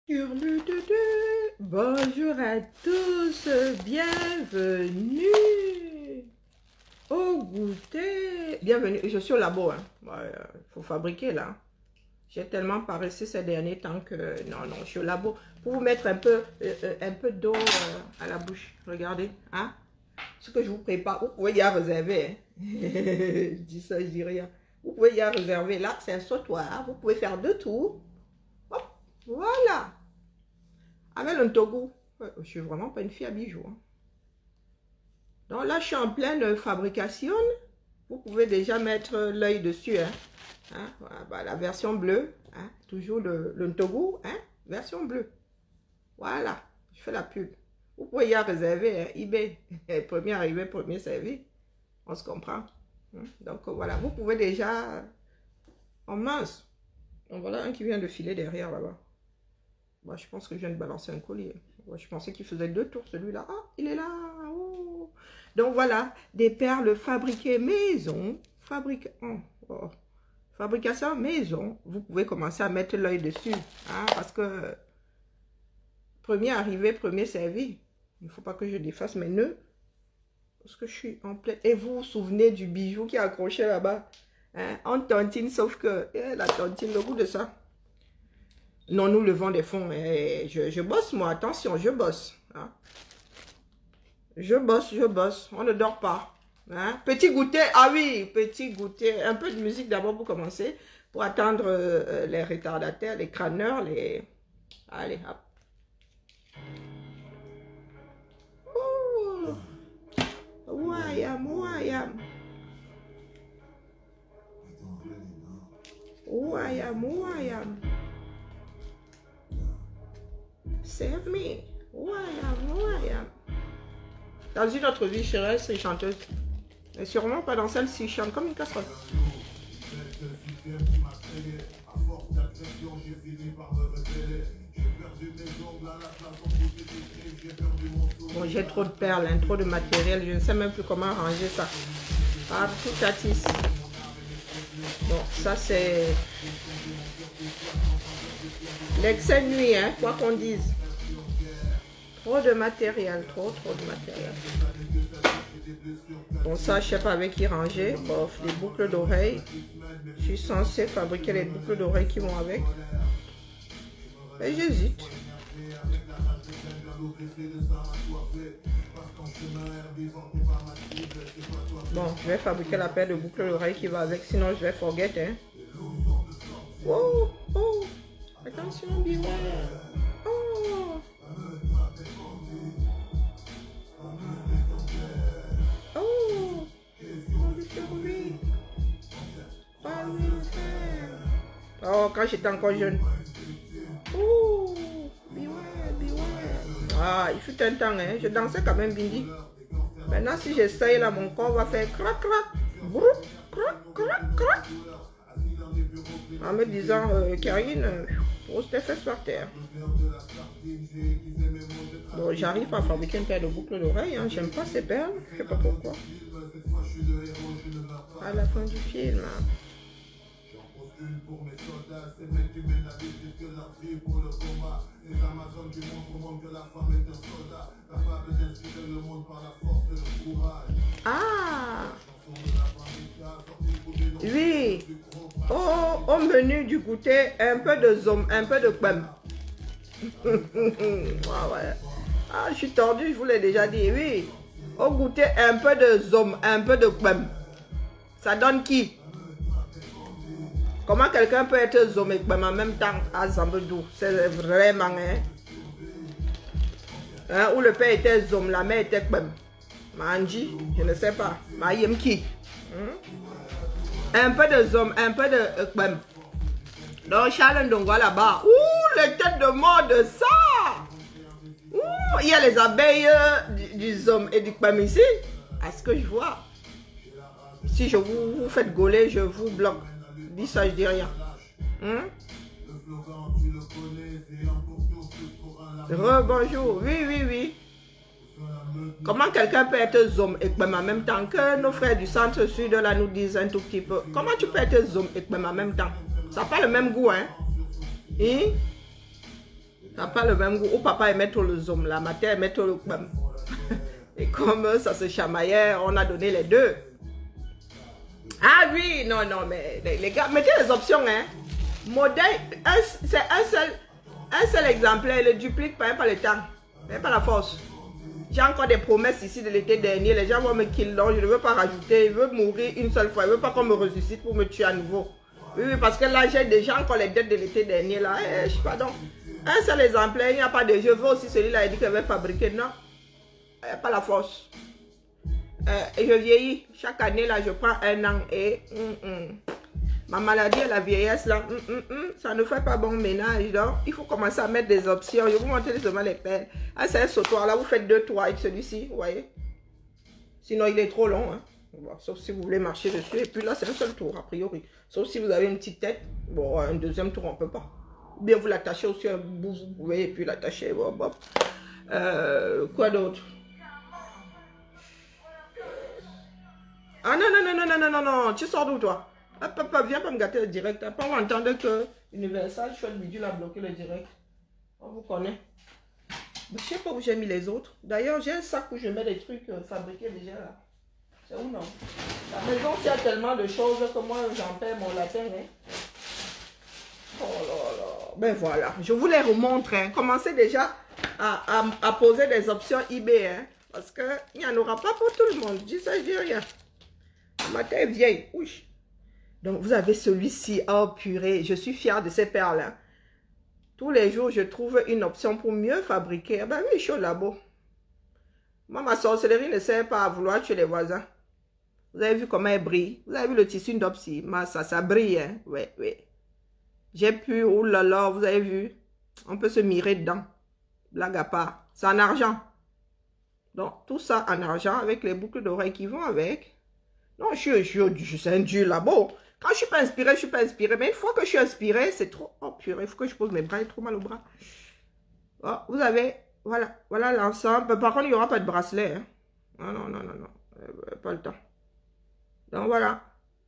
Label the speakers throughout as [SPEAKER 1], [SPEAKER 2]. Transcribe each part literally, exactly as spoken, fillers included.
[SPEAKER 1] Bonjour à tous, bienvenue au goûter. Bienvenue, je suis au labo, hein. Il ouais, faut fabriquer là. J'ai tellement paressé ces derniers temps que non, non, je suis au labo pour vous mettre un peu, euh, un peu d'eau euh, à la bouche. Regardez, hein. Ce que je vous prépare, vous pouvez y en réserver. Hein. Je dis ça, je dis rien. Vous pouvez y en réserver. Là, c'est un sautoir. Vous pouvez faire deux tours. Hop, voilà. Avec le Togo. Je suis vraiment pas une fille à bijoux. Hein. Donc là, je suis en pleine fabrication. Vous pouvez déjà mettre l'œil dessus. Hein. Hein? Voilà, bah, la version bleue. Hein? Toujours le, le Togo. Hein? Version bleue. Voilà. Je fais la pub. Vous pouvez y en réserver. Hein? eBay. Premier arrivé, premier servi. On se comprend. Hein? Donc voilà. Vous pouvez déjà... En mince. Donc voilà un qui vient de filer derrière là-bas. Moi, je pense que je viens de balancer un collier. Moi, je pensais qu'il faisait deux tours, celui-là. Ah, il est là. Oh. Donc, voilà, des perles fabriquées maison. Fabrique... Oh, oh. Fabrication maison. Vous pouvez commencer à mettre l'œil dessus. Hein, parce que... Premier arrivé, premier servi. Il ne faut pas que je défasse mes nœuds. Parce que je suis en plein... Et vous vous souvenez du bijou qui est accroché là-bas. Hein, en tontine, sauf que... Eh, la tontine, le goût de ça. Non, nous levons des fonds. Et je, je bosse, moi. Attention, je bosse. Hein. Je bosse, je bosse. On ne dort pas. Hein. Petit goûter. Ah oui, petit goûter. Un peu de musique d'abord pour commencer. Pour attendre euh, les retardataires, les crâneurs, les... Allez, hop. Oh. Ouayam, ouayam. Ouayam, ouayam. Save me. Ouayam, ouayam. Dans une autre vie, Chérès c'est chanteuse. Mais sûrement pas dans celle-ci, chante comme une casserole. Bon, j'ai trop de perles, hein, trop de matériel. Je ne sais même plus comment ranger ça. Ah, tout à tisse. Bon, ça c'est... L'excès de nuit, hein, quoi qu'on dise. Trop de matériel, trop, trop de matériel. Bon, ça, je sais pas avec qui ranger. Bof, des boucles d'oreilles. Je suis censée fabriquer les boucles d'oreilles qui vont avec. Et j'hésite. Bon, je vais fabriquer la paire de boucles d'oreilles qui va avec, sinon je vais forget, hein. Oh, oh, attention, beware. Oh. Oh. Oh, quand j'étais encore jeune. Oh, beware, beware. Ah, il fut un temps, hein. Je dansais quand même bindi. Maintenant, si j'essaye là, mon corps va faire crac, crac, broup, crac, crac, crac. En me disant, euh, Karine, pose tes fesses par terre. Bon, j'arrive à fabriquer une paire de boucles d'oreilles. Hein. J'aime pas ces perles, je sais pas pourquoi. À la fin du film. Hein. Ah! Oui! Oh, au menu du goûter, un peu de zom, un peu de pem. Ah ouais. Ah, je suis tordue, je vous l'ai déjà dit, oui. Au goûter, un peu de zom, un peu de pem. Ça donne qui? Comment quelqu'un peut être zom et pem en même temps à Zambedou? C'est vraiment, hein? Hein? Où le père était zom, la mère était pem. Manji, je ne sais pas. Mayem qui? Un peu de zom, un peu de pem. Donc, Charles Ndongwa là-bas. Ouh, les têtes de mort de ça! Ouh, il y a les abeilles du, du zom et du pem ici. Est-ce que je vois? Si je vous, vous faites gauler, je vous bloque. Dis ça, je dis rien. Hum? Rebonjour. Oui, oui, oui. Comment quelqu'un peut être zom et pem en même temps que nos frères du centre-sud là nous disent un tout petit peu? Comment tu peux être zom et pem en même temps? Ça n'a pas le même goût, hein? Et Ça n'a pas le même goût. Ou papa aimait trop le zoom, la matin aimait trop le kbam. Et comme ça se chamaillait, on a donné les deux. Ah oui, non, non, mais les, les gars, mettez les options, hein. Modèle, c'est un seul, un seul exemplaire, le duplique, pas, pas le temps, mais pas la force. J'ai encore des promesses ici de l'été dernier, les gens vont me kill, donc je ne veux pas rajouter, ils veulent mourir une seule fois, ils ne veulent pas qu'on me ressuscite pour me tuer à nouveau. Oui, oui, parce que là, j'ai déjà encore les dettes de l'été dernier, là, eh, je sais pas, donc, un seul exemplaire, il n'y a pas de, je veux aussi celui-là, il dit qu'elle va fabriquer, non, il n'y a pas la force. Euh, et je vieillis, chaque année, là, je prends un an et... Mm, mm. Ma maladie et la vieillesse, là, mm, mm, mm, ça ne fait pas bon ménage. Donc, il faut commencer à mettre des options. Je vais vous montrer seulement les perles. Ah, c'est un sautoir. Là, vous faites deux tours avec celui-ci, vous voyez. Sinon, il est trop long. Hein. Bon, sauf si vous voulez marcher dessus. Et puis là, c'est un seul tour, a priori. Sauf si vous avez une petite tête. Bon, un deuxième tour, on ne peut pas. Ou bien vous l'attachez aussi à un bout, vous pouvez. Et puis l'attacher. Bon, bon. Euh, quoi d'autre? Ah non, non, non, non, non, non, non. Tu sors d'où, toi? Ah, papa, viens pas me gâter le direct. Après, on va entendre que Universal, Chouette Bidule a bloqué le direct. On vous connaît. Mais je sais pas où j'ai mis les autres. D'ailleurs, j'ai un sac où je mets des trucs euh, fabriqués déjà là. C'est où non? La maison, il y a tellement de choses que moi, j'en perds mon latin. Hein. Oh là là. Ben voilà, je vous les remontre. Hein. Commencez déjà à, à, à poser des options eBay. Hein. Parce qu'il n'y en aura pas pour tout le monde. Je dis ça, je dis rien. Ma tête est vieille. Oui. Donc, vous avez celui-ci. Oh, purée. Je suis fière de ces perles-là. Tous les jours, je trouve une option pour mieux fabriquer. Ah ben oui, je suis au labo. Moi, ma sorcellerie ne sert pas à vouloir tuer les voisins. Vous avez vu comment elle brille? Vous avez vu le tissu d'Opsi? Ça, ça brille, hein? Oui, oui. J'ai pu, oh là là, vous avez vu? On peut se mirer dedans. Blague à part. C'est en argent. Donc, tout ça en argent avec les boucles d'oreilles qui vont avec. Non, je suis, je, je, je suis un dieu là-bas. Quand je suis pas inspirée, je suis pas inspirée. Mais une fois que je suis inspirée, c'est trop... Oh purée, il faut que je pose mes bras, il est trop mal au bras. Oh, vous avez... Voilà, voilà l'ensemble. Par contre, il n'y aura pas de bracelet. Hein. Non, non, non, non, non. Euh, pas le temps. Donc voilà.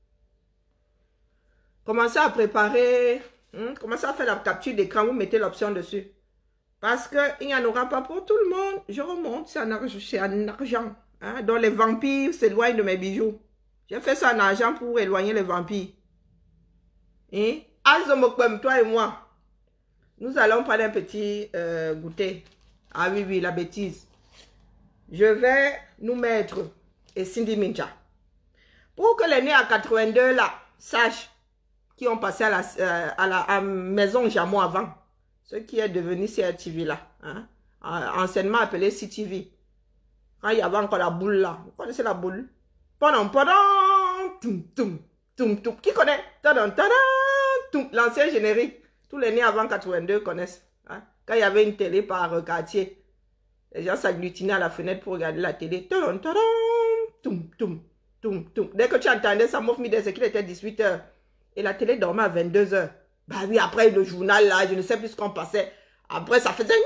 [SPEAKER 1] Commencez à préparer. Hein, commencez à faire la capture d'écran. Vous mettez l'option dessus. Parce qu'il n'y en aura pas pour tout le monde. Je remonte, c'est en, en argent. Hein, donc les vampires s'éloignent de mes bijoux. J'ai fait ça en argent pour éloigner les vampires. Et Azomokwem, toi et moi, nous allons prendre un petit euh, goûter. Ah oui, oui, la bêtise. Je vais nous mettre et Cindy Mincha. Pour que les nés à quatre-vingt-deux là sachent qui ont passé à la, euh, à la à maison Jamo avant. Ce qui est devenu C R T V là. Hein, anciennement appelé C T V. Quand il y avait encore la boule là. Vous connaissez la boule? Pendant, pendant, toum, toum, toum, toum. Qui connaît? L'ancien générique. Tous les nés avant quatre-vingt-deux connaissent. Hein? Quand il y avait une télé par euh, quartier, les gens s'agglutinaient à la fenêtre pour regarder la télé. Toum, toum, toum, toum, toum. Dès que tu entendais ça, mouf midi, c'est qu'il était dix-huit heures. Et la télé dormait à vingt-deux heures. Bah oui, après le journal là, je ne sais plus ce qu'on passait. Après, ça faisait...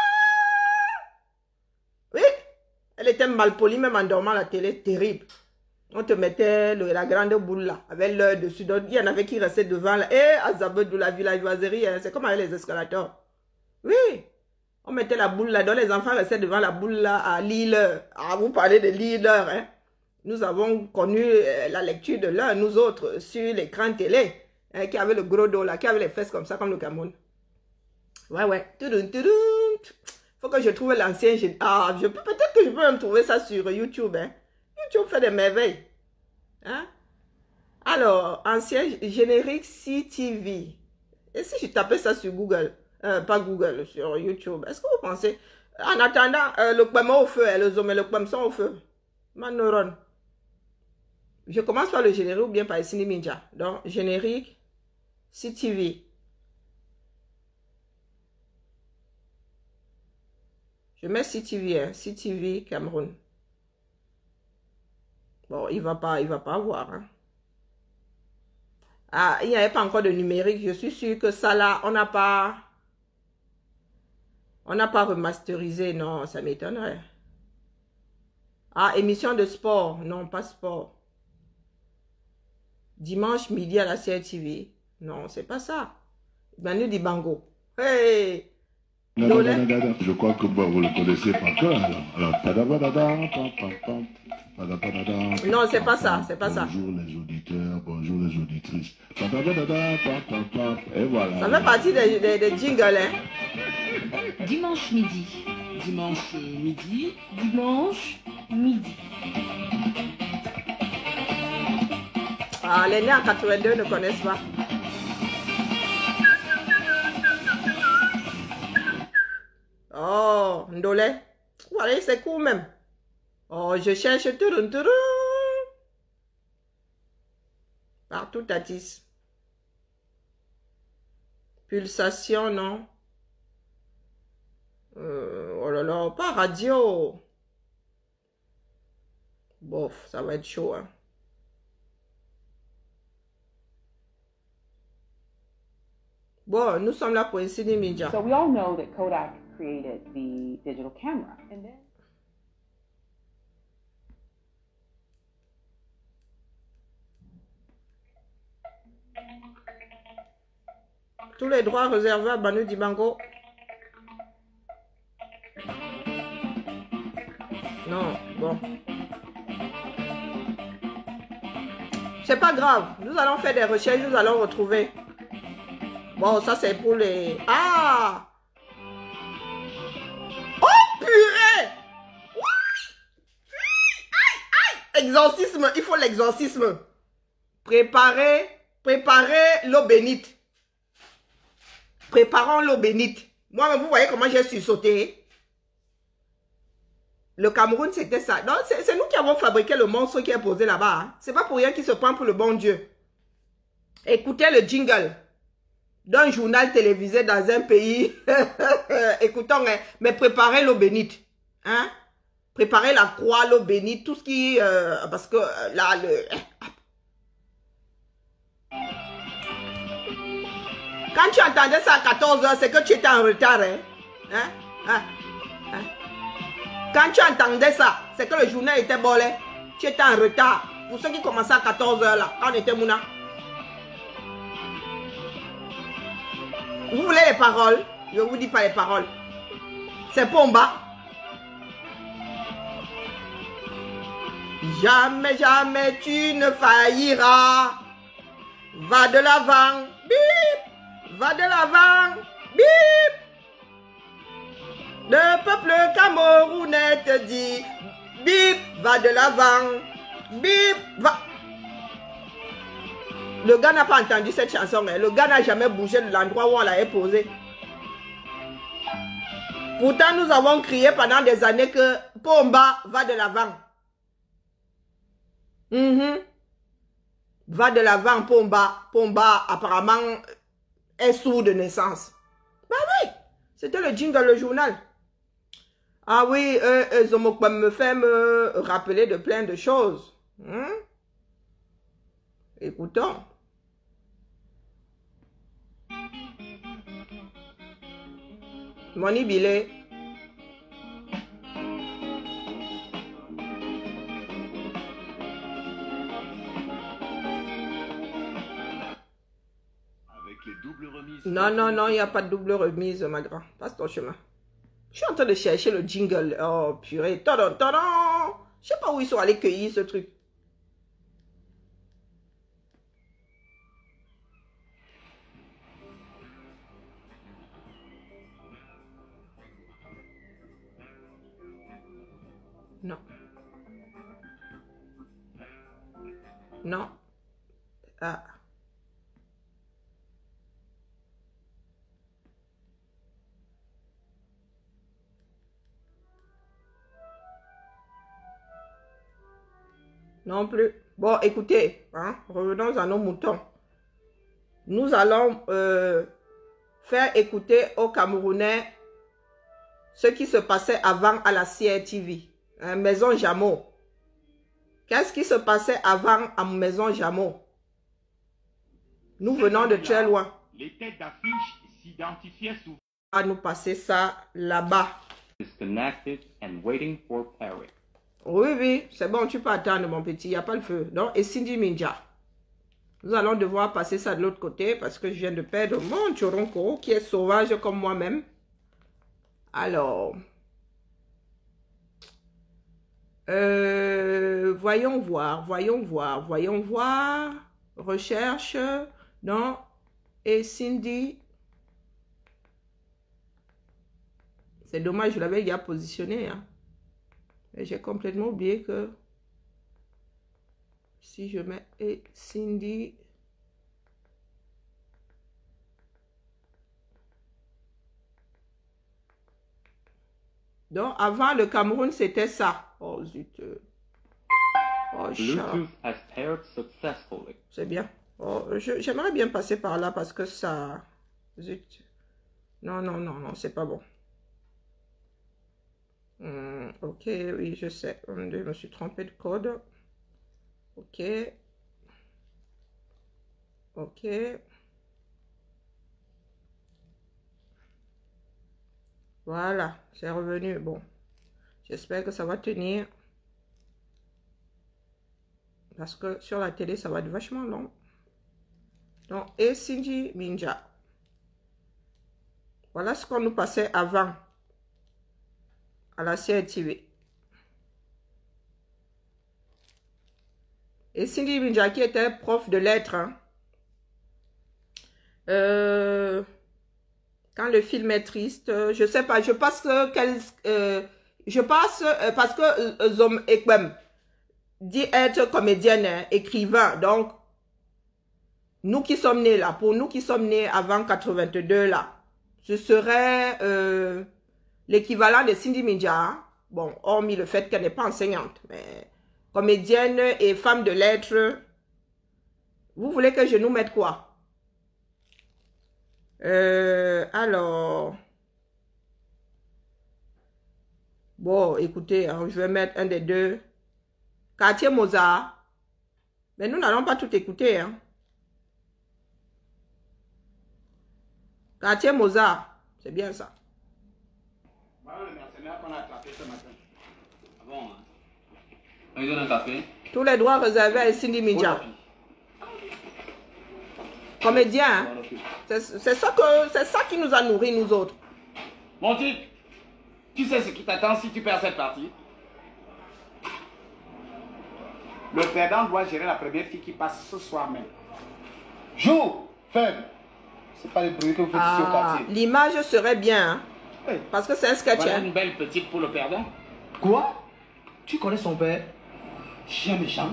[SPEAKER 1] Oui. Elle était mal polie, même en dormant la télé, terrible. On te mettait le, la grande boule là, avec l'heure dessus. Donc, il y en avait qui restaient devant là. Et Azabedou, la villageoiserie, hein, c'est comme avec les escalators. Oui. On mettait la boule là, donc les enfants restaient devant la boule là à lire l'heure. Ah, vous parlez de lire l'heure, hein. Nous avons connu euh, la lecture de l'heure, nous autres, sur l'écran télé, hein, qui avait le gros dos là, qui avait les fesses comme ça, comme le Cameroun. Ouais, ouais. Tudum, tudum. Faut que je trouve l'ancien... Ah, je peux peut-être que je peux même trouver ça sur YouTube. Hein. YouTube fait des merveilles. Hein? Alors, ancien générique C T V. Et si je tapais ça sur Google? Euh, pas Google, sur YouTube. Est-ce que vous pensez... En attendant, euh, le Kwemo au feu, hein, le Zoom et le Kwem sont au feu. Ma neurone. Je commence par le générique ou bien par Cindy Mincha. Donc, générique C T V. Je mets C T V, hein, C T V Cameroun. Bon, il va pas, il va pas avoir. Hein. Ah, il n'y avait pas encore de numérique. Je suis sûre que ça là, on n'a pas... On n'a pas remasterisé. Non, ça m'étonnerait. Ah, émission de sport. Non, pas sport. Dimanche midi à la C R T V. Non, c'est pas ça. Manu Dibango. Hey!
[SPEAKER 2] Je crois que bon, vous le connaissez par cœur. Alors,
[SPEAKER 1] non, c'est pas ça, c'est pas ça.
[SPEAKER 2] Bonjour les auditeurs, bonjour les auditrices. Et voilà.
[SPEAKER 1] Ça fait partie des, des, des jingles, hein.
[SPEAKER 3] Dimanche midi. Dimanche midi. Dimanche midi.
[SPEAKER 1] Ah, les nés en quatre-vingt-deux ne connaissent pas. Oh, Ndolé. Voilà, c'est cool même. Oh, je cherche. Turun, turun. Partout, Tatis. Pulsation, non. Euh, oh là là, pas radio. Bof, ça va être chaud, hein. Bon, nous sommes là pour Insigne Media.
[SPEAKER 4] So we all know that Kodak created the digital camera. And then
[SPEAKER 1] tous les droits réservés à Banu Dibango. Non, bon. C'est pas grave. Nous allons faire des recherches, nous allons retrouver. Bon, ça c'est pour les... Ah! Oh, purée! Aïe, aïe! Exorcisme, il faut l'exorcisme. Préparez, préparez l'eau bénite. Préparons l'eau bénite. Moi, vous voyez comment j'ai sursauté. Le Cameroun, c'était ça. Non, c'est nous qui avons fabriqué le monstre qui est posé là-bas. Hein. C'est pas pour rien qu'il se prend pour le bon Dieu. Écoutez le jingle d'un journal télévisé dans un pays. Écoutons, hein, mais préparez l'eau bénite. Hein? Préparez la croix, l'eau bénite, tout ce qui... Euh, parce que euh, là, le... Quand tu entendais ça à quatorze heures, c'est que tu étais en retard. Hein? Hein? Hein? Hein? Quand tu entendais ça, c'est que le journal était bolé. Tu étais en retard. Pour ceux qui commençaient à quatorze heures, là, quand on était mouna. Vous voulez les paroles? Je ne vous dis pas les paroles. C'est Pomba. Jamais, jamais tu ne failliras. Va de l'avant. Bip. Va de l'avant. Bip. Le peuple camerounais te dit. Bip. Va de l'avant. Bip. Va. Le gars n'a pas entendu cette chanson. Hein. Le gars n'a jamais bougé de l'endroit où on l'avait posé. Pourtant, nous avons crié pendant des années que Pomba va de l'avant. Mm-hmm. Va de l'avant, Pomba. Pomba, apparemment, est sourd de naissance. Ben oui, c'était le jingle, le journal. Ah oui, euh, euh, Zomokba me fait me rappeler de plein de choses. Hmm? Écoutons. Moni Bilé.
[SPEAKER 2] Avec les doubles remises.
[SPEAKER 1] Non, non, non, il n'y a pas de double remise, ma grand. Passe ton chemin. Je suis en train de chercher le jingle. Oh, purée. Tadam, tadam. Je sais pas où ils sont allés cueillir ce truc. Non. Non. Ah. Non plus. Bon, écoutez, hein, revenons à nos moutons. Nous allons euh, faire écouter aux Camerounais ce qui se passait avant à la C R T V, hein, Maison Jameau. Qu'est-ce qui se passait avant à Maison Jameau? Nous venons de très loin.
[SPEAKER 5] Les têtes d'affiche s'identifiaient souvent
[SPEAKER 1] À nous passer ça là-bas.
[SPEAKER 5] disconnected and waiting for Perry.
[SPEAKER 1] Oui, oui, c'est bon, tu peux attendre, mon petit, il n'y a pas le feu. Donc, et Cindy Minja. Nous allons devoir passer ça de l'autre côté parce que je viens de perdre mon Choronko qui est sauvage comme moi-même. Alors, euh, voyons voir, voyons voir, voyons voir. Recherche, non. Et Cindy. C'est dommage, je l'avais déjà positionné. Hein. Mais j'ai complètement oublié que si je mets et Cindy. Donc, avant, le Cameroun, c'était ça. Oh, zut. Oh,
[SPEAKER 5] Bluetooth has paired successfully.
[SPEAKER 1] c'est bien. Oh, j'aimerais bien passer par là parce que ça... Zut. Non, non, non, non, c'est pas bon. Hmm, ok, oui, je sais. Je me suis trompé de code. Ok. Ok. Voilà, c'est revenu. Bon, j'espère que ça va tenir. Parce que sur la télé, ça va être vachement long. Donc, et Cindy Minja. Voilà ce qu'on nous passait avant à la C R T V. Et Cindy Minja qui était prof de lettres. Hein. Euh, quand le film est triste, euh, je sais pas, je passe que quel, euh, je passe euh, parce que euh, Zom Ekwem dit être comédienne, hein, écrivain. Donc, nous qui sommes nés là, pour nous qui sommes nés avant quatre-vingt-deux là, ce serait euh, l'équivalent de Cindy Minja. Bon, hormis le fait qu'elle n'est pas enseignante, mais comédienne et femme de lettres. Vous voulez que je nous mette quoi? Euh, alors... Bon, écoutez, hein, je vais mettre un des deux. Quartier Mozart. Mais nous n'allons pas tout écouter, hein. Quartier Mozart, c'est bien ça.
[SPEAKER 6] Voilà le mercenaire qu'on a attrapé ce matin.
[SPEAKER 7] Ah bon, hein? On lui donne un café?
[SPEAKER 1] Tous les droits réservés à Cindy Minja. Comédien, hein? C'est ça, ça qui nous a nourris, nous autres.
[SPEAKER 6] Mon type, tu sais ce qui t'attend si tu perds cette partie? Le perdant doit gérer la première fille qui passe ce soir même.
[SPEAKER 8] Joue, faible. C'est pas les bruits que vous faites ici au
[SPEAKER 1] Ah,
[SPEAKER 8] quartier.
[SPEAKER 1] l'image serait bien, hein?
[SPEAKER 6] Oui.
[SPEAKER 1] Parce que c'est un sketch.
[SPEAKER 6] Voilà
[SPEAKER 1] Hein?
[SPEAKER 6] une belle petite pour le perdant.
[SPEAKER 8] Quoi? Tu connais son père? Chien méchant.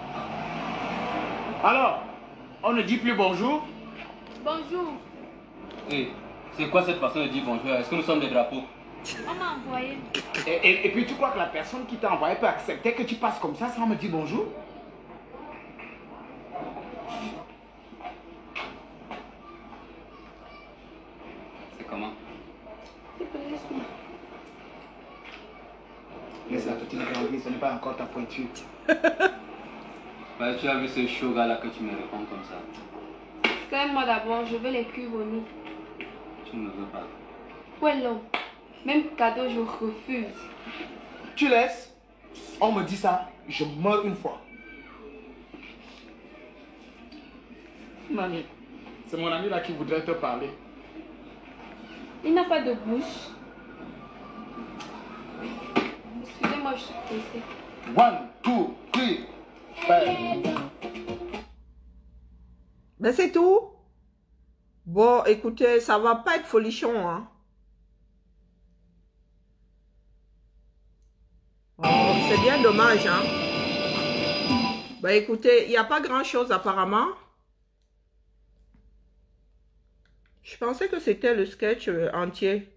[SPEAKER 6] Alors, on ne dit plus bonjour?
[SPEAKER 3] Bonjour.
[SPEAKER 7] Hé, c'est quoi cette façon de dire bonjour? Est-ce que nous sommes des drapeaux?
[SPEAKER 3] On m'a envoyé.
[SPEAKER 6] Et, et, et puis tu crois que la personne qui t'a envoyé peut accepter que tu passes comme ça sans me dire bonjour?
[SPEAKER 7] C'est comment?
[SPEAKER 6] Laisse la petite grandir, ce n'est pas encore ta pointure.
[SPEAKER 7] Bah, tu as vu ce chaud gars là que tu me réponds comme ça.
[SPEAKER 3] Fais-moi d'abord, je veux les cuves au nid.
[SPEAKER 7] Tu ne veux pas.
[SPEAKER 3] Où est l'homme? Même cadeau, je refuse.
[SPEAKER 8] Tu laisses? On me dit ça, je meurs une fois.
[SPEAKER 6] Mamie, c'est mon ami là qui voudrait te parler.
[SPEAKER 3] Il n'a pas de bouche. Excusez-moi, je suis pressée.
[SPEAKER 8] One, two, three, five.
[SPEAKER 1] Ben c'est tout. Bon, écoutez, ça va pas être folichon, hein. Oh, c'est bien dommage, hein. Ben écoutez, il n'y a pas grand-chose apparemment. Je pensais que c'était le sketch euh, entier.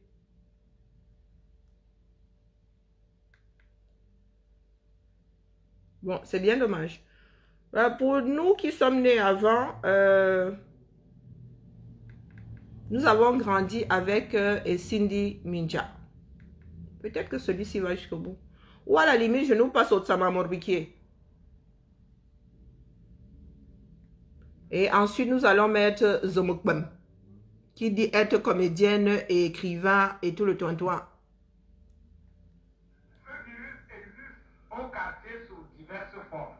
[SPEAKER 1] Bon, c'est bien dommage. Ben, pour nous qui sommes nés avant, euh, nous avons grandi avec euh, Cindy Minja. Peut-être que celui-ci va jusqu'au bout. Ou à la limite, je nous passe au Tsama Morbikié. Et ensuite, nous allons mettre Zomokbem, qui dit être comédienne et écrivain et tout le toin-toin.
[SPEAKER 9] Ce virus existe au quartier sous diverses formes.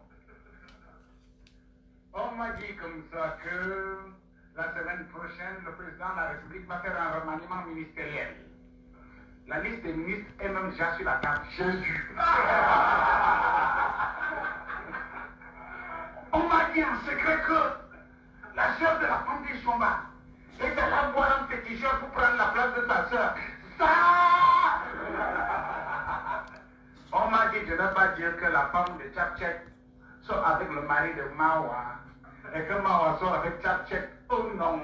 [SPEAKER 9] On m'a dit comme ça que la semaine prochaine, le président de la République va faire un remaniement ministériel. La liste des ministres est même déjà sur la table. Jésus. On m'a dit en secret que la soeur de la femme du Chomba est allée boire un petit jeu pour prendre la place de sa soeur. Ça! On m'a dit de ne pas dire que la femme de Tchapchek sort avec le mari de Mawa et que Mawa sort avec Tchapchek. Oh non!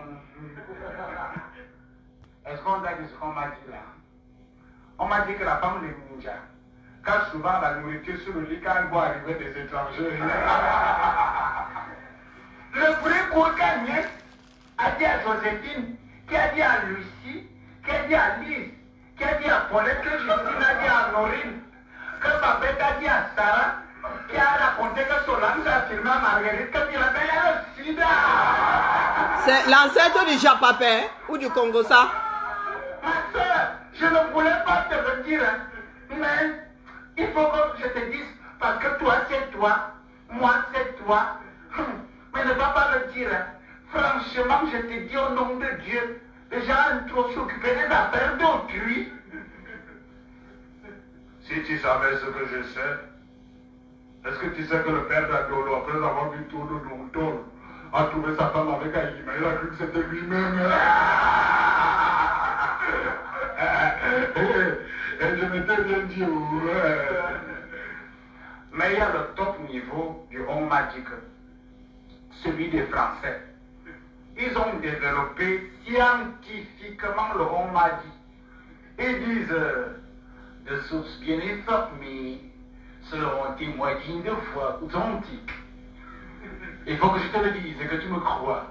[SPEAKER 9] Est-ce qu'on a dit ce qu'on m'a dit là? On m'a dit que la femme de Ninja cache souvent la nourriture sur le lit quand elle voit arriver des étrangers. Le vrai Kourkanier a dit à Joséphine, qui a dit à Lucie, qui a dit à Lise, qui a dit à Paulette, que Justine a dit à Norine, que Babette a dit à Sarah, qui a raconté que Solange a filmé à Marguerite, que il avait le sida.
[SPEAKER 1] C'est l'ancêtre du Japapé hein, ou du Congo ça?
[SPEAKER 9] Ma soeur, je ne voulais pas te le dire, hein, mais il faut que je te dise, parce que toi c'est toi, moi c'est toi, mais ne va pas le dire. Hein. Franchement, je te dis au nom de Dieu, les gens aiment trop s'occuper des affaires d'autrui.
[SPEAKER 2] Si tu savais ce que je sais, est-ce que tu sais que le père d'Adolo, après avoir vu tout le London, a trouvé sa femme avec Aïma, il a cru que c'était lui-même. Et je m'étais bien dit, ouais.
[SPEAKER 9] Mais il y a le top niveau du home magic, celui des Français. Ils ont développé scientifiquement le home magic. Ils disent, euh, de sources bien informées, selon un témoignage de foi authentique. Il faut que je te le dise et que tu me crois.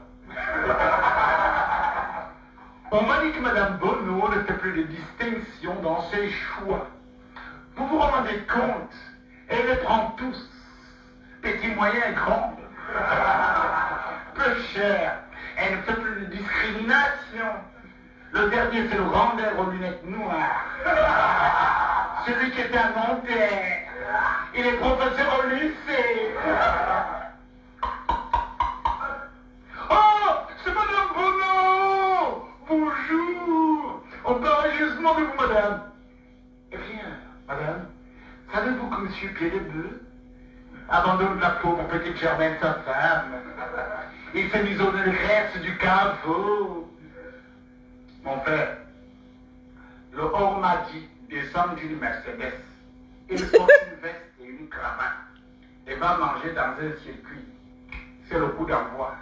[SPEAKER 9] On m'a dit que Madame Bono ne fait plus de distinction dans ses choix. Vous vous rendez compte? Elle les prend tous. Petits, moyens et grands. Peu cher. Elle ne fait plus de discrimination. Le dernier, c'est le grandeur aux lunettes noires. Celui qui était à Nanterre. Il est professeur au lycée. Oh, c'est Madame Bono. Bonjour. On parle justement de vous, madame. Eh bien, madame, savez-vous que monsieur Pied-de-Bœuf abandonne la pauvre petite Germaine, sa femme? Il s'est mis au nez le reste du caveau. Mon père, le Hormadi descend d'une Mercedes. Il porte une veste et une cravate et va manger dans un circuit. C'est le coup d'envoi.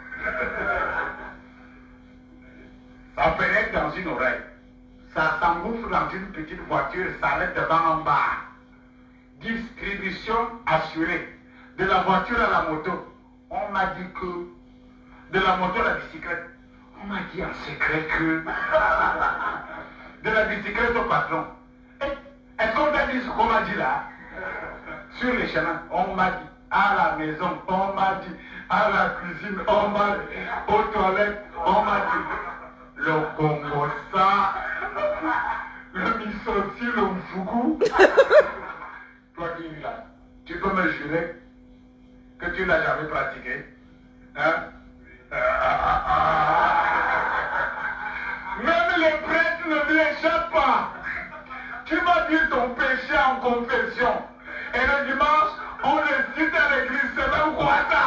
[SPEAKER 9] Ça pénètre dans une oreille. Ça s'engouffre dans une petite voiture, s'arrête devant en bas. Distribution assurée. De la voiture à la moto. On m'a dit que... De la moto à la bicyclette. On m'a dit en secret que... De la bicyclette au patron. Est-ce qu'on t'a dit ce qu'on m'a dit là? Sur les chemins, on m'a dit. À la maison, on m'a dit. À la cuisine, on m'a dit. Aux toilettes, on m'a dit. Le Congo, ça. Le misosi, le mfugu. Toi qui es là, tu peux me jurer que tu n'as jamais pratiqué. Hein? Même les prêtres ne lui échappent pas. Tu vas dire ton péché en confession. Et le dimanche, on le cite à l'église. C'est même quoi ça?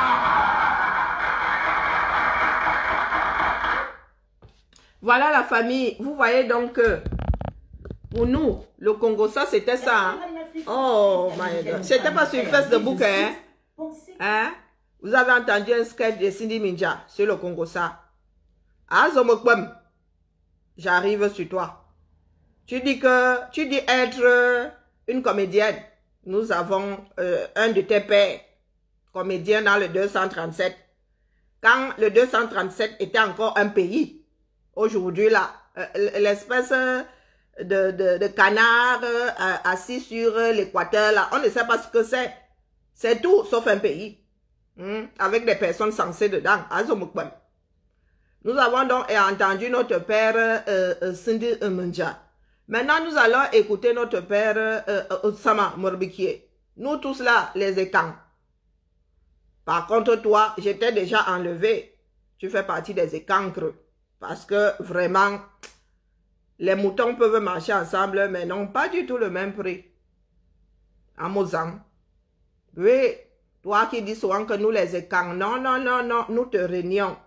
[SPEAKER 1] Voilà la famille. Vous voyez donc que pour nous, le Congo, ça c'était ça. Hein? Oh my God. C'était pas sur Facebook. Hein? Hein? Vous avez entendu un sketch de Cindy Minja sur le Congo, ça. Ah, Zomokwem. J'arrive sur toi. Tu dis que, tu dis être une comédienne. Nous avons euh, un de tes pères, comédien dans le deux cent trente-sept. Quand le deux cent trente-sept était encore un pays, aujourd'hui là, euh, l'espèce de, de, de canard euh, assis sur l'équateur là, on ne sait pas ce que c'est. C'est tout sauf un pays. Hmm, avec des personnes censées dedans. Nous avons donc entendu notre père euh, euh, Cindy Minja. Maintenant, nous allons écouter notre père euh, Osama Morbikie. Nous tous là, les écans. Par contre, toi, j'étais déjà enlevé. Tu fais partie des écancres. Parce que vraiment, les moutons peuvent marcher ensemble, mais n'ont pas du tout le même prix. En Mozambique. Oui, toi qui dis souvent que nous les écarts, non, non, non, non, nous te réunions.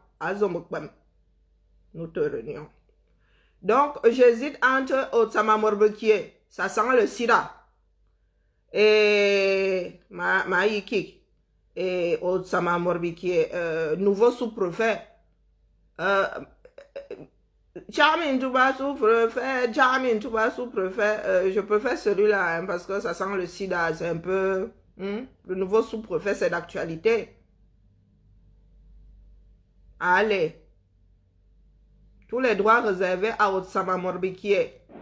[SPEAKER 1] Nous te réunions. Donc, j'hésite entre Otsama Morbekie, ça sent le sida, et Maïki, et Otsama Morbekie, euh, nouveau sous-préfet. Euh, Jamin Touba sous-préfet, Jamin Touba sous-préfet, euh, je préfère celui-là hein, parce que ça sent le sida, c'est un peu... Hein, le nouveau sous-préfet, c'est d'actualité. Allez. Tous les droits réservés à Otsama Morbekie.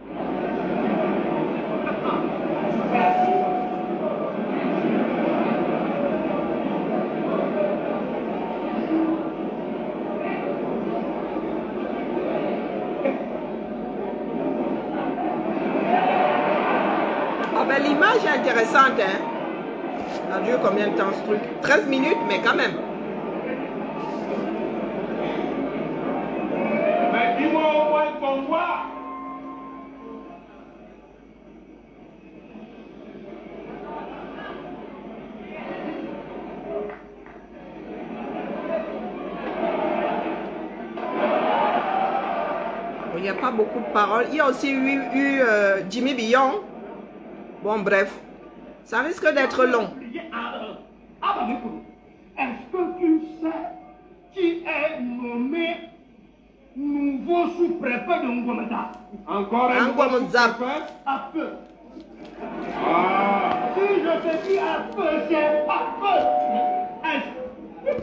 [SPEAKER 1] Ah ben l'image est intéressante, hein. Ça a duré combien de temps ce truc? treize minutes, mais quand même.
[SPEAKER 2] Mais dis-moi au moins qu'on voit.
[SPEAKER 1] Il n'y a pas beaucoup de paroles. Il y a aussi eu, eu euh, Jimmy Billon. Bon, bref. Ça risque d'être long.
[SPEAKER 2] Est-ce que tu sais qui est nommé nouveau sous-préfet de Ngomeda? Encore un nouveau sous-préfet? À peu. Ah. Si je te dis à peu, c'est à peu. Est-ce...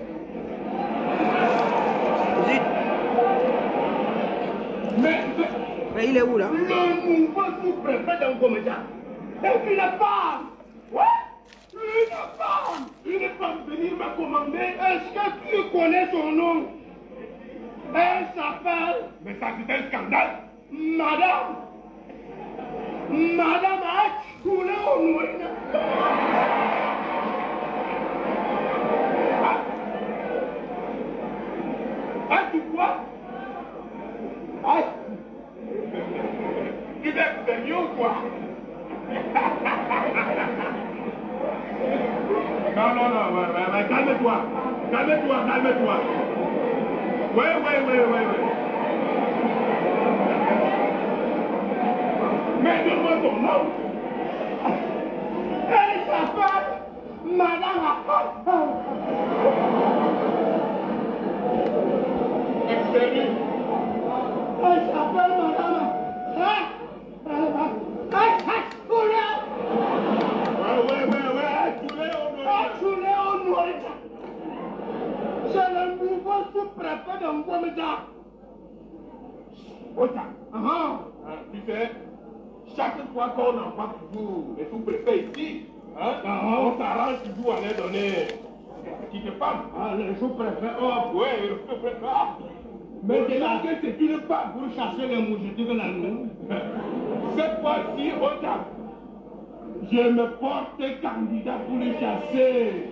[SPEAKER 2] Mais,
[SPEAKER 1] mais il est où là?
[SPEAKER 2] Le nouveau sous-préfet de Ngomeda est une femme. Ouais? Une femme. Une femme venir me commander. Est-ce que tu connais son nom? Elle s'appelle... Mais ça c'est un scandale. Madame. Madame Achkoulé Onouina. Ah. Ah, tu vois? Ah. Tu es venu ou quoi? Non, non, non, ouais, ouais, ouais, calme-toi. Calme-toi, calme-toi. Ouais, ouais, ouais, ouais, ouais. Mais donne-moi ton nom. Elle s'appelle Madame Akot. Excusez. Elle s'appelle Madame. Hein? Ouais, ouais, ouais, ouais, Achkoulé Onouina. C'est le nouveau sous-préfet de Ngomeda. Ota. Uh-huh. Tu sais, chaque fois qu'on envoie toujours les sous-préfets ici, hein, uh-huh. On s'arrange toujours à les donner des petites femmes. Ah, les sous-préfets, oh, oui, le sous-préfet. Mais déjà que c'est une femme pour chercher les mouchetés de la nuit. Cette fois-ci, Ota, je me porte candidat pour les chasser.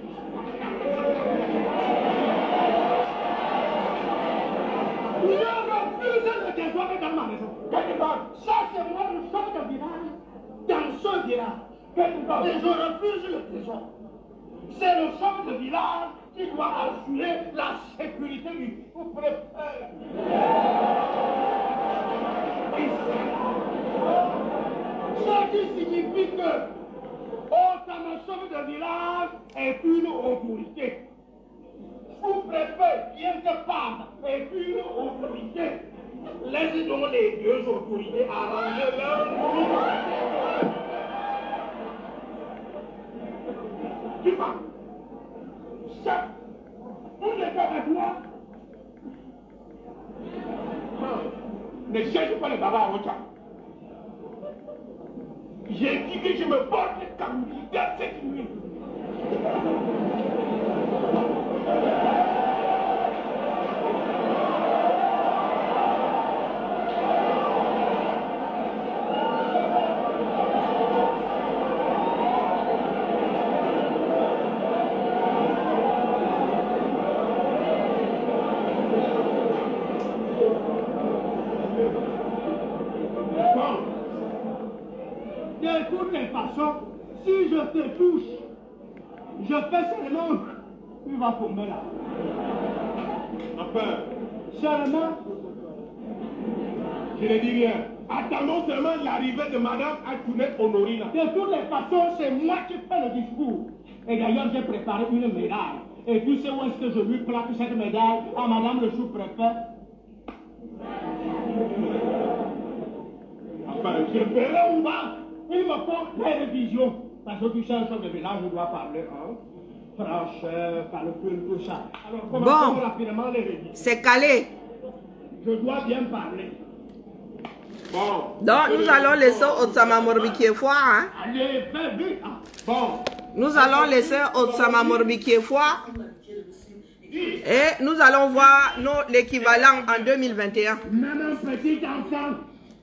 [SPEAKER 2] Je refuse de dévoiler dans ma maison. Ça, c'est moi le chef de village. Dans ce village. Et je refuse le trésor. C'est le chef de village qui doit assurer la sécurité du sous-préfet. Ce qui signifie que Otsama chef de village est une autorité. Sous-préfet, bien que femme, est une autorité. Laissez donc les deux autorités arranger leur boulot. Tu vas. Chef, vous êtes avec moi. Ne cherche pas le baba à Ocha. J'ai dit que je me porte candidat cette nuit. De toutes les façons, si je te touche, je fais seulement, tu vas tomber là. Enfin, seulement, je ne dis rien. Attendons seulement l'arrivée de Madame Antoinette Honorina. De toutes les façons, c'est moi qui fais le discours. Et d'ailleurs, j'ai préparé une médaille. Et tu sais où est-ce que je lui plaque cette médaille à Madame le sous-préfet? Enfin, je verrai où va. Il me faut les révisions. Parce que tu sais, un chef de village, je dois parler, hein. Francheur, calcul, tout ça. Alors, commençons
[SPEAKER 1] bon.
[SPEAKER 2] rapidement les révisions.
[SPEAKER 1] C'est calé.
[SPEAKER 2] Je dois bien parler. Bon.
[SPEAKER 1] Donc, nous allons laisser Otsama Morbikie voir. Hein?
[SPEAKER 2] Allez, fais vite. Ah, bon.
[SPEAKER 1] Nous allons laisser Otsama Morbikie voir. Et nous allons voir l'équivalent en deux mille vingt et un.
[SPEAKER 2] Même un petit enfant.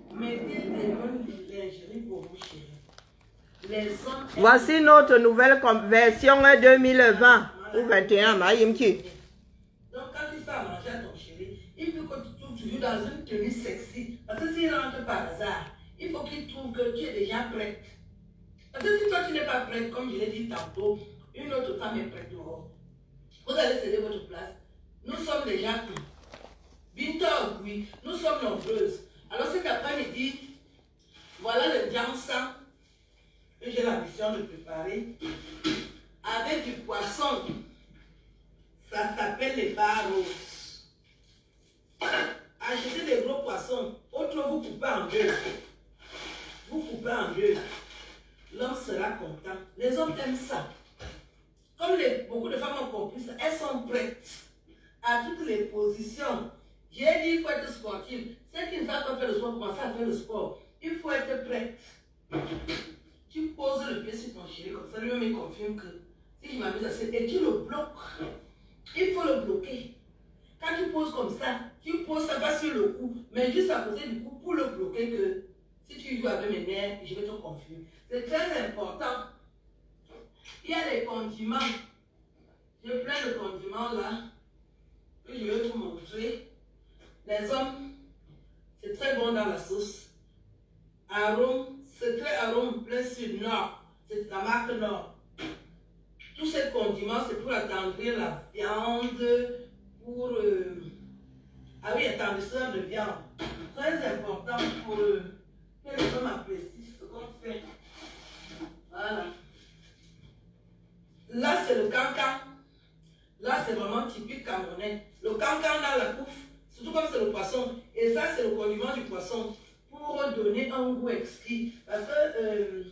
[SPEAKER 1] Voici notre nouvelle version deux mille vingt ou vingt et un. Maïmki.
[SPEAKER 10] Donc, quand tu fais à manger à ton chéri, il faut que tu trouves toujours dans une tenue sexy. Parce que s'il rentre par hasard, il faut qu'il trouve que tu es déjà prête. Parce que si toi tu n'es pas prête, comme je l'ai dit tantôt, une autre femme est prête dehors. Vous allez céder votre place. Nous sommes déjà pris. Binta, oui, nous sommes nombreuses. Alors cet après-midi, voilà le Djansan que j'ai la mission de préparer avec du poisson. Ça s'appelle les barros. Achetez des gros poissons. Autre, vous coupez en deux. Vous coupez en deux. L'homme sera content. Les hommes aiment ça. Comme les, beaucoup de femmes ont compris ça, elles sont prêtes à toutes les positions. J'ai dit qu'il faut être sportif. Ceux qui ne savent pas faire le sport, commencent à faire le sport. Il faut être prête. Tu poses le pied sur ton chéri, comme ça lui-même il confirme que si je m'amuse assez, et tu le bloques. Il faut le bloquer. Quand tu poses comme ça, tu poses ça pas sur le cou, mais juste à côté du cou pour le bloquer que si tu joues avec mes nerfs, je vais te confirmer. C'est très important. Il y a les condiments. J'ai plein de condiments là que je vais vous montrer. Les hommes, c'est très bon dans la sauce. Arôme, c'est très arôme plein sur Nord. C'est la marque Nord. Tous ces condiments, c'est pour attendrir la viande, pour... Euh... Ah oui, attendrisseur de viande. Très important pour euh, que les hommes apprécient ce qu'on fait. Voilà. Là, c'est le cancan. Là, c'est vraiment typique camerounais. Le cancan dans la bouffe, surtout comme c'est le poisson. Et ça, c'est le condiment du poisson pour donner un goût exquis. Parce que... Euh,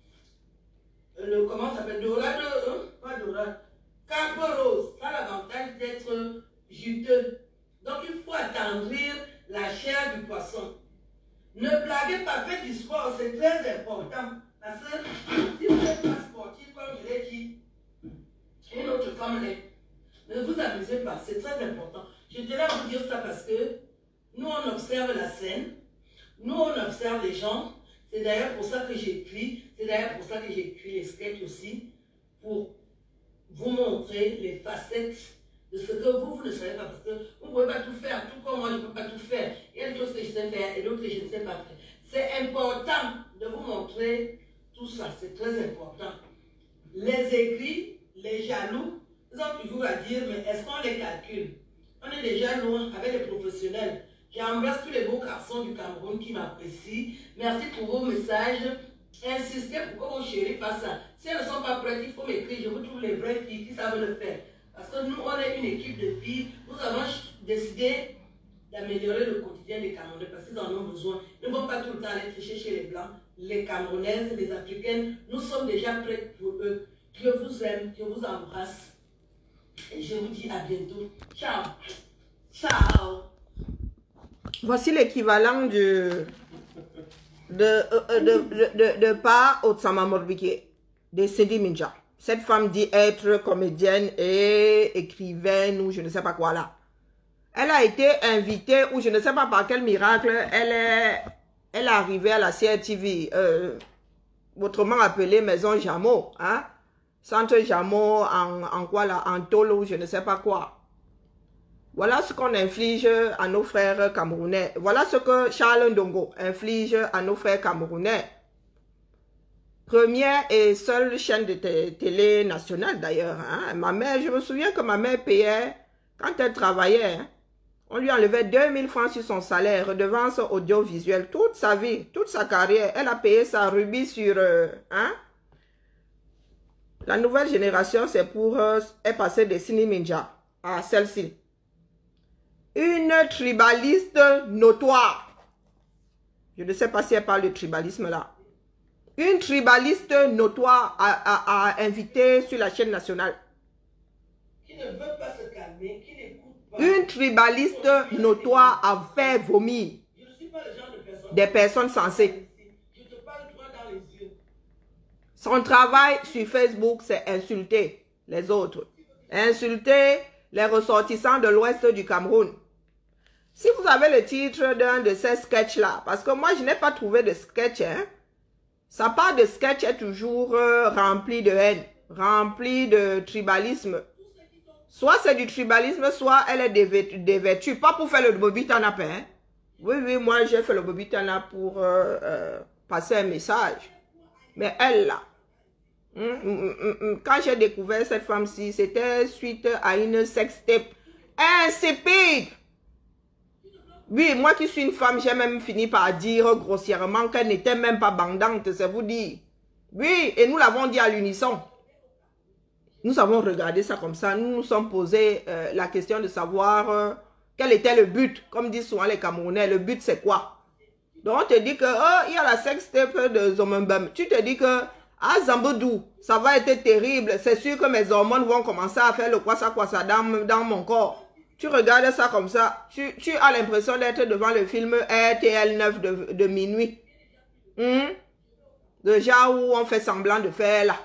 [SPEAKER 10] le, comment ça s'appelle, dorade, hein? Pas dorade, carpe rose, ça a l'avantage d'être juteux. Donc il faut attendrir la chair du poisson. Ne blaguez pas, faites du sport, c'est très important. Parce que si vous n'êtes pas sportif, comme je l'ai dit, une autre femme l'est. Ne vous amusez pas, c'est très important. Je tenais à vous dire ça parce que nous on observe la scène, nous on observe les gens. C'est d'ailleurs pour ça que j'écris, c'est d'ailleurs pour ça que j'écris les sketchs aussi, pour vous montrer les facettes de ce que vous, vous ne savez pas, parce que vous ne pouvez pas tout faire, tout comme moi je ne peux pas tout faire. Il y a des choses que je sais faire et d'autres que je ne sais pas faire. C'est important de vous montrer tout ça, c'est très important. Les aigris, les jaloux, ils ont toujours à dire, mais est-ce qu'on les calcule? On est déjà loin avec les professionnels. J'embrasse tous les beaux garçons du Cameroun qui m'apprécient. Merci pour vos messages. Insistez pour que vos chéris fassent ça. Si elles ne sont pas prêtes, il faut m'écrire. Je vous trouve les vraies filles qui savent le faire. Parce que nous, on est une équipe de filles. Nous avons décidé d'améliorer le quotidien des Camerounais parce qu'ils en ont besoin. Ils ne vont pas tout le temps aller tricher chez les Blancs. Les Camerounaises, les Africaines, nous sommes déjà prêtes pour eux. Je vous aime, je vous embrasse. Et je vous dis à bientôt. Ciao. Ciao.
[SPEAKER 1] Voici l'équivalent de de, de, de, de, de Pa Otsama Morbikie, de Cindy Minja. Cette femme dit être comédienne et écrivaine ou je ne sais pas quoi là. Elle a été invitée ou je ne sais pas par quel miracle, elle est, elle est arrivée à la C R T V, euh, autrement appelée Maison Jameau, hein? Centre Jameau en, en quoi là, en tôle ou je ne sais pas quoi. Voilà ce qu'on inflige à nos frères camerounais. Voilà ce que Charles Ndongo inflige à nos frères camerounais. Première et seule chaîne de télé nationale d'ailleurs. Hein. Ma mère, je me souviens que ma mère payait, quand elle travaillait, hein, on lui enlevait deux mille francs sur son salaire, redevance audiovisuelle, toute sa vie, toute sa carrière. Elle a payé sa rubis sur... Euh, hein? La nouvelle génération, c'est pour... Euh, est passée des Cine Ninja à celle-ci. Une tribaliste notoire. Je ne sais pas si elle parle de tribalisme là. Une tribaliste notoire a, a, a invité sur la chaîne nationale.
[SPEAKER 10] Qui ne veut pas se calmer, qui n'écoute pas.
[SPEAKER 1] Une tribaliste notoire a fait vomir
[SPEAKER 10] Je ne suis pas le genre de personne.
[SPEAKER 1] Des personnes sensées.
[SPEAKER 10] Je te parle droit dans les yeux.
[SPEAKER 1] Son travail sur Facebook, c'est insulter les autres. Insulter les ressortissants de l'ouest du Cameroun. Si vous avez le titre d'un de ces sketchs-là, parce que moi, je n'ai pas trouvé de sketch, hein. Sa part de sketch est toujours euh, remplie de haine, remplie de tribalisme. Soit c'est du tribalisme, soit elle est dévêtue. Pas pour faire le bobitana, hein. Oui, oui, moi j'ai fait le bobitana pour euh, euh, passer un message. Mais elle là, hum, hum, hum, hum, quand j'ai découvert cette femme-ci, c'était suite à une sextape insipide. Oui, moi qui suis une femme, j'ai même fini par dire grossièrement qu'elle n'était même pas bandante, c'est vous dire. Oui, et nous l'avons dit à l'unisson. Nous avons regardé ça comme ça, nous nous sommes posé euh, la question de savoir euh, quel était le but. Comme disent souvent les Camerounais, le but c'est quoi? Donc on te dit que, oh, il y a la sextape de Zomembem. Tu te dis que, ah, Zambodou, ça va être terrible. C'est sûr que mes hormones vont commencer à faire le quoi ça quoi ça dans, dans mon corps. Tu regardes ça comme ça, tu, tu as l'impression d'être devant le film R T L neuf de, de minuit. Hmm? Le genre où on fait semblant de faire là.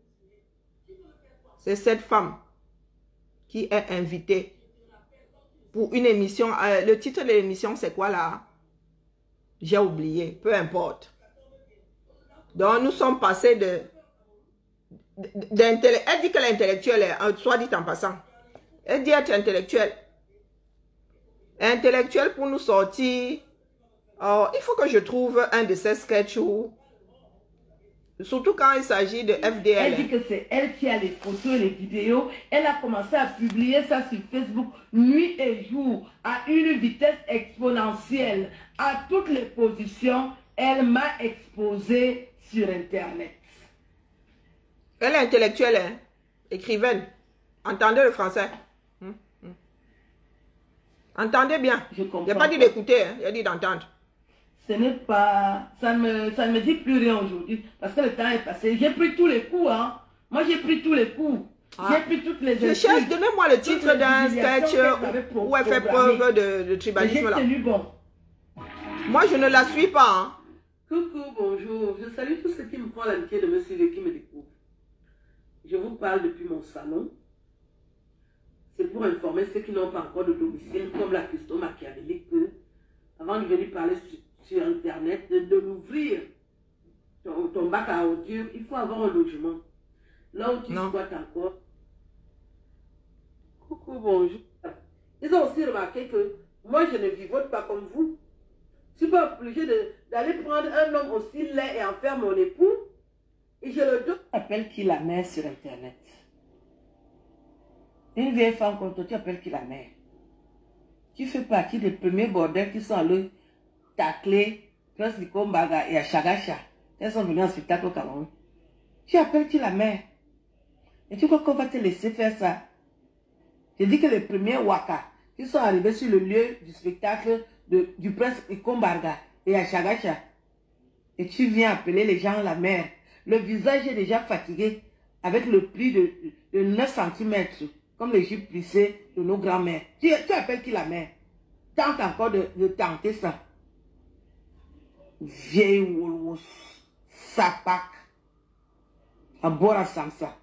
[SPEAKER 1] C'est cette femme qui est invitée pour une émission. Euh, le titre de l'émission, c'est quoi là? J'ai oublié, peu importe. Donc, nous sommes passés de... d'intellect. Elle dit que l'intellectuel est, soit dit en passant. Elle dit être intellectuelle. Intellectuelle pour nous sortir. Oh, il faut que je trouve un de ces sketchs où, surtout quand il s'agit de F D L.
[SPEAKER 10] Elle dit que c'est elle qui a les photos et les vidéos. Elle a commencé à publier ça sur Facebook nuit et jour à une vitesse exponentielle. À toutes les positions, elle m'a exposé sur Internet.
[SPEAKER 1] Elle est intellectuelle, hein? Écrivaine. Entendez le français. Hum, hum. Entendez bien.
[SPEAKER 10] Je comprends.
[SPEAKER 1] Il n'a pas dit d'écouter, hein? Il a dit d'entendre.
[SPEAKER 10] Ce n'est pas... Ça ne me, ça ne me dit plus rien aujourd'hui. Parce que le temps est passé. J'ai pris tous les coups, hein. Moi, j'ai pris tous les coups. Ah. J'ai pris toutes les...
[SPEAKER 1] Je cherche, donnez-moi le titre d'un sketch où elle fait preuve de, de tribalisme là.
[SPEAKER 10] Bon.
[SPEAKER 1] Moi, je ne la suis pas, hein.
[SPEAKER 10] Coucou, bonjour. Je salue tous ceux qui me font l'amitié de me suivre et qui me découvrent. Je vous parle depuis mon salon. C'est pour informer ceux qui n'ont pas encore de domicile, comme la custo machiavélique, que, avant de venir parler sur, sur Internet, de, de l'ouvrir, ton, ton bac à ordures, il faut avoir un logement. Là où tu squattes encore. Coucou, bonjour. Ils ont aussi remarqué que moi, je ne vivote pas comme vous. Je ne suis pas obligée d'aller prendre un homme aussi laid et en faire mon époux. Et je le donne. Appelle qui la mère sur Internet. Une vieille femme comme toi, tu appelles qui la mère. Tu fais partie des premiers bordels qui sont allés tacler Prince Likombaga et à Chagacha. Elles sont venues en spectacle au Cameroun. Tu appelles qui la mère. Et tu crois qu'on va te laisser faire ça? Je dis que les premiers Waka qui sont arrivés sur le lieu du spectacle de, du Prince Likombaga et à Chagacha. Et tu viens appeler les gens la mère. Le visage est déjà fatigué avec le pli de, de neuf centimètres, comme les jupes plissées de nos grands-mères. Tu, tu appelles qui la mère? Tente encore de, de tenter ça. Vieille wolwos, sapak, à boire ensemble ça.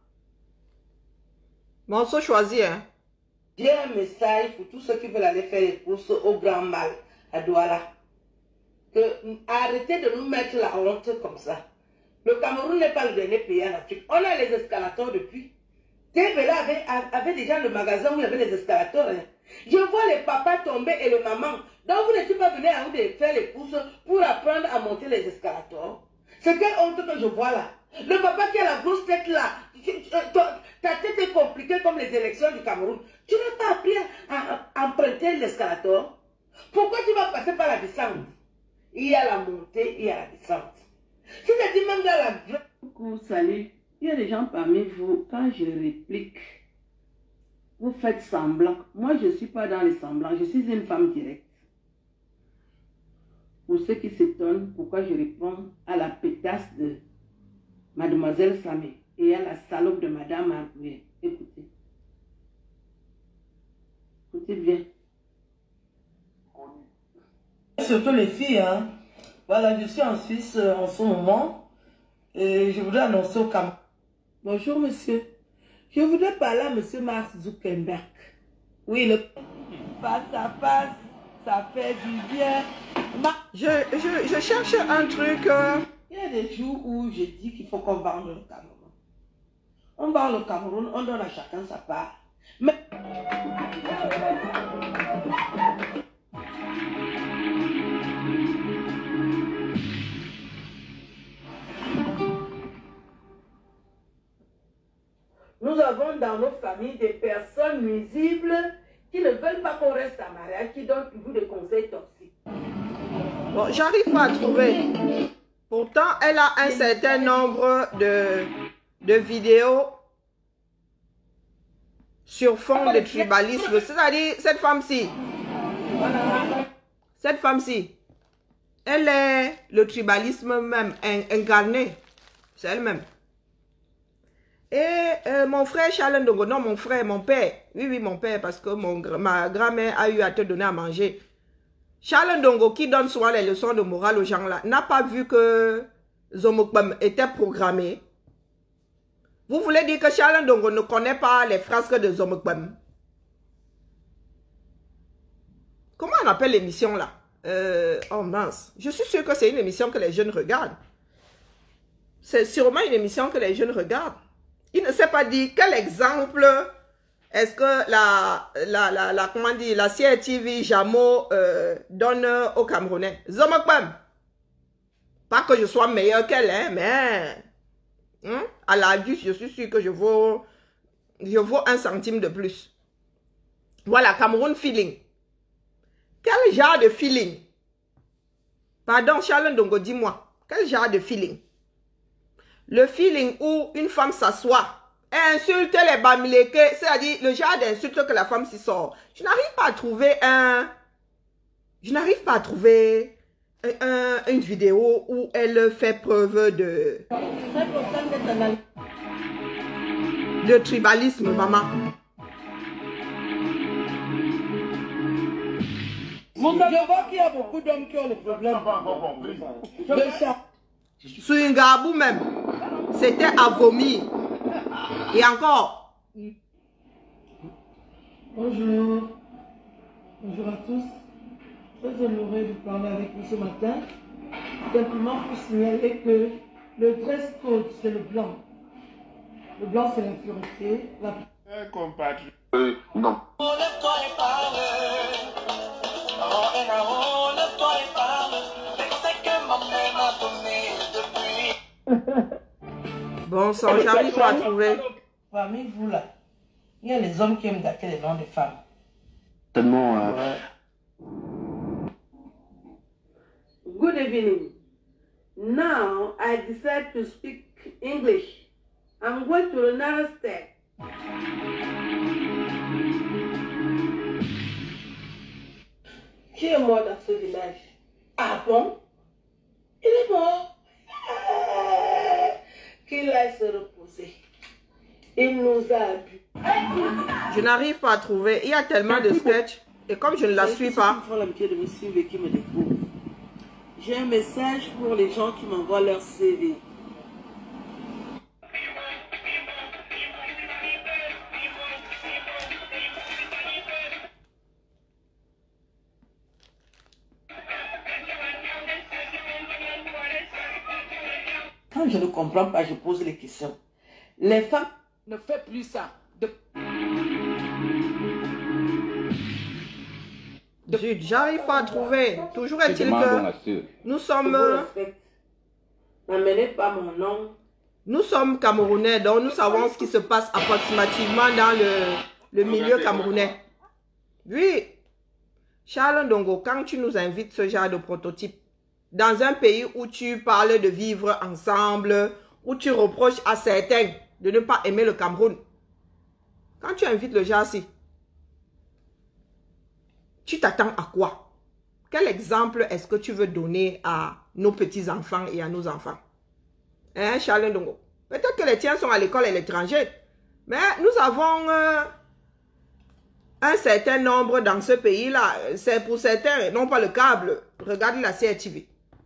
[SPEAKER 1] Morceau choisi, hein?
[SPEAKER 10] J'ai un message pour tous ceux qui veulent aller faire les courses au Grand Mal à Douala. Que, arrêtez de nous mettre la honte comme ça. Le Cameroun n'est pas le dernier pays en Afrique. On a les escalators depuis. Tébéla avait, avait déjà le magasin où il y avait les escalators. Hein. Je vois les papas tomber et le maman. Donc vous n'étiez pas venu à vous de faire les courses pour apprendre à monter les escalators. C'est quelle honte que je vois là. Le papa qui a la grosse tête là, ta tête est compliquée comme les élections du Cameroun. Tu n'as pas appris à, à emprunter l'escalator. Pourquoi tu vas passer par la descente? Il y a la montée, il y a la descente. Si tu dis même dans la...
[SPEAKER 11] Coucou, salut. Il y a des gens parmi vous, quand je réplique, vous faites semblant. Moi, je ne suis pas dans les semblants. Je suis une femme directe. Pour ceux qui s'étonnent pourquoi je réponds à la pétasse de Mademoiselle Samé et à la salope de Madame Arboué. Écoutez. Écoutez bien.
[SPEAKER 10] Surtout les filles, hein. Voilà, je suis en Suisse euh, en ce moment et je voudrais annoncer au Cameroun. Bonjour monsieur. Je voudrais parler à monsieur Mark Zuckerberg. Oui, le face à face, ça fait du bien.
[SPEAKER 1] Je, je, je cherche un truc. Euh...
[SPEAKER 10] Il y a des jours où je dis qu'il faut qu'on vende le Cameroun. On vend le Cameroun, on donne à chacun sa part. Mais... Nous avons dans nos familles des personnes nuisibles qui ne veulent pas qu'on reste à mariage, qui donnent toujours des conseils toxiques.
[SPEAKER 1] Bon, j'arrive pas à trouver. Pourtant, elle a un certain nombre de, de vidéos sur fond de tribalisme. C'est-à-dire, cette femme-ci, cette femme-ci, elle est le tribalisme même incarné. C'est elle-même. Et euh, mon frère Charles Ndongo, non mon frère, mon père, oui oui mon père, parce que mon, ma grand-mère a eu à te donner à manger. Charles Ndongo qui donne souvent les leçons de morale aux gens là, n'a pas vu que Zomokbam était programmé. Vous voulez dire que Charles Ndongo ne connaît pas les frasques de Zomokbam? Comment on appelle l'émission là? euh, Oh mince, je suis sûre que c'est une émission que les jeunes regardent. C'est sûrement une émission que les jeunes regardent. Il ne sait pas dire quel exemple est-ce que la, la, la, la, comment dire, la C R T V Jamo euh, donne aux Camerounais. Zomokbam. Pas que je sois meilleur qu'elle, hein, mais hein, à la due, je suis sûr que je vaux, je vaux un centime de plus. Voilà, Cameroun feeling. Quel genre de feeling? Pardon, Charles Ndongo, dis-moi. Quel genre de feeling? Le feeling où une femme s'assoit et insulte les bamileke, c'est-à-dire le genre d'insulte que la femme s'y sort. Je n'arrive pas à trouver un... Je n'arrive pas à trouver un, un, une vidéo où elle fait preuve de... de tribalisme, maman.
[SPEAKER 10] Je vois qu'il y a beaucoup d'hommes qui ont le problème.
[SPEAKER 1] Sur une gabou même, c'était à vomir. Et encore.
[SPEAKER 10] Bonjour. Bonjour à tous. Très honoré de parler avec vous ce matin. Simplement pour signaler que le dress code, c'est le blanc. Le blanc, c'est l'impureté. La...
[SPEAKER 2] Un compatriote.
[SPEAKER 9] Euh, non.
[SPEAKER 1] Bon sang, j'arrive pas à trouver.
[SPEAKER 10] Parmi vous là, il y a les hommes qui aiment gâter les noms des femmes.
[SPEAKER 5] Tellement... Euh...
[SPEAKER 11] Good evening. Now I decide to speak English. I'm going to the next step.
[SPEAKER 10] Qui est mort dans ce village? Ah bon? Il est mort. Qu'il aille se reposer. Il nous a bu.
[SPEAKER 1] Je n'arrive pas à trouver. Il y a tellement de sketchs. Et comme je ne la suis pas...
[SPEAKER 11] de me suivre et qui me découvrent. J'ai un message pour les gens qui m'envoient leur C V.
[SPEAKER 10] Quand je ne comprends pas, je pose les questions. Les femmes ne font plus ça. De...
[SPEAKER 1] Zut, j'arrive pas à trouver. Toujours est-il que nous sommes...
[SPEAKER 10] N'amenez pas mon nom.
[SPEAKER 1] Nous sommes Camerounais, donc nous savons ce qui se passe approximativement dans le, le milieu camerounais. Oui. Charles Ndongo, quand tu nous invites ce genre de prototype, dans un pays où tu parles de vivre ensemble, où tu reproches à certains de ne pas aimer le Cameroun, quand tu invites le genre-ci, tu t'attends à quoi? Quel exemple est-ce que tu veux donner à nos petits-enfants et à nos enfants? Hein, Charles Ndongo? Peut-être que les tiens sont à l'école à l'étranger, mais nous avons euh, un certain nombre dans ce pays-là. C'est pour certains, non pas le câble. Regarde la C R T V.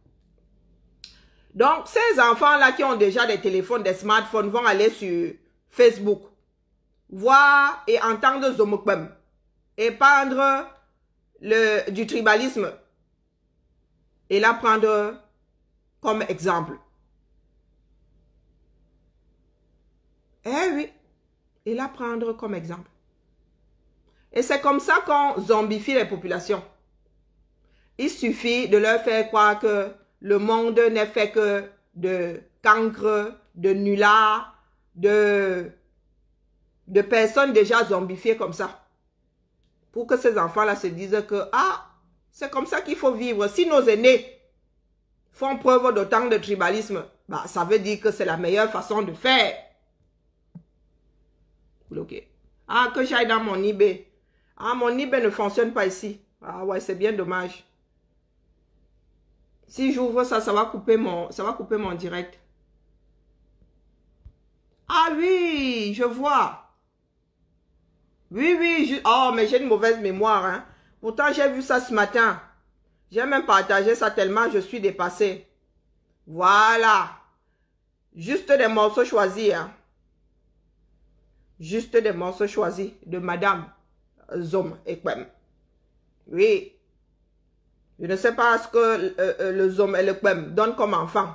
[SPEAKER 1] Donc, ces enfants-là qui ont déjà des téléphones, des smartphones, vont aller sur Facebook, voir et entendre Zomokbem et prendre le, du tribalisme et la prendre comme exemple. Eh oui, et la prendre comme exemple. Et c'est comme ça qu'on zombifie les populations. Il suffit de leur faire croire que le monde n'est fait que de cancres, de nullards, de, de personnes déjà zombifiées comme ça. Pour que ces enfants-là se disent que, ah, c'est comme ça qu'il faut vivre. Si nos aînés font preuve d'autant de tribalisme, bah, ça veut dire que c'est la meilleure façon de faire. Ok. Ah, que j'aille dans mon eBay. Ah, mon eBay ne fonctionne pas ici. Ah ouais, c'est bien dommage. Si j'ouvre ça, ça va couper mon, ça va couper mon direct. Ah oui, je vois. Oui, oui. Je, oh, mais j'ai une mauvaise mémoire. Hein. Pourtant, j'ai vu ça ce matin. J'ai même partagé ça tellement je suis dépassée. Voilà. Juste des morceaux choisis. Hein. Juste des morceaux choisis de Madame Zom Ekwem. Oui. Je ne sais pas ce que euh, le Zom et le Kwem donnent comme enfant.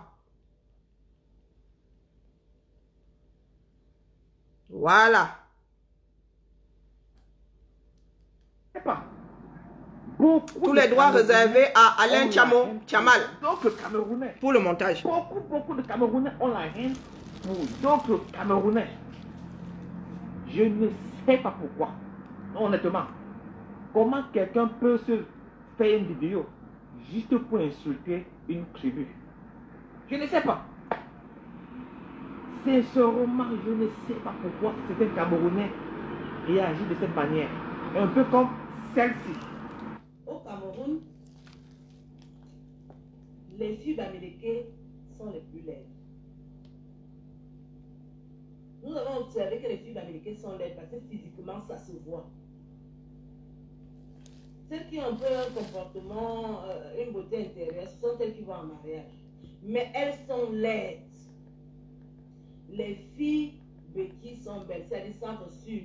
[SPEAKER 1] Voilà.
[SPEAKER 2] Pas.
[SPEAKER 1] Tous les droits réservés à Alain Chamo, Chamal.
[SPEAKER 2] D'autres Camerounais.
[SPEAKER 1] Pour le montage.
[SPEAKER 2] Beaucoup, beaucoup de Camerounais ont la haine pour d'autres Camerounais. Je ne sais pas pourquoi. Honnêtement. Comment quelqu'un peut se faire une vidéo juste pour insulter une tribu? Je ne sais pas. Sincèrement, je ne sais pas pourquoi certains Camerounais réagissent de cette manière. Un peu comme celle-ci.
[SPEAKER 10] Au Cameroun, les filles d'Amérique sont les plus laides. Nous avons observé que les filles d'Amérique sont laides parce que physiquement ça se voit. Celles qui ont un peu un comportement, euh, une beauté intérieure, ce sont celles qui vont en mariage. Mais elles sont laides. Les filles Becky sont belles, c'est du centre-sud.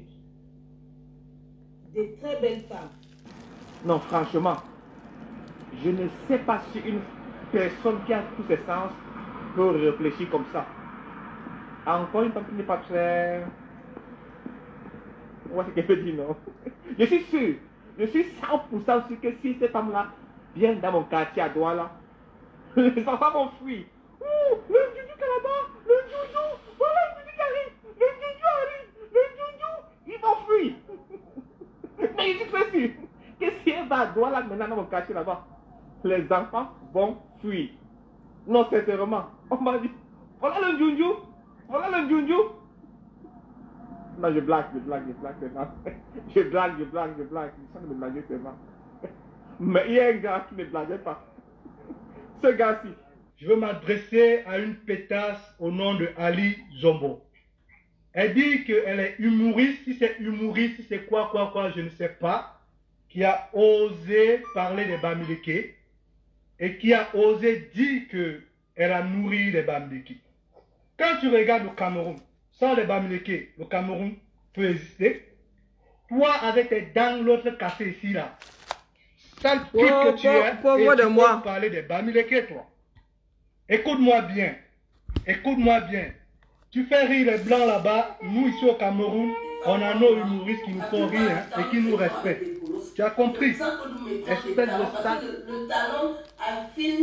[SPEAKER 10] Des très belles femmes.
[SPEAKER 2] Non, franchement, je ne sais pas si une personne qui a tous ses sens peut réfléchir comme ça. Encore une femme qui n'est pas très... Ouais, c'est qu'elle peut dire non. Je suis sûr, je suis cent pour cent sûr que si cette femme-là vient dans mon quartier à Douala, les enfants vont fuir. Ouh, le Djoudjou qui est là-bas, le Djoudjou, voilà le Djoudjou qui arrive, le Djoudjou arrive, le Djoudjou, ils vont fuir. Mais je suis très sûr que si elle va à Douala maintenant dans mon quartier là-bas, les enfants vont fuir. Non, sincèrement, on m'a dit, voilà le Djoudjou, voilà le Djoudjou. Non, je blague, je blague, je blague, c'est mal. Je blague, je blague, je blague. Je sens de me blaguer, c'est mal. Mais il y a un gars qui ne blaguait pas. Ce gars-ci.
[SPEAKER 12] Je veux m'adresser à une pétasse au nom de Ali Zombo. Elle dit qu'elle est humoriste. Si c'est humoriste, si c'est quoi, quoi, quoi, je ne sais pas. Qui a osé parler des Bamileke. Et qui a osé dire qu'elle a nourri les Bamileke. Quand tu regardes le Cameroun, sans les Bamileke, le Cameroun peut exister. Toi, avec tes dents, l'autre cassé ici, là. Sale pute
[SPEAKER 1] Oh,
[SPEAKER 12] que tu
[SPEAKER 1] pauvre-
[SPEAKER 12] es,
[SPEAKER 1] pauvre
[SPEAKER 12] et
[SPEAKER 1] de
[SPEAKER 12] tu
[SPEAKER 1] moi.
[SPEAKER 12] peux parler des Bamileke, toi. Écoute-moi bien. Écoute-moi bien. Tu fais rire les Blancs là-bas. Nous, ici au Cameroun, on a nos humoristes qui nous font rire hein, et qui nous respectent. Tu as compris?
[SPEAKER 10] Sans que nous mettons des
[SPEAKER 12] Espèce
[SPEAKER 10] talons,
[SPEAKER 12] de
[SPEAKER 10] parce
[SPEAKER 12] sac.
[SPEAKER 10] que le, le talon affine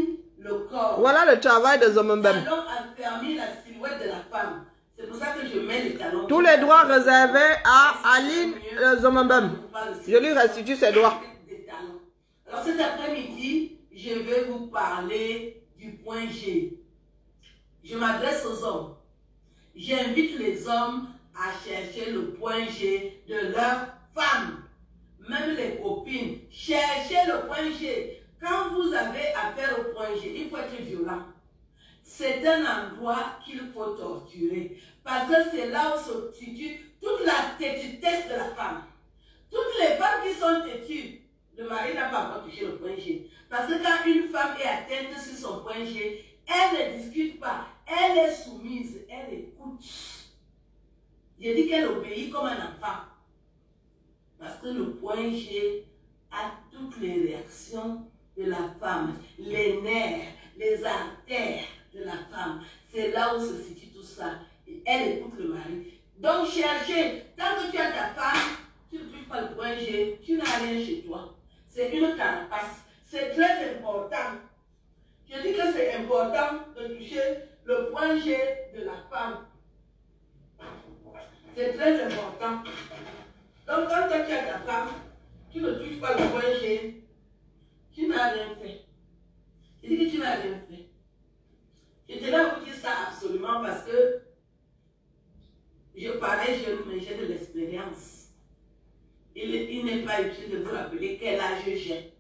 [SPEAKER 10] le corps.
[SPEAKER 1] Voilà le travail de Zombembem.
[SPEAKER 10] Les talons affermissent la silhouette de la femme. C'est pour ça que je mets les talons.
[SPEAKER 1] Tous les droits réservés à Aline euh, Zombembem. Je lui restitue ses droits.
[SPEAKER 10] Alors cet après-midi, je vais vous parler du point G. Je m'adresse aux hommes. J'invite les hommes à chercher le point G de leur femme. Même les copines, cherchez le point G. Quand vous avez affaire au point G, il faut être violent. C'est un endroit qu'il faut torturer. Parce que c'est là où se situe toute la têtutesse de la femme. Toutes les femmes qui sont têtues, le mari n'a pas encore touché le point G. Parce que quand une femme est atteinte sur son point G, elle ne discute pas. Elle est soumise. Elle écoute. J'ai dit qu'elle obéit comme un enfant. Parce que le point G a toutes les réactions de la femme. Les nerfs, les artères de la femme. C'est là où se situe tout ça. Et elle écoute le mari. Donc cherchez. Tant que tu as ta femme, tu ne touches pas le point G, tu n'as rien chez toi. C'est une carapace. C'est très important. Je dis que c'est important de toucher le point G de la femme. C'est très important. Donc quand toi tu as ta femme, tu ne touches pas le point G, tu n'as rien fait. Je dis que tu n'as rien fait. Je tenais à vous dire ça absolument parce que je parais jeune, mais j'ai de l'expérience. Il, il n'est pas utile de vous rappeler quel âge j'ai.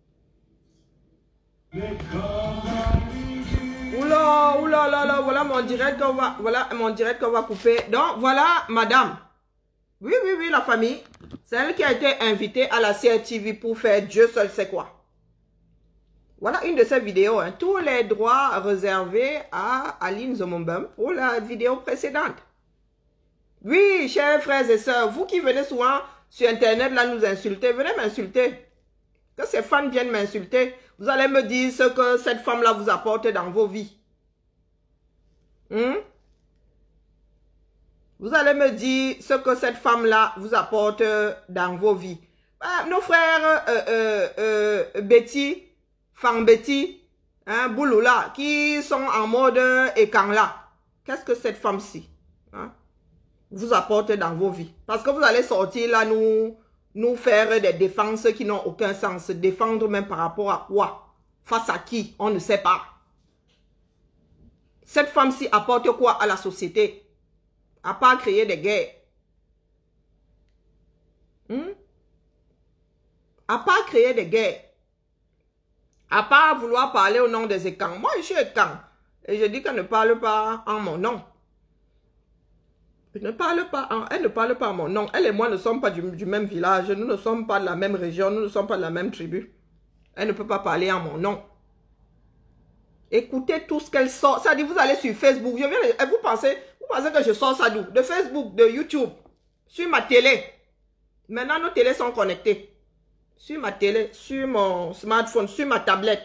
[SPEAKER 1] Oula, oula, là, là, voilà mon direct qu'on va, voilà mon direct qu'on va couper. Donc, voilà, madame. Oui, oui, oui, la famille. C'est elle qui a été invitée à la C R T V pour faire Dieu seul sait quoi. Voilà une de ces vidéos. Hein. Tous les droits réservés à Aline Zombembem pour la vidéo précédente. Oui, chers frères et sœurs, vous qui venez souvent sur Internet là nous insulter, venez m'insulter. Que ces fans viennent m'insulter, vous allez me dire ce que cette femme-là vous apporte dans vos vies. Hmm? Vous allez me dire ce que cette femme-là vous apporte dans vos vies. Ah, nos frères euh, euh, euh, Betty, Fang Betty, hein, Bouloula, qui sont en mode écan là. Qu'est-ce que cette femme-ci hein, vous apporte dans vos vies? Parce que vous allez sortir là, nous, nous faire des défenses qui n'ont aucun sens. Défendre même par rapport à quoi? Face à qui? On ne sait pas. Cette femme-ci apporte quoi à la société? À part créer des guerres. Hmm? À part créer des guerres. À part vouloir parler au nom des écans. Moi, je suis écan. Et je dis qu'elle ne parle pas en mon nom. Elle ne parle pas en, elle ne parle pas en mon nom. Elle et moi ne sommes pas du, du même village. Nous ne sommes pas de la même région. Nous ne sommes pas de la même tribu. Elle ne peut pas parler en mon nom. Écoutez tout ce qu'elle sort. Ça dit, vous allez sur Facebook. Je viens, vous pensez, vous pensez que je sors ça d'où? De Facebook, de YouTube, sur ma télé. Maintenant, nos télés sont connectées. Sur ma télé, sur mon smartphone, sur ma tablette.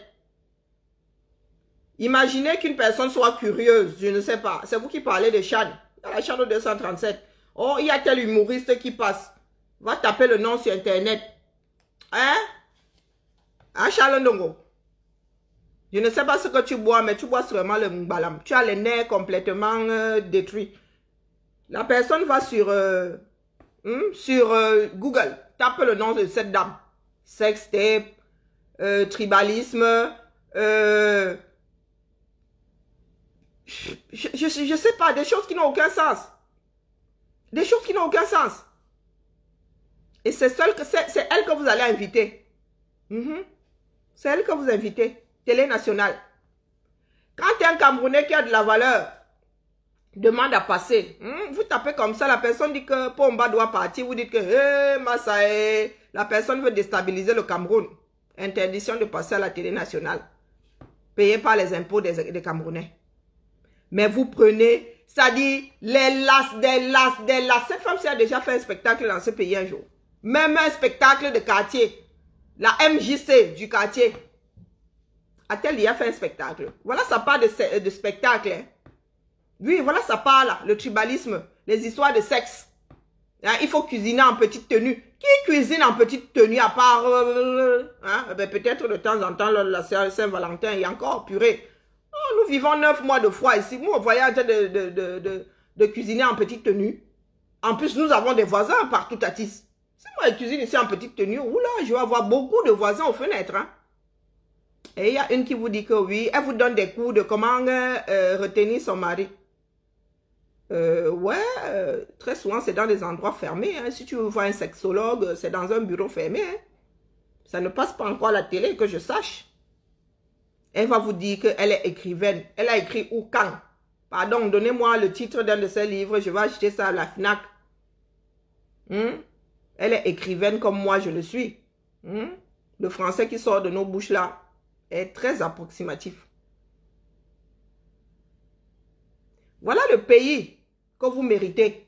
[SPEAKER 1] Imaginez qu'une personne soit curieuse, je ne sais pas. C'est vous qui parlez de Chan. Dans la chaîne deux cent trente-sept. Oh, il y a tel humoriste qui passe. Va taper le nom sur Internet. Hein? Hein, Charles Ndongo? Je ne sais pas ce que tu bois, mais tu bois sûrement le mbalam. Tu as les nerfs complètement euh, détruits. La personne va sur, euh, hmm, sur euh, Google. Tape le nom de cette dame. Sex tape, euh, tribalisme, euh, je, je, je sais pas, des choses qui n'ont aucun sens. Des choses qui n'ont aucun sens. Et c'est c'est elle que vous allez inviter. Mm-hmm. C'est elle que vous invitez. Télé nationale. Quand un Camerounais qui a de la valeur demande à passer, hmm, vous tapez comme ça, la personne dit que Pomba doit partir, vous dites que hey, Massae, la personne veut déstabiliser le Cameroun. Interdiction de passer à la télé nationale. Payé par les impôts des, des Camerounais. Mais vous prenez, ça dit, les las, des las, des las. Cette femme-ci a déjà fait un spectacle dans ce pays un jour. Même un spectacle de quartier. La M J C du quartier. A-t-elle déjà fait un spectacle? Voilà ça part de, de spectacle. Hein. Oui, voilà ça part là. Le tribalisme, les histoires de sexe. Hein, il faut cuisiner en petite tenue. Qui cuisine en petite tenue à part, euh, hein, ben peut-être de temps en temps, la Saint-Valentin et encore, purée. Oh, nous vivons neuf mois de froid ici. Vous me voyez en train de, de, de, de, de cuisiner en petite tenue. En plus, nous avons des voisins partout à Tis. Si moi je cuisine ici en petite tenue, oula, je vais avoir beaucoup de voisins aux fenêtres. Hein. Et il y a une qui vous dit que oui, elle vous donne des cours de comment euh, retenir son mari. Euh, ouais, euh, très souvent c'est dans des endroits fermés. Hein. Si tu veux voir un sexologue, c'est dans un bureau fermé. Hein. Ça ne passe pas encore à la télé, que je sache. Elle va vous dire qu'elle est écrivaine. Elle a écrit où, quand? Pardon, donnez-moi le titre d'un de ses livres, je vais acheter ça à la FNAC. Hmm? Elle est écrivaine comme moi je le suis. Hmm? Le français qui sort de nos bouches là est très approximatif. Voilà le pays que vous méritez.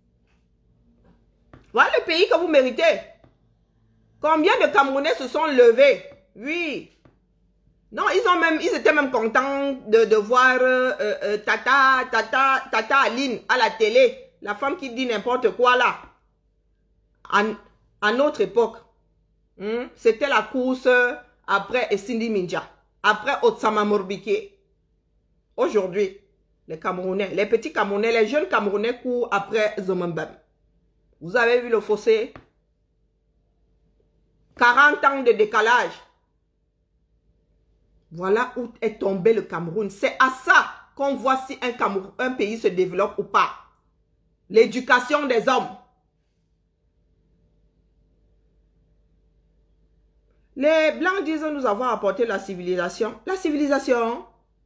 [SPEAKER 1] Voilà le pays que vous méritez. Combien de Camerounais se sont levés? Oui. Non, ils, ont même, ils étaient même contents de, de voir euh, euh, Tata, Tata, Tata Aline à la télé. La femme qui dit n'importe quoi là. En, à notre époque, hmm, c'était la course après Cindy Minja, après Otsama Morbike. Aujourd'hui, les Camerounais, les petits Camerounais, les jeunes Camerounais courent après Zomambam. Vous avez vu le fossé? quarante ans de décalage. Voilà où est tombé le Cameroun. C'est à ça qu'on voit si un, Cameroun, un pays se développe ou pas. L'éducation des hommes. Les Blancs disent nous avons apporté la civilisation. La civilisation.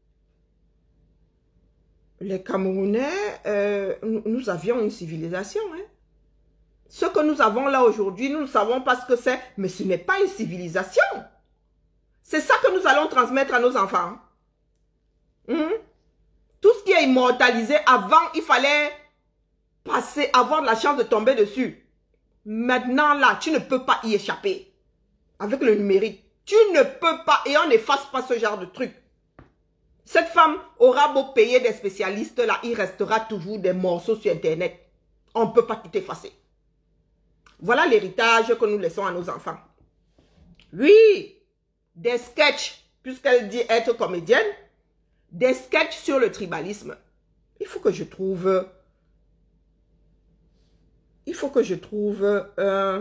[SPEAKER 1] Les Camerounais, euh, nous, nous avions une civilisation. Hein. Ce que nous avons là aujourd'hui, nous ne savons pas ce que c'est, mais ce n'est pas une civilisation. C'est ça que nous allons transmettre à nos enfants. Hum? Tout ce qui est immortalisé, avant, il fallait passer, avoir la chance de tomber dessus. Maintenant, là, tu ne peux pas y échapper. Avec le numérique. Tu ne peux pas, et on n'efface pas ce genre de truc. Cette femme aura beau payer des spécialistes, là, il restera toujours des morceaux sur Internet. On ne peut pas tout effacer. Voilà l'héritage que nous laissons à nos enfants. Oui, des sketchs, puisqu'elle dit être comédienne, des sketchs sur le tribalisme. Il faut que je trouve... Il faut que je trouve euh,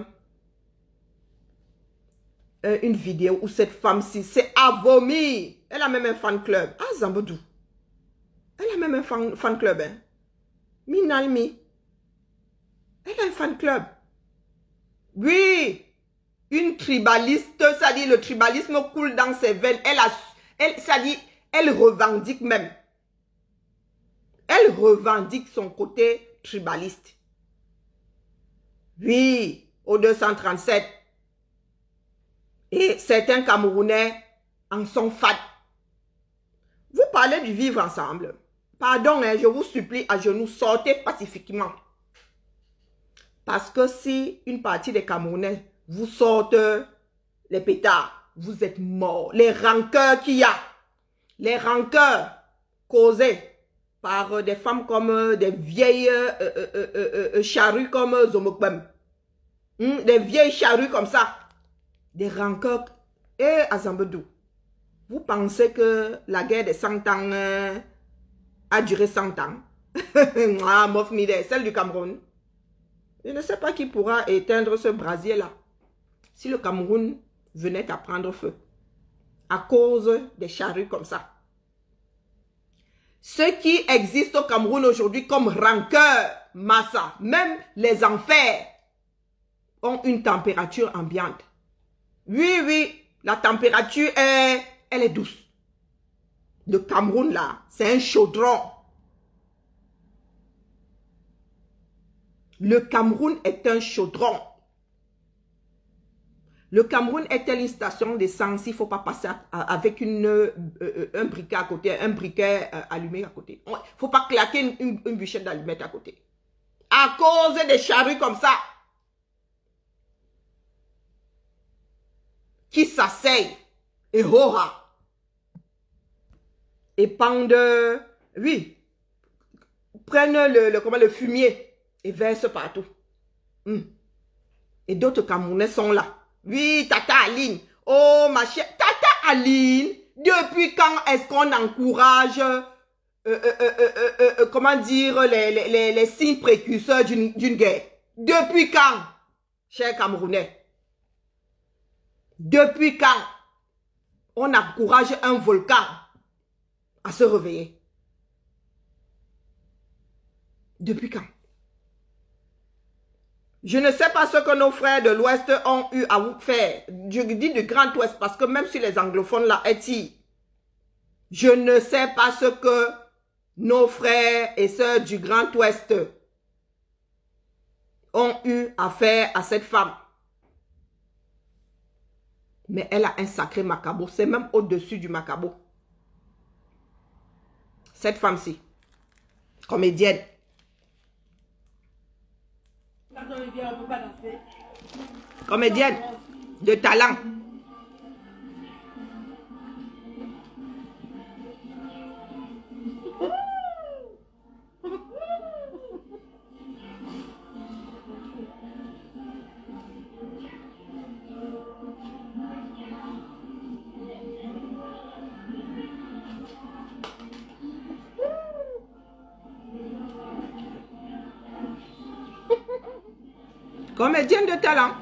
[SPEAKER 1] euh, une vidéo où cette femme-ci, c'est à vomir. Elle a même un fan club. Ah, Zambodou. Elle a même un fan, fan club. Hein. Minalmi. Elle a un fan club. Oui. Une tribaliste, ça dit le tribalisme coule dans ses veines. Elle a, elle, ça dit, elle revendique même. Elle revendique son côté tribaliste. Oui, au deux cent trente-sept. Et certains Camerounais en sont fat. Vous parlez du vivre ensemble. Pardon, hein, je vous supplie à genoux, sortez pacifiquement. Parce que si une partie des Camerounais vous sortent les pétards, vous êtes morts. Les rancœurs qu'il y a, les rancœurs causées par des femmes comme des vieilles euh, euh, euh, euh, charrues comme Zomokbem. Hum, des vieilles charrues comme ça. Des rancœurs. Et Azambedou, vous pensez que la guerre des cent ans euh, a duré cent ans? Ah, Mofmide, celle du Cameroun. Je ne sais pas qui pourra éteindre ce brasier-là. Si le Cameroun venait à prendre feu. À cause des charrues comme ça. Ce qui existe au Cameroun aujourd'hui comme rancœur, massa, même les enfers, ont une température ambiante. Oui, oui, la température est, elle est douce. Le Cameroun là, c'est un chaudron. Le Cameroun est un chaudron. Le Cameroun est telle une station d'essence, il ne faut pas passer avec une, euh, euh, un briquet à côté, un briquet euh, allumé à côté. Il ne faut pas claquer une, une, une bûchette d'allumette à côté. À cause des charrues comme ça. Qui s'asseyent et hora. Et pendent, oui, prennent le, le, comment, le fumier et versent partout. Hum. Et d'autres Camerounais sont là. Oui, Tata Aline. Oh, ma chère. Tata Aline, depuis quand est-ce qu'on encourage, euh, euh, euh, euh, euh, euh, comment dire, les, les, les, les signes précurseurs d'une guerre? Depuis quand, chers Camerounais? Depuis quand on encourage un volcan à se réveiller? Depuis quand? Je ne sais pas ce que nos frères de l'Ouest ont eu à vous faire. Je dis du Grand Ouest parce que même si les anglophones là étirent, je ne sais pas ce que nos frères et sœurs du Grand Ouest ont eu à faire à cette femme. Mais elle a un sacré macabo. C'est même au-dessus du macabo. Cette femme-ci, comédienne. Comédienne de talent. Comédienne de talent.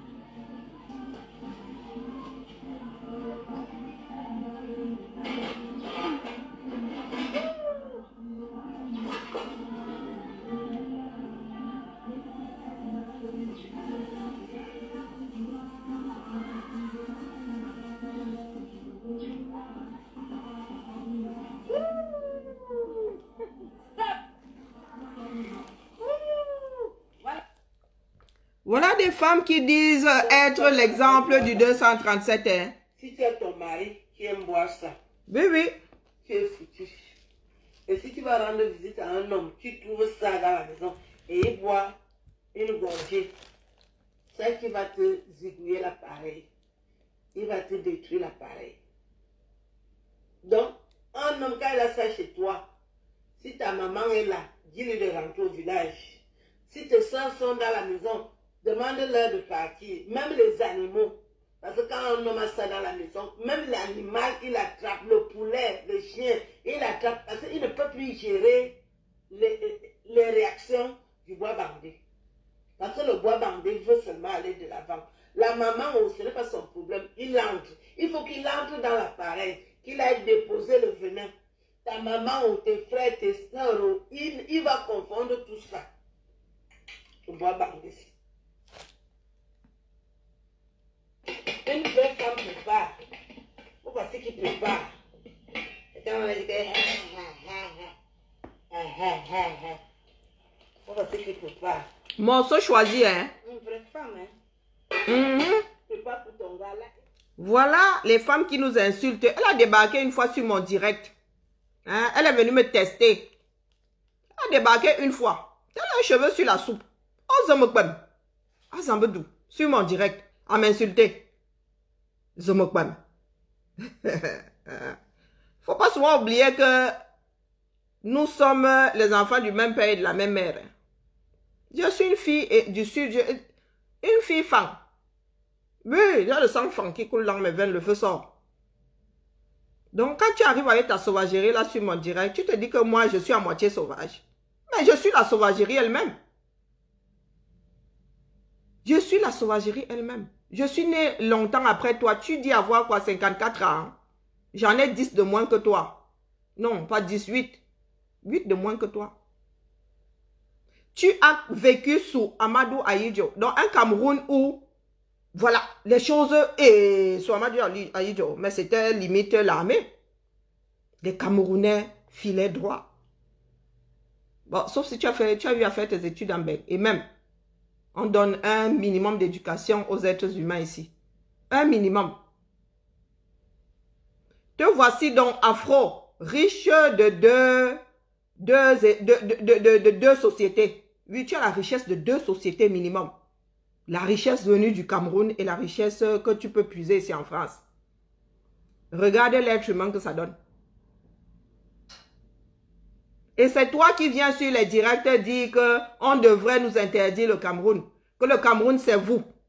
[SPEAKER 1] Voilà des femmes qui disent être l'exemple du deux cent trente-sept. Hein.
[SPEAKER 10] Si tu as ton mari qui aime boire ça,
[SPEAKER 1] oui, oui.
[SPEAKER 10] Tu es foutu. Et si tu vas rendre visite à un homme, tu trouves ça dans la maison et il boit une gorgée, c'est qui va te zigouiller l'appareil. Il va te détruire l'appareil. Donc, un homme, quand il a ça chez toi, si ta maman est là, dis-lui de rentrer au village. Si tes soeurs sont dans la maison, demande-leur de partir. Même les animaux. Parce que quand un homme a ça dans la maison, même l'animal, il attrape le poulet, le chien, il attrape. Parce qu'il ne peut plus gérer les, les réactions du bois bandé. Parce que le bois bandé veut seulement aller de l'avant. La maman, oh, ce n'est pas son problème. Il entre. Il faut qu'il entre dans l'appareil, qu'il aille déposer le venin. Ta maman ou tes frères, tes soeurs, il, il va confondre tout ça. Le bois bandé. Une vraie femme prépare. Vous voyez qui prépare. Vous voyez qui prépare.
[SPEAKER 1] Morceau choisi, hein.
[SPEAKER 10] Une vraie femme, hein.
[SPEAKER 1] Mm-hmm.
[SPEAKER 10] Prépare pour ton gars là.
[SPEAKER 1] Voilà les femmes qui nous insultent. Elle a débarqué une fois sur mon direct. Hein? Elle est venue me tester. Elle a débarqué une fois. Elle a un cheveu sur la soupe. Oh, Zomokbam. Ah, Zambedou. Sur mon direct. À m'insulter. Zomokbam. Faut pas souvent oublier que nous sommes les enfants du même père et de la même mère. Je suis une fille et du sud. Je, une fille femme. Oui, il y a le sang fan qui coule dans mes veines, le feu sort. Donc, quand tu arrives avec ta sauvagerie là sur mon direct, tu te dis que moi, je suis à moitié sauvage. Mais je suis la sauvagerie elle-même. Je suis la sauvagerie elle-même. Je suis née longtemps après toi. Tu dis avoir quoi, cinquante-quatre ans? J'en ai dix de moins que toi. Non, pas dix-huit. huit de moins que toi. Tu as vécu sous Amadou Ahidjo, dans un Cameroun où, voilà, les choses, et sous Amadou Ahidjo, mais c'était limite l'armée. Les Camerounais filaient droit. Bon, sauf si tu as, fait, tu as eu à faire tes études en Belgique. Et même, on donne un minimum d'éducation aux êtres humains ici. Un minimum. Te voici donc afro, riche de deux, deux, de, de, de, de deux sociétés. Oui, tu as la richesse de deux sociétés minimum. La richesse venue du Cameroun et la richesse que tu peux puiser ici en France. Regardez l'être humain que ça donne. Et c'est toi qui viens sur les directs dire qu'on devrait nous interdire le Cameroun. Que le Cameroun, c'est vous.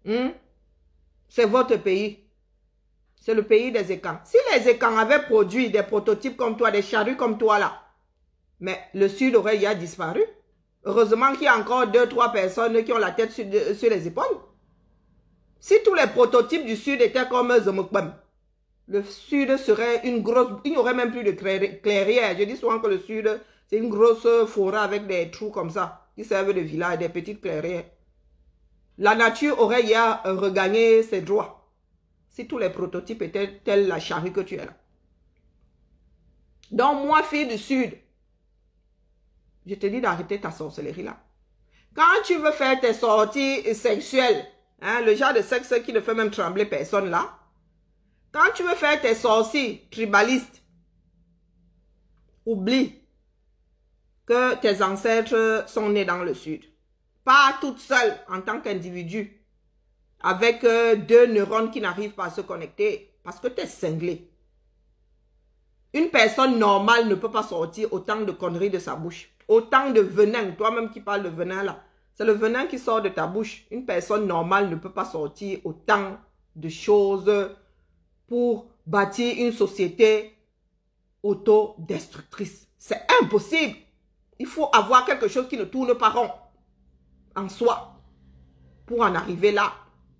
[SPEAKER 1] Hmm? C'est votre pays. C'est le pays des Ekans. Si les Ekans avaient produit des prototypes comme toi, des charrues comme toi là, mais le Sud aurait ya disparu. Heureusement qu'il y a encore deux, trois personnes qui ont la tête sur, sur les épaules. Si tous les prototypes du Sud étaient comme Zemokbam, le Sud serait une grosse... Il n'y aurait même plus de clairière. Je dis souvent que le Sud, c'est une grosse forêt avec des trous comme ça, qui servent de village, des petites clairières. La nature aurait ya regagné ses droits. Si tous les prototypes étaient tels la charrue que tu es là. Donc moi, fille du Sud, je te dis d'arrêter ta sorcellerie là. Quand tu veux faire tes sorties sexuelles, hein, le genre de sexe qui ne fait même trembler personne là, quand tu veux faire tes sorties tribalistes, oublie que tes ancêtres sont nés dans le Sud. Pas toute seule en tant qu'individu, avec euh, deux neurones qui n'arrivent pas à se connecter, parce que tu es cinglé. Une personne normale ne peut pas sortir autant de conneries de sa bouche. Autant de venin, toi-même qui parles de venin là. C'est le venin qui sort de ta bouche. Une personne normale ne peut pas sortir autant de choses pour bâtir une société autodestructrice. C'est impossible. Il faut avoir quelque chose qui ne tourne pas rond en soi pour en arriver là.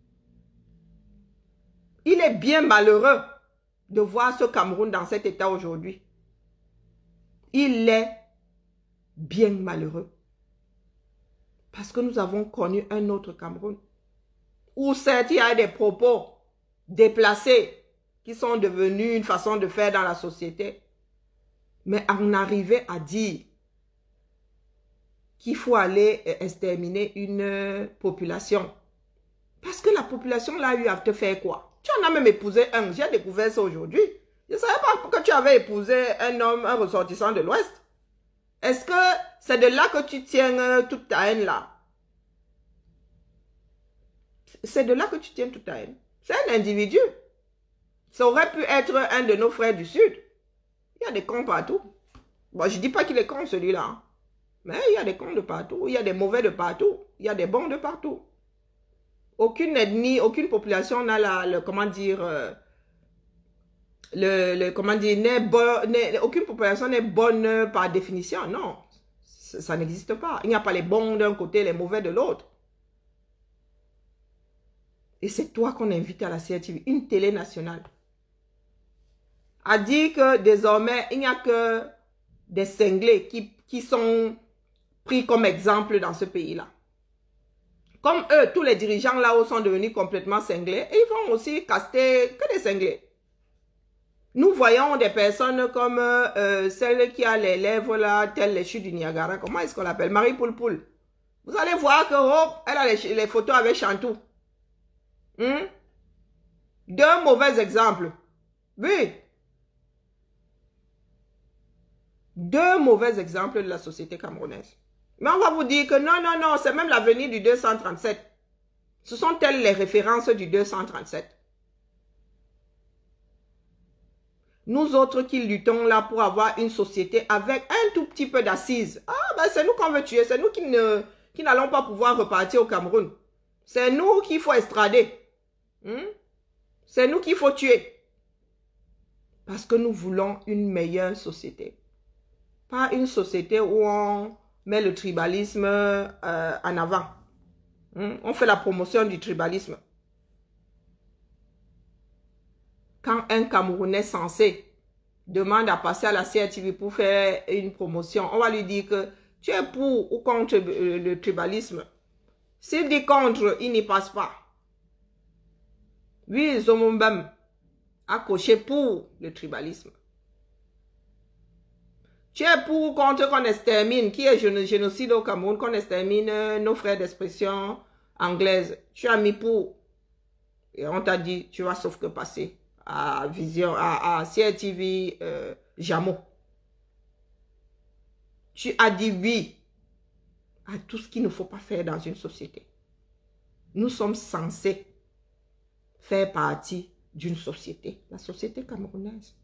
[SPEAKER 1] Il est bien malheureux de voir ce Cameroun dans cet état aujourd'hui. Il est bien malheureux. Parce que nous avons connu un autre Cameroun. Où certes, il y a des propos déplacés qui sont devenus une façon de faire dans la société. Mais on arrivait à dire qu'il faut aller exterminer une population. Parce que la population là a eu à te faire quoi? Tu en as même épousé un. J'ai découvert ça aujourd'hui. Je ne savais pas que tu avais épousé un homme, un ressortissant de l'Ouest. Est-ce que c'est de là que tu tiens toute ta haine là? C'est de là que tu tiens toute ta haine. C'est un individu. Ça aurait pu être un de nos frères du Sud. Il y a des cons partout. Bon, je ne dis pas qu'il est con celui-là. Hein. Mais il y a des cons de partout. Il y a des mauvais de partout. Il y a des bons de partout. Aucune ethnie, aucune population n'a la, le, comment dire, euh, le, le, comment dire, n'est bon, aucune population n'est bonne par définition. Non, ça, ça n'existe pas. Il n'y a pas les bons d'un côté, les mauvais de l'autre. Et c'est toi qu'on invite à la C R T V, une télé nationale, a dit que désormais, il n'y a que des cinglés qui, qui sont pris comme exemple dans ce pays-là. Comme eux, tous les dirigeants là-haut sont devenus complètement cinglés, et ils vont aussi caster que des cinglés. Nous voyons des personnes comme euh, celle qui a les lèvres là, telles les chutes du Niagara. Comment est-ce qu'on l'appelle? Marie Poulpoul. Vous allez voir que oh, elle a les, les photos avec Chantou. Hmm? Deux mauvais exemples. Oui. Deux mauvais exemples de la société camerounaise. Mais on va vous dire que non, non, non, c'est même l'avenir du deux cent trente-sept. Ce sont elles les références du deux cent trente-sept. Nous autres qui luttons là pour avoir une société avec un tout petit peu d'assises. Ah, ben c'est nous qu'on veut tuer. C'est nous qui ne, qui n'allons pas pouvoir repartir au Cameroun. C'est nous qu'il faut estrader. Hmm? C'est nous qu'il faut tuer. Parce que nous voulons une meilleure société. Pas une société où on met le tribalisme euh, en avant. Hmm? On fait la promotion du tribalisme. Quand un Camerounais censé demande à passer à la C R T V pour faire une promotion, on va lui dire que tu es pour ou contre le tribalisme. S'il dit contre, il n'y passe pas. Oui, Zomombam a coché pour le tribalisme. Tu es pour ou contre qu'on extermine, qui est génocide au Cameroun, qu'on extermine nos frères d'expression anglaise. Tu as mis pour. Et on t'a dit, tu vas sauf que passer à Vision, à, à C R T V euh, Jamo. Tu as dit oui à tout ce qu'il ne faut pas faire dans une société. Nous sommes censés faire partie d'une société, la société camerounaise.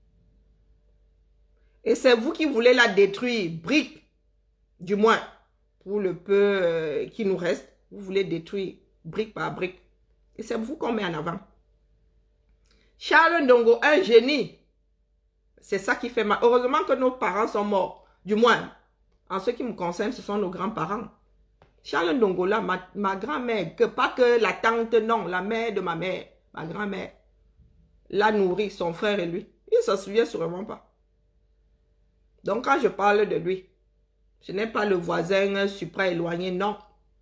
[SPEAKER 1] Et c'est vous qui voulez la détruire, brique, du moins, pour le peu euh, qui nous reste, vous voulez détruire brique par brique Et c'est vous qu'on met en avant. Charles Ndongo, un génie. C'est ça qui fait mal. Heureusement que nos parents sont morts. Du moins, en ce qui me concerne, ce sont nos grands-parents. Charles Ndongo, là, ma, ma grand-mère, que pas que la tante, non, la mère de ma mère, ma grand-mère, l'a nourri, son frère et lui. Il ne s'en souvient sûrement pas. Donc, quand je parle de lui, ce n'est pas le voisin super éloigné, non.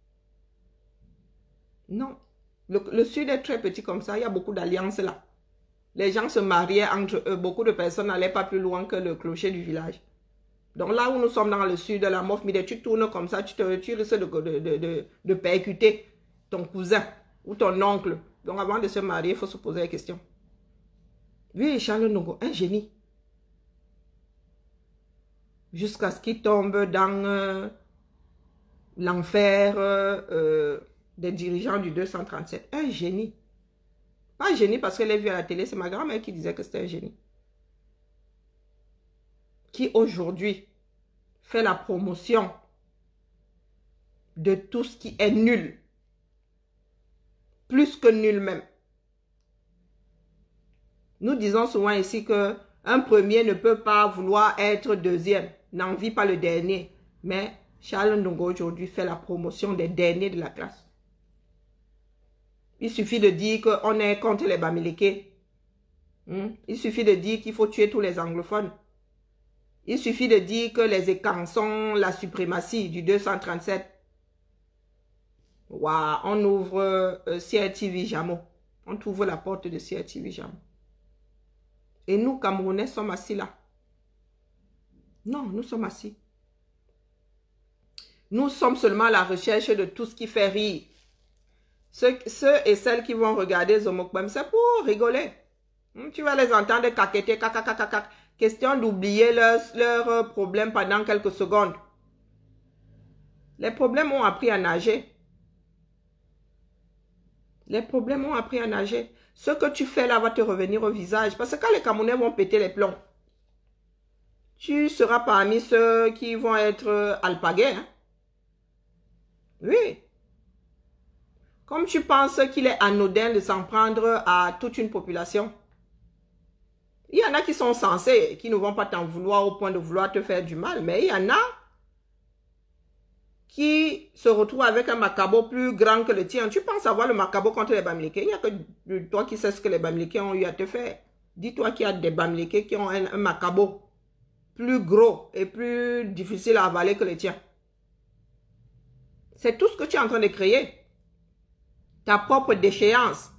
[SPEAKER 1] Non. Le, le Sud est très petit comme ça, il y a beaucoup d'alliances là. Les gens se mariaient entre eux, beaucoup de personnes n'allaient pas plus loin que le clocher du village. Donc là où nous sommes dans le sud de la Mofmide, tu tournes comme ça, tu, te, tu risques de, de, de, de, de percuter ton cousin ou ton oncle. Donc avant de se marier, il faut se poser la question. Oui, Charles Ndongo, un génie. Jusqu'à ce qu'il tombe dans euh, l'enfer euh, euh, des dirigeants du deux cent trente-sept. Un génie. Pas un génie parce qu'elle l'a vu à la télé, c'est ma grand-mère qui disait que c'était un génie. Qui aujourd'hui fait la promotion de tout ce qui est nul. Plus que nul même. Nous disons souvent ici que un premier ne peut pas vouloir être deuxième, n'envie pas le dernier. Mais Charles Ndongo aujourd'hui fait la promotion des derniers de la classe. Il suffit de dire qu'on est contre les Bamileke. Hmm? Il suffit de dire qu'il faut tuer tous les anglophones. Il suffit de dire que les Ekans sont la suprématie du deux cent trente-sept. Wow, on ouvre euh, C R T V Jamo. On ouvre la porte de C R T V Jamo. Et nous, Camerounais, sommes assis là. Non, nous sommes assis. Nous sommes seulement à la recherche de tout ce qui fait rire. Ceux, ceux et celles qui vont regarder Zomokbem, c'est pour rigoler. Hmm, tu vas les entendre caqueter, caca, question d'oublier leurs leur problèmes pendant quelques secondes. Les problèmes ont appris à nager. Les problèmes ont appris à nager. Ce que tu fais là va te revenir au visage. Parce que quand les Camerounais vont péter les plombs, tu seras parmi ceux qui vont être alpagués. Hein? Oui. Comme tu penses qu'il est anodin de s'en prendre à toute une population. Il y en a qui sont censés, qui ne vont pas t'en vouloir au point de vouloir te faire du mal. Mais il y en a qui se retrouvent avec un macabo plus grand que le tien. Tu penses avoir le macabo contre les Bamileke? Il n'y a que toi qui sais ce que les Bamileke ont eu à te faire. Dis-toi qu'il y a des Bamileke qui ont un, un macabo plus gros et plus difficile à avaler que le tien. C'est tout ce que tu es en train de créer. Ta propre déchéance.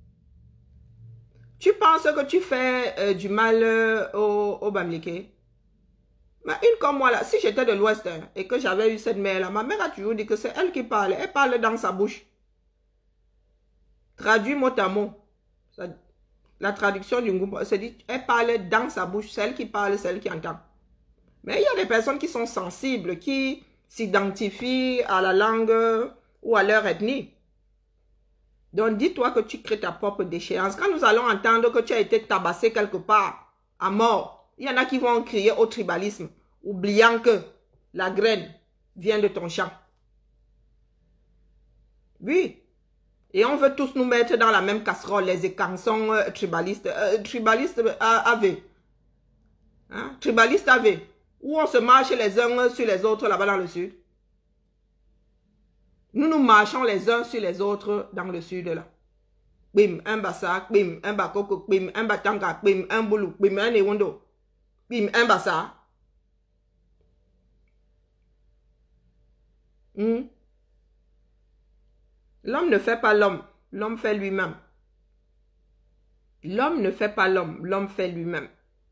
[SPEAKER 1] Tu penses que tu fais euh, du mal euh, au, au Bamileke? Mais une comme moi là, si j'étais de l'Ouest hein, et que j'avais eu cette mère là, ma mère a toujours dit que c'est elle qui parle. Elle parle dans sa bouche. Traduit mot à mot. Ça, la traduction du groupe, c'est dit, elle parle dans sa bouche. C'est elle qui parle, c'est elle qui entend. Mais il y a des personnes qui sont sensibles, qui s'identifient à la langue ou à leur ethnie. Donc, dis-toi que tu crées ta propre déchéance. Quand nous allons entendre que tu as été tabassé quelque part, à mort, il y en a qui vont crier au tribalisme, oubliant que la graine vient de ton champ. Oui. Et on veut tous nous mettre dans la même casserole, les écansons euh, tribalistes. Euh, tribalistes euh, A V. Hein? Tribalistes A V. Où on se marche les uns sur les autres là-bas dans le sud. Nous nous marchons les uns sur les autres dans le sud là. Bim, un bassa, bim, un bakoko, bim, un batanga, bim, un boulou, bim, un ewondo. Bim, un bassa. Hmm. L'homme ne fait pas l'homme, l'homme fait lui-même. L'homme ne fait pas l'homme, l'homme fait lui-même.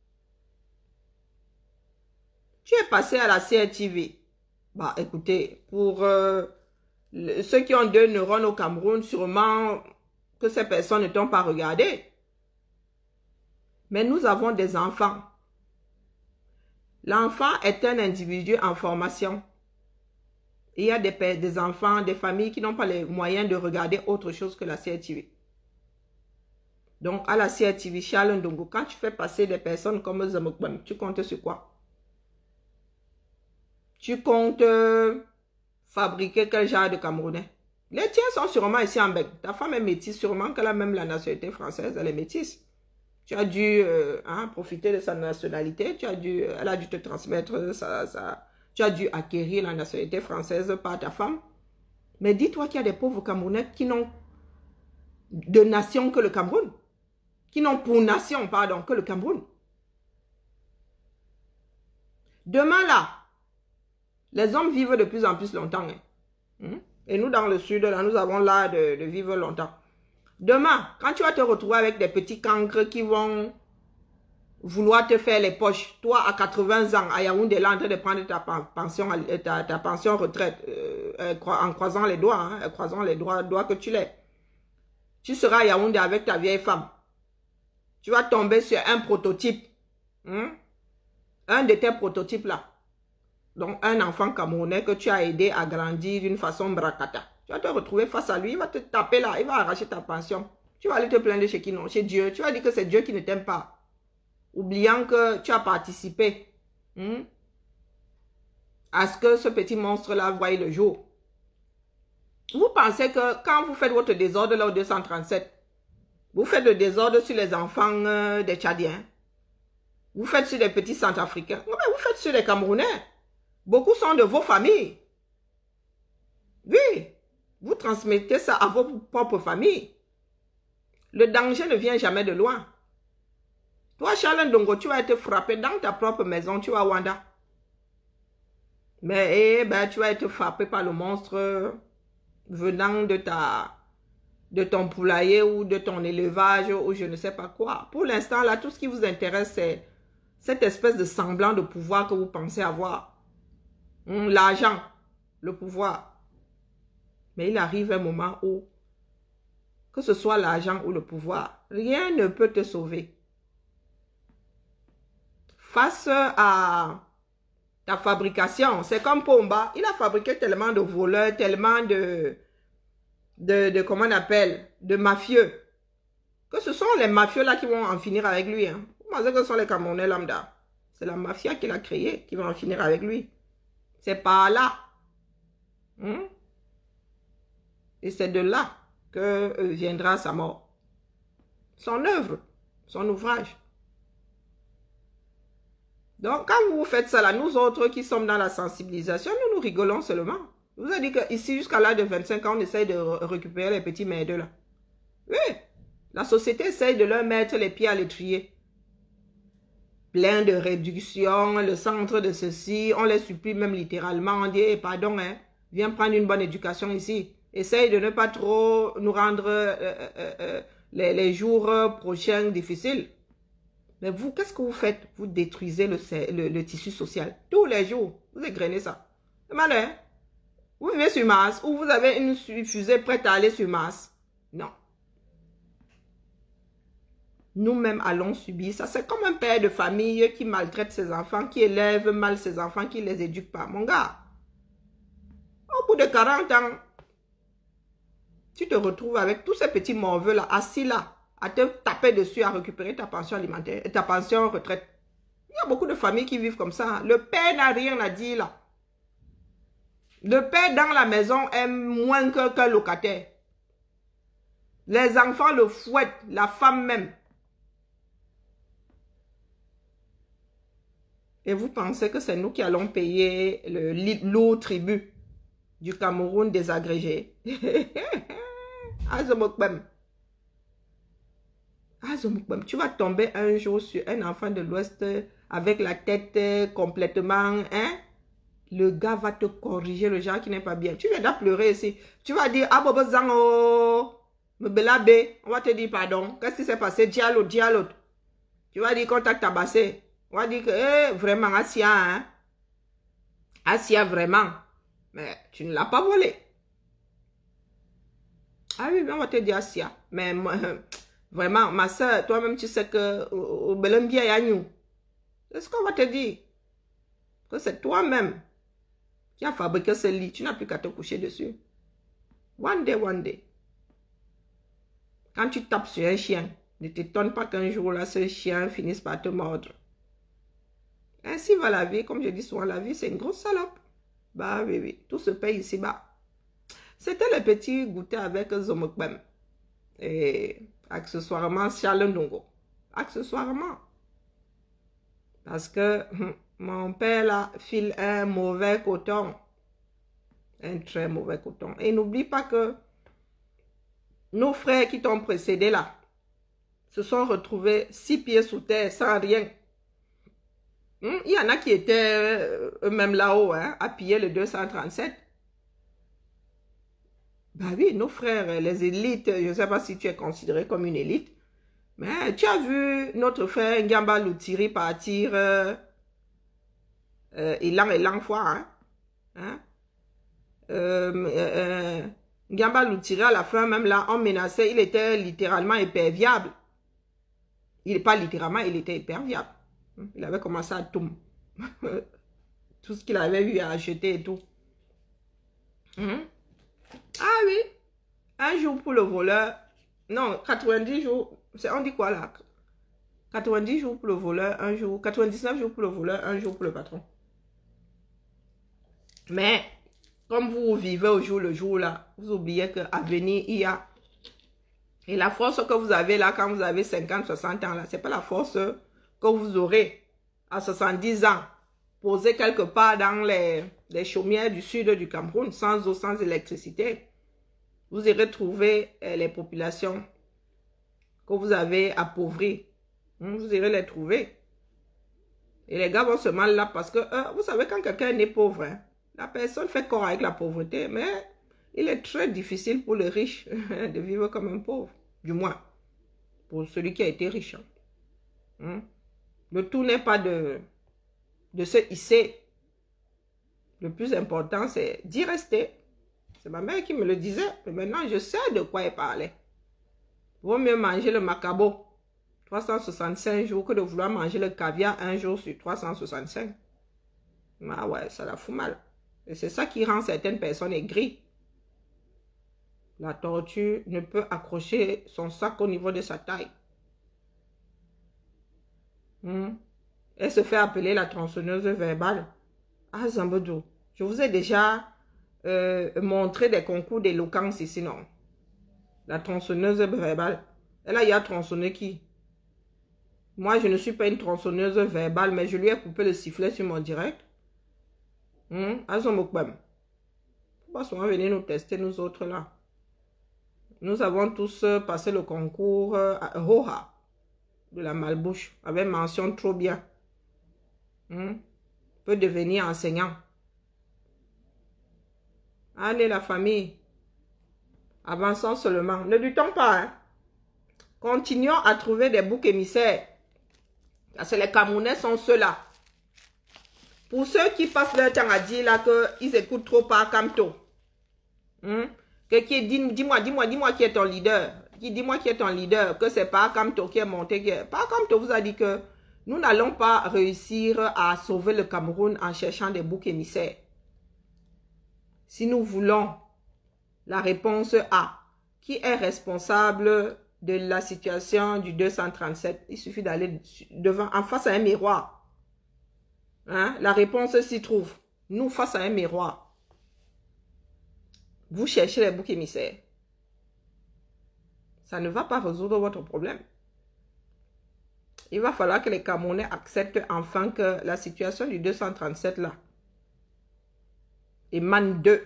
[SPEAKER 1] Tu es passé à la C R T V. Bah écoutez, pour... Euh, Le, ceux qui ont deux neurones au Cameroun, sûrement que ces personnes ne t'ont pas regardé. Mais nous avons des enfants. L'enfant est un individu en formation. Il y a des, des enfants, des familles qui n'ont pas les moyens de regarder autre chose que la C R T V. Donc, à la C R T V, Charles Ndongo, quand tu fais passer des personnes comme Zomokbem, tu comptes sur quoi? Tu comptes... fabriquer quel genre de Camerounais? Les tiens sont sûrement ici en bec. Ta femme est métisse, sûrement qu'elle a même la nationalité française, elle est métisse. Tu as dû euh, hein, profiter de sa nationalité, tu as dû, elle a dû te transmettre sa, sa... Tu as dû acquérir la nationalité française par ta femme. Mais dis-toi qu'il y a des pauvres Camerounais qui n'ont de nation que le Cameroun. Qui n'ont pour nation, pardon, que le Cameroun. Demain là, les hommes vivent de plus en plus longtemps. Hein. Et nous, dans le sud, là, nous avons l'art de, de vivre longtemps. Demain, quand tu vas te retrouver avec des petits cancres qui vont vouloir te faire les poches, toi, à quatre-vingts ans, à Yaoundé, là, en train de prendre ta pension, ta, ta pension retraite, euh, en croisant les doigts, hein, en croisant les doigts, doigts que tu l'es. Tu seras à Yaoundé avec ta vieille femme. Tu vas tomber sur un prototype. Hein? Un de tes prototypes là. Donc, un enfant camerounais que tu as aidé à grandir d'une façon bracata. Tu vas te retrouver face à lui, il va te taper là, il va arracher ta pension. Tu vas aller te plaindre chez qui non? Chez Dieu. Tu vas dire que c'est Dieu qui ne t'aime pas. Oubliant que tu as participé hein, à ce que ce petit monstre-là voie le jour. Vous pensez que quand vous faites votre désordre là au deux cent trente-sept, vous faites le désordre sur les enfants euh, des Tchadiens. Vous faites sur les petits Centrafricains. Non, mais vous faites sur les Camerounais. Beaucoup sont de vos familles. Oui. Vous transmettez ça à vos propres familles. Le danger ne vient jamais de loin. Toi, Charles Ndongo, tu vas être frappé dans ta propre maison. Tu vas à Wanda. Mais eh, ben, tu vas être frappé par le monstre venant de ta... de ton poulailler ou de ton élevage ou je ne sais pas quoi. Pour l'instant, là, tout ce qui vous intéresse, c'est cette espèce de semblant de pouvoir que vous pensez avoir. Hum, l'argent, le pouvoir. Mais il arrive un moment où, que ce soit l'argent ou le pouvoir, rien ne peut te sauver. Face à ta fabrication, c'est comme Pomba, il a fabriqué tellement de voleurs, tellement de... De, de, comment on appelle, de mafieux. Que ce sont les mafieux là qui vont en finir avec lui. Hein. Vous pensez que ce sont les Camerounais lambda. C'est la mafia qu'il a créée qui va en finir avec lui. C'est par là. Hein? Et c'est de là que euh, viendra sa mort. Son œuvre, son ouvrage. Donc quand vous faites ça là, nous autres qui sommes dans la sensibilisation, nous nous rigolons seulement. Je vous ai dit qu'ici, jusqu'à l'âge de vingt-cinq ans, on essaye de récupérer les petits merdeux là. Oui, la société essaye de leur mettre les pieds à l'étrier. Plein de réductions, le centre de ceci, on les supplie même littéralement, on dit, hey, pardon, hein, viens prendre une bonne éducation ici. Essaye de ne pas trop nous rendre euh, euh, euh, les, les jours prochains difficiles. Mais vous, qu'est-ce que vous faites? Vous détruisez le, le, le tissu social. Tous les jours, vous égrenez ça. C'est malin. Vous vivez sur Mars ou vous avez une fusée prête à aller sur Mars. Non. Nous-mêmes allons subir ça. C'est comme un père de famille qui maltraite ses enfants, qui élève mal ses enfants, qui les éduque pas. Mon gars, au bout de quarante ans, tu te retrouves avec tous ces petits morveux là, assis là, à te taper dessus, à récupérer ta pension alimentaire, ta pension retraite. Il y a beaucoup de familles qui vivent comme ça. Le père n'a rien à dire là. Le père dans la maison est moins que qu'un locataire. Les enfants le fouettent, la femme même. Et vous pensez que c'est nous qui allons payer le lourd tribut du Cameroun désagrégé. Azomokbem. Azomokbem. Tu vas tomber un jour sur un enfant de l'Ouest avec la tête complètement... Hein? Le gars va te corriger, le genre qui n'est pas bien. Tu viens de pleurer ici. Tu vas dire, ah, bobo zango, me belabé. On va te dire pardon. Qu'est-ce qui s'est passé? Dialogue, dialogue. Tu vas dire qu'on t'a tabassé. On va dire que, eh, vraiment, Asia, hein. Asia, vraiment. Mais tu ne l'as pas volé. Ah oui, on va te dire Asia. Mais moi, vraiment, ma soeur, toi-même, tu sais que, au Belembia Yagnou. C'est ce qu'on va te dire. Que c'est toi-même qui a fabriqué ce lit, tu n'as plus qu'à te coucher dessus. One day, one day. Quand tu tapes sur un chien, ne t'étonne pas qu'un jour là, ce chien finisse par te mordre. Ainsi va la vie, comme je dis souvent, la vie c'est une grosse salope. Bah oui, oui, tout se paye ici-bas. C'était le petit goûter avec Zomokbem. Et accessoirement, Charles Ndongo. Accessoirement. Parce que hum, mon père là file un mauvais coton. Un très mauvais coton. Et n'oublie pas que nos frères qui t'ont précédé là se sont retrouvés six pieds sous terre sans rien. Hum, il y en a qui étaient eux-mêmes là-haut, hein, à piller le deux cent trente-sept. Bah oui, nos frères, les élites, je ne sais pas si tu es considéré comme une élite, mais tu as vu notre frère Ngamba Loutiri partir euh, euh, élan, élan fois, hein? hein? Euh, euh, Ngamba Loutiri, à la fin, même là, on menaçait, il était littéralement hyperviable. Il n'est pas littéralement, il était hyperviable. Il avait commencé à tout. Tout ce qu'il avait eu à acheter et tout. Hum? Ah oui, un jour pour le voleur, non, quatre-vingt-dix jours, on dit quoi là? quatre-vingt-dix jours pour le voleur, un jour, quatre-vingt-dix-neuf jours pour le voleur, un jour pour le patron. Mais, comme vous vivez au jour le jour là, vous oubliez qu'à venir, il y a. Et la force que vous avez là, quand vous avez cinquante, soixante ans là, c'est pas la force que vous aurez à soixante-dix ans, posé quelque part dans les, les chaumières du sud du Cameroun, sans eau, sans électricité. Vous irez trouver euh, les populations que vous avez appauvries. Hum, vous irez les trouver. Et les gars vont se mal là parce que, euh, vous savez, quand quelqu'un est pauvre, hein, la personne fait corps avec la pauvreté, mais il est très difficile pour le riche de vivre comme un pauvre. Du moins, pour celui qui a été riche. Hum. Le tout n'est pas de... de se hisser. Le plus important, c'est d'y rester. C'est ma mère qui me le disait. Mais maintenant, je sais de quoi elle parlait. Vaut mieux manger le macabo trois cent soixante-cinq jours que de vouloir manger le caviar un jour sur trois cent soixante-cinq. Ah ouais, ça la fout mal. Et c'est ça qui rend certaines personnes aigries. La tortue ne peut accrocher son sac au niveau de sa taille. Hmm. Elle se fait appeler la tronçonneuse verbale. Ah, Zambodou, je vous ai déjà euh, montré des concours d'éloquence ici, non? La tronçonneuse verbale. Elle a, il a tronçonné qui? Moi, je ne suis pas une tronçonneuse verbale, mais je lui ai coupé le sifflet sur mon direct. Hum, Azomokbem. Pourquoi sont venus nous tester, nous autres, là? Nous avons tous passé le concours à Hoha de la Malbouche, avec mention trop bien. Hmm? Peut devenir enseignant. Allez, la famille. Avançons seulement. Ne luttons pas. Hein? Continuons à trouver des boucs émissaires. Parce que les Camerounais sont ceux-là. Pour ceux qui passent leur temps à dire là qu'ils écoutent trop par Kamto. Hmm? Que qui dit, dis-moi, dis-moi, dis-moi qui est ton leader. Dis-moi qui est ton leader. Que c'est pas Kamto qui est monté. Qui est... Pas Kamto vous a dit que nous n'allons pas réussir à sauver le Cameroun en cherchant des boucs émissaires. Si nous voulons la réponse A, qui est responsable de la situation du deux cent trente-sept, il suffit d'aller devant, en face à un miroir. Hein? La réponse s'y trouve. Nous, face à un miroir. Vous cherchez les boucs émissaires. Ça ne va pas résoudre votre problème. Il va falloir que les Camerounais acceptent enfin que la situation du deux cent trente-sept là émane d'eux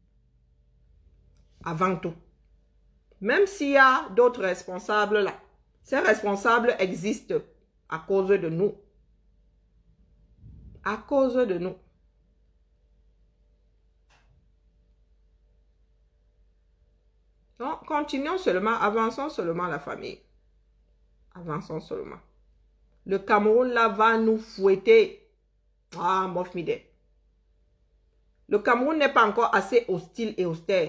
[SPEAKER 1] avant tout. Même s'il y a d'autres responsables là, ces responsables existent à cause de nous. À cause de nous. Donc, continuons seulement, avançons seulement la famille. Avançons seulement. Le Cameroun là va nous fouetter. Ah, mof mide. Le Cameroun n'est pas encore assez hostile et austère.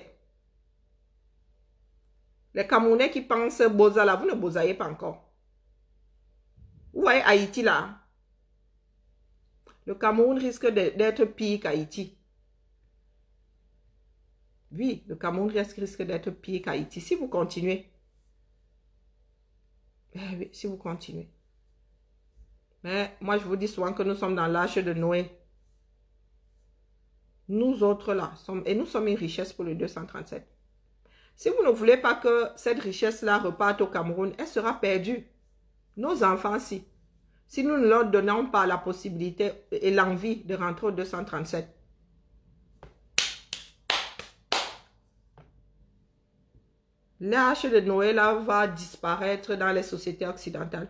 [SPEAKER 1] Les Camerounais qui pensent boza là, vous ne bozaillez pas encore. Vous voyez Haïti là. Le Cameroun risque d'être pire qu'Haïti. Oui, le Cameroun risque d'être pire qu'Haïti si vous continuez. Eh oui, si vous continuez. Mais moi, je vous dis souvent que nous sommes dans l'âge de Noé. Nous autres là, sommes, et nous sommes une richesse pour le deux cent trente-sept. Si vous ne voulez pas que cette richesse-là reparte au Cameroun, elle sera perdue. Nos enfants, si. Si nous ne leur donnons pas la possibilité et l'envie de rentrer au deux cent trente-sept. L'arche de Noé là va disparaître dans les sociétés occidentales.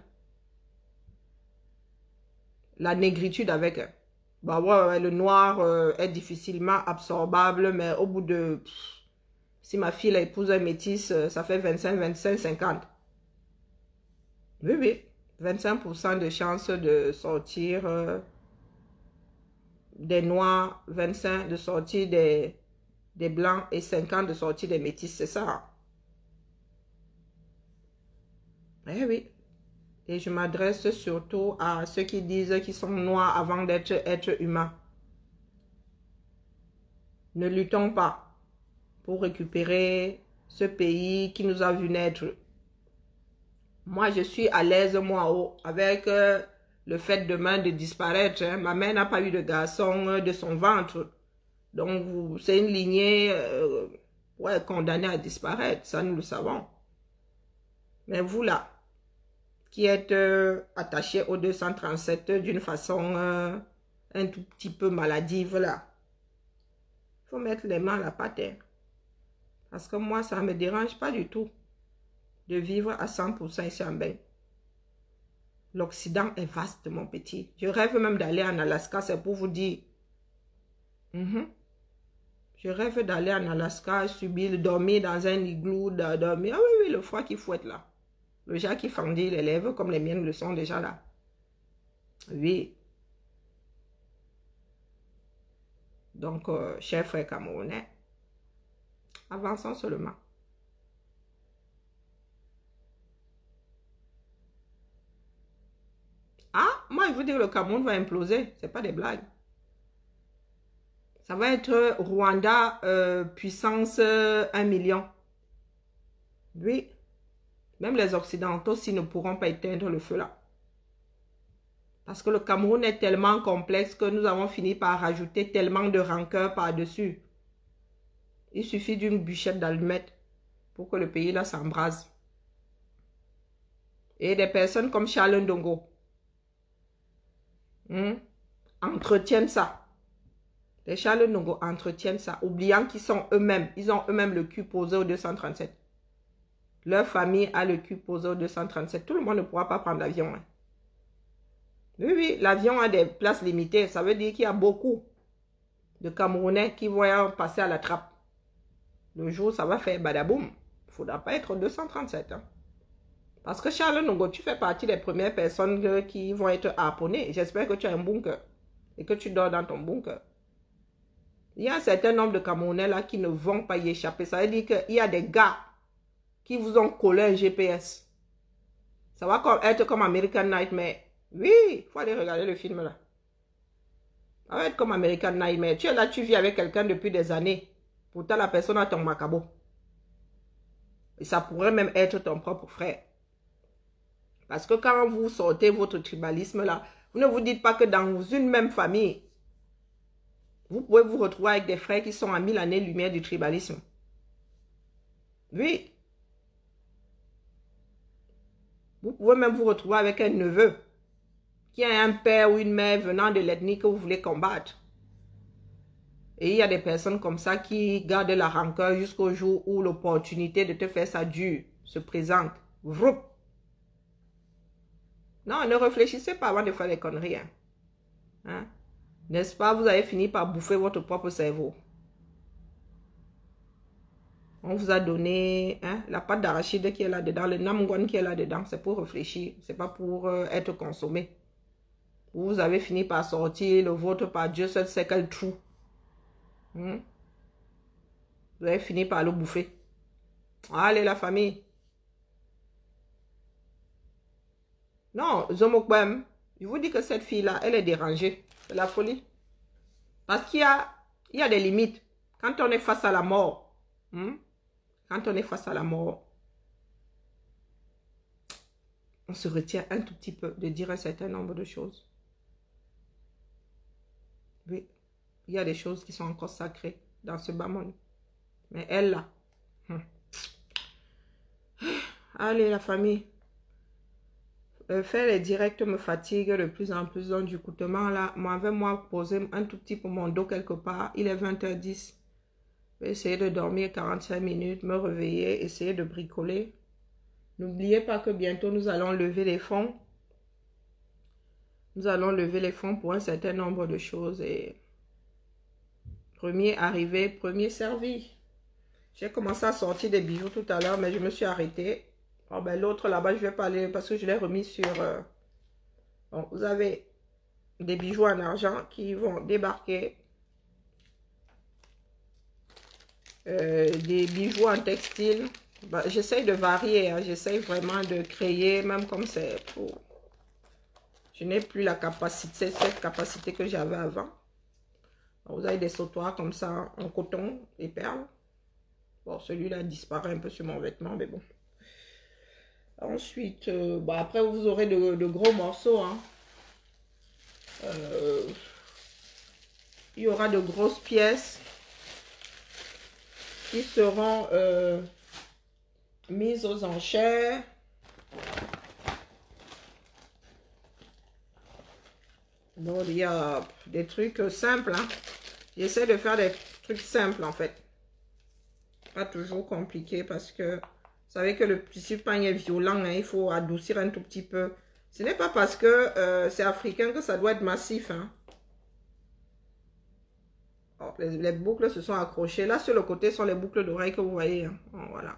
[SPEAKER 1] La négritude avec elle. Bah ouais, ouais, le noir euh, est difficilement absorbable, mais au bout de... Pff, si ma fille épouse un métis, euh, ça fait vingt-cinq, vingt-cinq, cinquante. Oui, oui. vingt-cinq pour cent de chances de sortir euh, des noirs, vingt-cinq de sortir des, des blancs et cinquante de sortir des métis, c'est ça. Eh oui. Et je m'adresse surtout à ceux qui disent qu'ils sont noirs avant d'être êtres humains. Ne luttons pas pour récupérer ce pays qui nous a vu naître. Moi, je suis à l'aise, moi, oh, avec euh, le fait demain de disparaître. Hein. Ma mère n'a pas eu de garçon euh, de son ventre. Donc, c'est une lignée euh, ouais, condamnée à disparaître. Ça, nous le savons. Mais vous, là, qui êtes euh, attaché au deux cent trente-sept d'une façon euh, un tout petit peu maladive, là. Il faut mettre les mains à la pâte. Hein. Parce que moi, ça ne me dérange pas du tout de vivre à cent pour cent ici en Belgique. L'Occident est vaste, mon petit. Je rêve même d'aller en Alaska, c'est pour vous dire. Mm-hmm. Je rêve d'aller en Alaska, subir, dormir dans un igloo, dormir. Ah oui, oui, le froid qui fouette là. Le gars qui fendit les lèvres comme les miennes le sont déjà là. Oui. Donc, euh, chers frères camerounais, avançons seulement. Ah, moi, je vous dis que le Cameroun va imploser. Ce n'est pas des blagues. Ça va être Rwanda, euh, puissance euh, un million. Oui. Même les Occidentaux, s'ils ne pourront pas éteindre le feu là. Parce que le Cameroun est tellement complexe que nous avons fini par rajouter tellement de rancœur par-dessus. Il suffit d'une bûchette d'allumettes pour que le pays là s'embrase. Et des personnes comme Charles Ndongo hmm, entretiennent ça. Les Charles Ndongo entretiennent ça, oubliant qu'ils sont eux-mêmes, ils ont eux-mêmes le cul posé au deux cent trente-sept. Leur famille a le cul posé au deux cent trente-sept. Tout le monde ne pourra pas prendre l'avion. Hein. Oui, oui, l'avion a des places limitées. Ça veut dire qu'il y a beaucoup de Camerounais qui vont passer à la trappe. Le jour, ça va faire badaboum. Il ne faudra pas être au deux cent trente-sept. Hein. Parce que Charles Ndongo, tu fais partie des premières personnes qui vont être harponnées. J'espère que tu as un bunker et que tu dors dans ton bunker. Il y a un certain nombre de Camerounais là qui ne vont pas y échapper. Ça veut dire qu'il y a des gars qui vous ont collé un G P S. Ça va être comme American Nightmare. Oui, il faut aller regarder le film là. Ça va être comme American Nightmare. Tu es là, tu vis avec quelqu'un depuis des années. Pourtant, la personne a ton macabo. Et ça pourrait même être ton propre frère. Parce que quand vous sortez votre tribalisme là, vous ne vous dites pas que dans une même famille, vous pouvez vous retrouver avec des frères qui sont à mille années-lumière du tribalisme. Oui. Vous pouvez même vous retrouver avec un neveu qui a un père ou une mère venant de l'ethnie que vous voulez combattre. Et il y a des personnes comme ça qui gardent la rancœur jusqu'au jour où l'opportunité de te faire ça dure se présente. Vroup. Non, ne réfléchissez pas avant de faire des conneries. Hein. Hein? N'est-ce pas, vous avez fini par bouffer votre propre cerveau. On vous a donné hein, la pâte d'arachide qui est là-dedans, le namgwan qui est là-dedans. C'est pour réfléchir, c'est pas pour euh, être consommé. Vous avez fini par sortir le vôtre par Dieu seul sait quel trou. Hmm? Vous avez fini par le bouffer. Allez la famille. Non, Zomokwem, je vous dis que cette fille-là, elle est dérangée. C'est la folie. Parce qu'il y a, il y a des limites. Quand on est face à la mort, hmm? Quand on est face à la mort, on se retient un tout petit peu de dire un certain nombre de choses. Oui. Il y a des choses qui sont encore sacrées dans ce bas monde. Mais elle, là. Hum. Allez, la famille. Euh, faire les directs me fatigue de plus en plus. Donc, du coutement, là, moi, avec moi, poser un tout petit peu mon dos quelque part. Il est vingt heures dix. Je vais essayer de dormir quarante-cinq minutes, me réveiller, essayer de bricoler. N'oubliez pas que bientôt, nous allons lever les fonds. Nous allons lever les fonds pour un certain nombre de choses. Et premier arrivé, premier servi. J'ai commencé à sortir des bijoux tout à l'heure, mais je me suis arrêtée. Oh ben, l'autre là-bas, je vais pas aller parce que je l'ai remis sur... Euh... Bon, vous avez des bijoux en argent qui vont débarquer. Euh, des bijoux en textile. Bah, j'essaye de varier, hein. J'essaye vraiment de créer, même comme c'est pour... Je n'ai plus la capacité, cette capacité que j'avais avant. Vous avez des sautoirs comme ça en coton et perles. Bon, celui-là disparaît un peu sur mon vêtement, mais bon. Ensuite, euh, bah, après, vous aurez de, de gros morceaux. Hein. Euh, il y aura de grosses pièces qui seront euh, mises aux enchères. Donc, il y a des trucs simples. Hein. J'essaie de faire des trucs simples, en fait. Pas toujours compliqué parce que vous savez que le tissu pagne est violent. Hein, il faut adoucir un tout petit peu. Ce n'est pas parce que euh, c'est africain que ça doit être massif. Hein. Oh, les, les boucles se sont accrochées. Là, sur le côté, sont les boucles d'oreilles que vous voyez. Hein. Oh, voilà.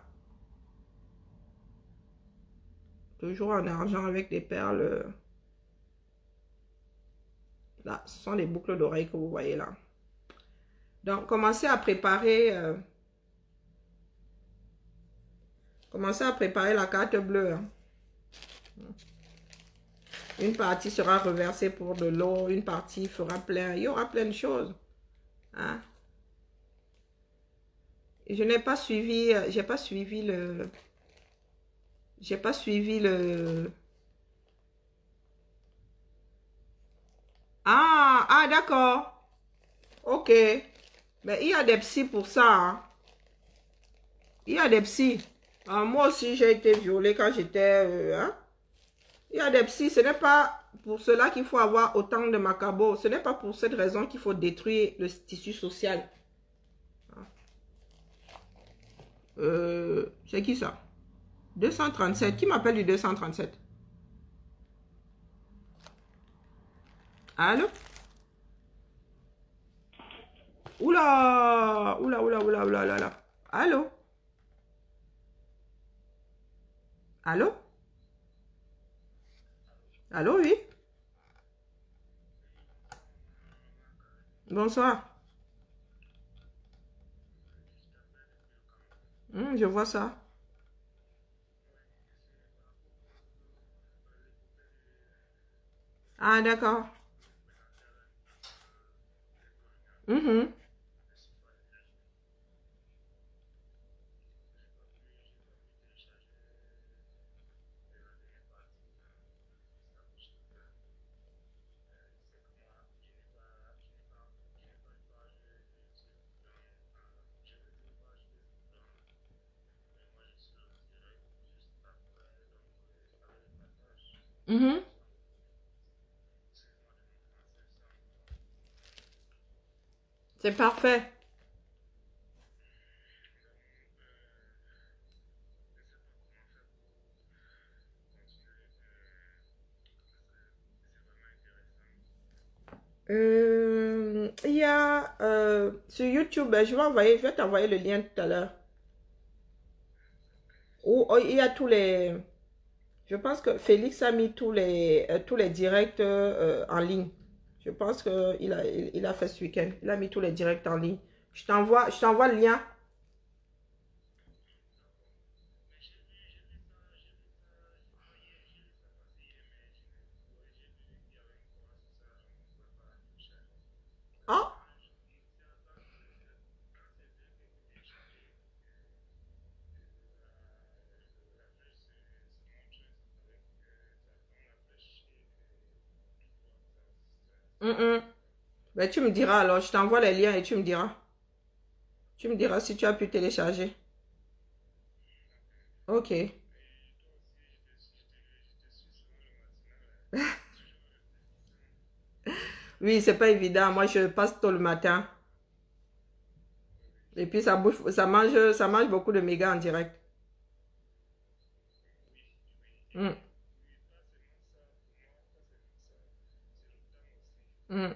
[SPEAKER 1] Toujours en argent avec des perles. Là, ce sont les boucles d'oreilles que vous voyez là. Donc, commencez à préparer... Euh, commencez à préparer la carte bleue. Hein. Une partie sera reversée pour de l'eau. Une partie fera plein. Il y aura plein de choses. Hein? Et je n'ai pas suivi... Euh, j'ai pas suivi le... J'ai pas suivi le... Ah, ah d'accord. Ok. Mais il y a des psys pour ça. Hein. Il y a des psys. Ah, moi aussi, j'ai été violée quand j'étais... Euh, hein? Il y a des psys. Ce n'est pas pour cela qu'il faut avoir autant de macabres. Ce n'est pas pour cette raison qu'il faut détruire le tissu social. Euh, c'est qui ça? deux cent trente-sept. Qui m'appelle du deux cent trente-sept? Allô? Oula! Oula, oula, oula, oula, oula, oula. Allô? Allô? Allô, oui? Bonsoir. Hum, je vois ça. Ah, d'accord. Mhm. Mhm. C'est parfait. Euh, il y a euh, sur YouTube, ben, je vais envoyer, je vais t'envoyer le lien tout à l'heure. Où oh, il y a tous les... Je pense que Félix a mis tous les, euh, tous les directs euh, en ligne. Je pense qu'il a, il, il a fait ce week-end. Il a mis tous les directs en ligne. Je t'envoie, je t'envoie le lien. Ah! Mm -mm. Ben, tu me diras alors, je t'envoie les liens et tu me diras. Tu me diras si tu as pu télécharger. Ok. Oui, c'est pas évident. Moi, je passe tôt le matin. Et puis, ça, bouffe, ça, mange, ça mange beaucoup de mégas en direct. Mm. Mm.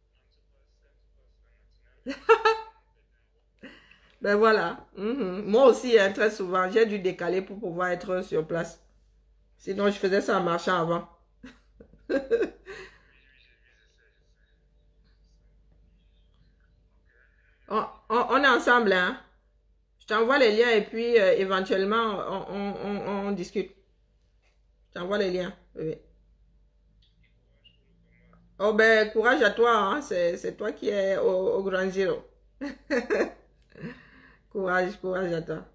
[SPEAKER 1] Ben voilà. Mhm. Moi aussi, hein, très souvent, j'ai dû décaler pour pouvoir être sur place. Sinon, je faisais ça en marchant avant. on, on- on est ensemble, hein? Je t'envoie les liens et puis euh, éventuellement, on, on- on- on discute. Je t'envoie les liens. Oui. Oh ben, courage à toi, hein? C'est, c'est toi qui es au, au Grand Giro. Courage, courage à toi.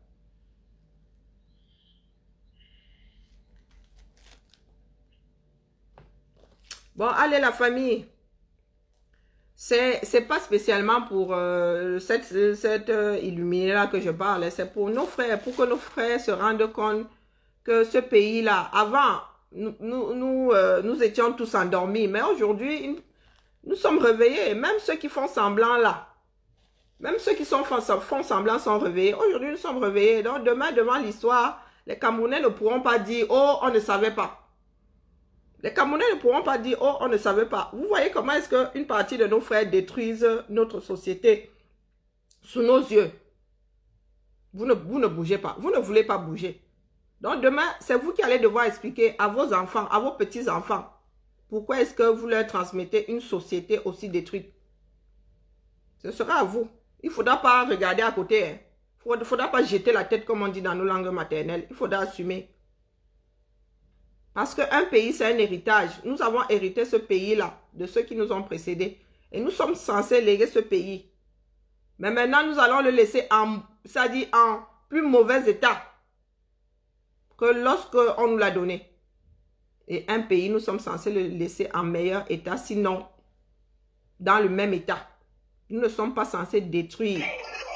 [SPEAKER 1] Bon, allez la famille. C'est, c'est pas spécialement pour euh, cette, cette euh, illuminée-là que je parle. C'est pour nos frères, pour que nos frères se rendent compte que ce pays-là, avant, nous, nous, nous, euh, nous étions tous endormis. Mais aujourd'hui, nous sommes réveillés. Même ceux qui font semblant là, même ceux qui sont, font, font semblant sont réveillés. Aujourd'hui, nous sommes réveillés. Donc, demain, devant l'histoire, les Camerounais ne pourront pas dire « Oh, on ne savait pas ». Les Camerounais ne pourront pas dire « Oh, on ne savait pas ». Vous voyez comment est-ce qu'une partie de nos frères détruisent notre société sous nos yeux. Vous ne, vous ne bougez pas. Vous ne voulez pas bouger. Donc, demain, c'est vous qui allez devoir expliquer à vos enfants, à vos petits-enfants, pourquoi est-ce que vous leur transmettez une société aussi détruite. Ce sera à vous. Il ne faudra pas regarder à côté. Hein. Il ne faudra pas jeter la tête comme on dit dans nos langues maternelles. Il faudra assumer. Parce qu'un pays, c'est un héritage. Nous avons hérité ce pays-là de ceux qui nous ont précédés. Et nous sommes censés léguer ce pays. Mais maintenant, nous allons le laisser en, c'est-à-dire en plus mauvais état que lorsqu'on nous l'a donné. Et un pays, nous sommes censés le laisser en meilleur état, sinon dans le même état. Nous ne sommes pas censés détruire.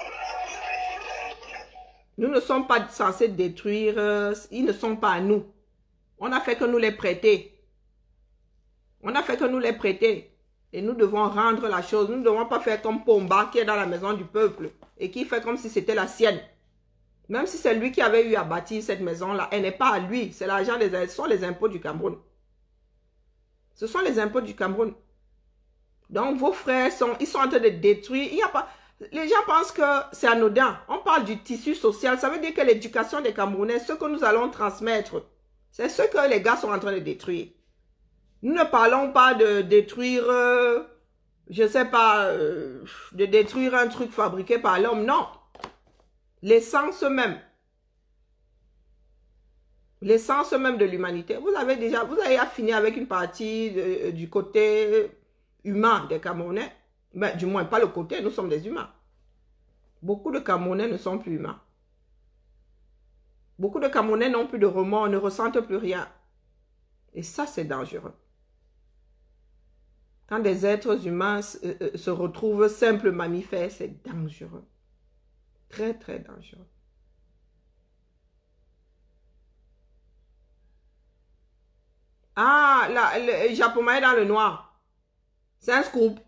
[SPEAKER 1] Nous ne sommes pas censés détruire. Euh, ils ne sont pas à nous. On a fait que nous les prêter. On a fait que nous les prêter. Et nous devons rendre la chose. Nous ne devons pas faire comme Pomba qui est dans la maison du peuple et qui fait comme si c'était la sienne. Même si c'est lui qui avait eu à bâtir cette maison-là, elle n'est pas à lui. C'est l'argent des... Ce sont les impôts du Cameroun. Ce sont les impôts du Cameroun. Donc vos frères, sont, ils sont en train de détruire. Il y a pas... Les gens pensent que c'est anodin. On parle du tissu social. Ça veut dire que l'éducation des Camerounais, ce que nous allons transmettre, c'est ce que les gars sont en train de détruire. Nous ne parlons pas de détruire, euh, je ne sais pas, euh, de détruire un truc fabriqué par l'homme. Non. L'essence même. L'essence même de l'humanité. Vous avez déjà, vous avez fini avec une partie de, du côté humain des Camerounais. Mais du moins, pas le côté, nous sommes des humains. Beaucoup de Camerounais ne sont plus humains. Beaucoup de Camerounais n'ont plus de remords, ne ressentent plus rien. Et ça, c'est dangereux. Quand des êtres humains se, se retrouvent simples mammifères, c'est dangereux. Très, très dangereux. Ah, la, le Japonais est dans le noir. C'est un scoop.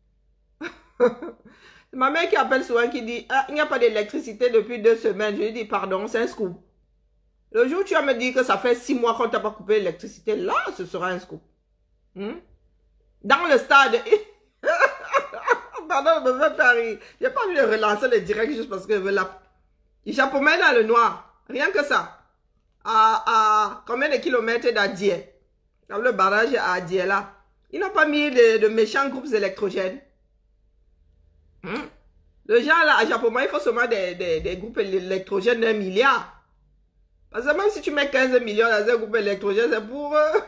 [SPEAKER 1] Ma mère qui appelle souvent qui dit ah, il n'y a pas d'électricité depuis deux semaines. Je lui dis pardon, c'est un scoop. Le jour où tu vas me dire que ça fait six mois qu'on t'a pas coupé l'électricité, là, ce sera un scoop. Hmm? Dans le stade. Pardon, je me fais pas rire. J'ai pas envie de relancer les directs juste parce que je veux la... Japonais dans le noir. Rien que ça. À, à combien de kilomètres d'Adier? Dans le barrage à Adier là. Ils n'ont pas mis de, de méchants groupes électrogènes. Hmm? Le genre là, à Japonais, il faut seulement des, des, des groupes électrogènes d'un milliard. Parce que même si tu mets quinze millions dans un groupe électrogène, c'est pour... Euh...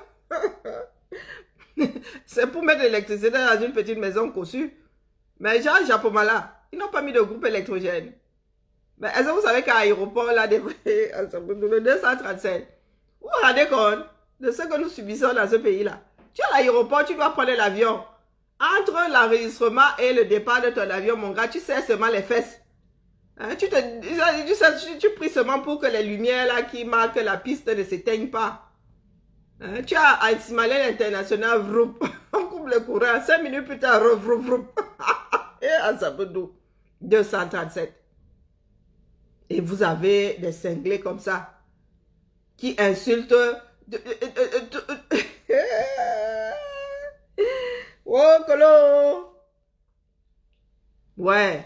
[SPEAKER 1] c'est pour mettre l'électricité dans une petite maison cossue. Mais genre, Japoma là, ils n'ont pas mis de groupe électrogène. Mais est-ce que vous savez qu'à l'aéroport, là, le deux cent trente-sept, vous vous rendez compte de ce que nous subissons dans ce pays-là? Tu es à l'aéroport, tu dois prendre l'avion. Entre l'enregistrement et le départ de ton avion, mon gars, tu sais seulement les fesses. Hein, tu, te, tu, sais, tu, tu pries seulement pour que les lumières là qui marquent la piste ne s'éteignent pas. Hein, tu as à Ismaël International, vroup, on coupe le courant, cinq minutes plus tard, vroup, vroup. Et à Zabodou, deux cent trente-sept. Et vous avez des cinglés comme ça, qui insultent... Oh, colo! Ouais.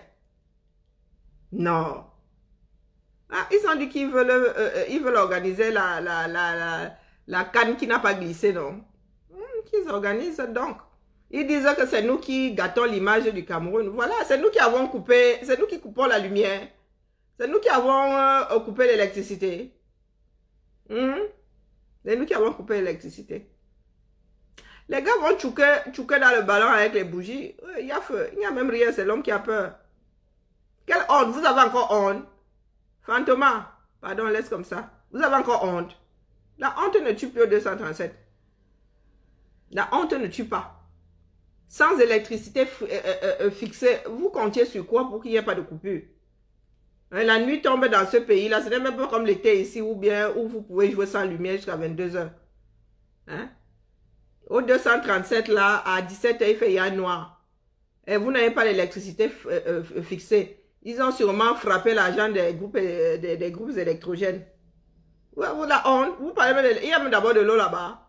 [SPEAKER 1] Non. Ah, ils ont dit qu'ils veulent, euh, ils veulent organiser la, la, la, la, la canne qui n'a pas glissé, non? Hmm, qu'ils organisent donc. Ils disent que c'est nous qui gâtons l'image du Cameroun. Voilà, c'est nous qui avons coupé, c'est nous qui coupons la lumière. C'est nous qui avons euh, coupé l'électricité. Hmm? C'est nous qui avons coupé l'électricité. Les gars vont chouquer, chouquer dans le ballon avec les bougies. Il y a feu. Il n'y a même rien. C'est l'homme qui a peur. Quelle honte. Vous avez encore honte. Fantoma. Pardon, laisse comme ça. Vous avez encore honte. La honte ne tue plus au deux cent trente-sept. La honte ne tue pas. Sans électricité fixée, vous comptiez sur quoi pour qu'il n'y ait pas de coupure? La nuit tombe dans ce pays-là. Ce n'est même pas comme l'été ici ou bien où vous pouvez jouer sans lumière jusqu'à vingt-deux heures. Hein? Au deux cent trente-sept, là, à dix-sept heures, il fait y noir. Et vous n'avez pas l'électricité euh, euh, fixée. Ils ont sûrement frappé l'argent des groupes, euh, des, des groupes électrogènes. Ouais, vous la honte. Vous parlez même de, il y a même d'abord de l'eau là-bas.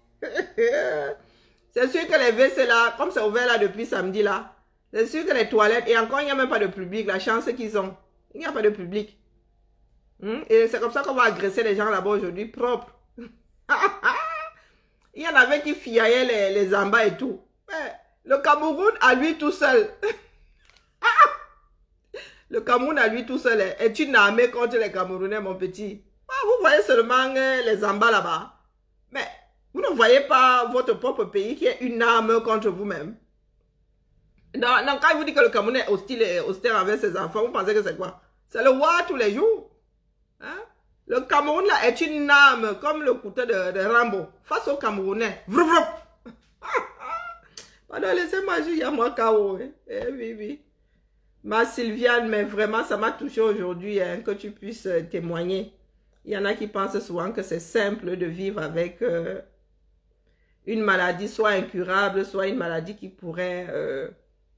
[SPEAKER 1] C'est sûr que les W C là, comme c'est ouvert là depuis samedi là, c'est sûr que les toilettes, et encore il n'y a même pas de public, la chance qu'ils ont. Il n'y a pas de public. Hum? Et c'est comme ça qu'on va agresser les gens là-bas aujourd'hui, propres. Il y en avait qui fiaillaient les, les ambas et tout. Mais le Cameroun à lui tout seul. Le Cameroun à lui tout seul est une armée contre les Camerounais, mon petit. Vous voyez seulement les ambas là-bas. Mais vous ne voyez pas votre propre pays qui est une arme contre vous-même. Non, non, quand il vous dit que le Cameroun est hostile et hostile avec ses enfants, vous pensez que c'est quoi? C'est le roi tous les jours. Hein? Le Cameroun là est une arme comme le couteau de, de Rambo face aux Camerounais. Vrou, vrou. Pardon, laissez-moi jouer à moi K O. Hein? Eh oui, oui. Ma Sylviane, mais vraiment, ça m'a touché aujourd'hui hein, que tu puisses euh, témoigner. Il y en a qui pensent souvent que c'est simple de vivre avec euh, une maladie soit incurable, soit une maladie qui pourrait... Euh,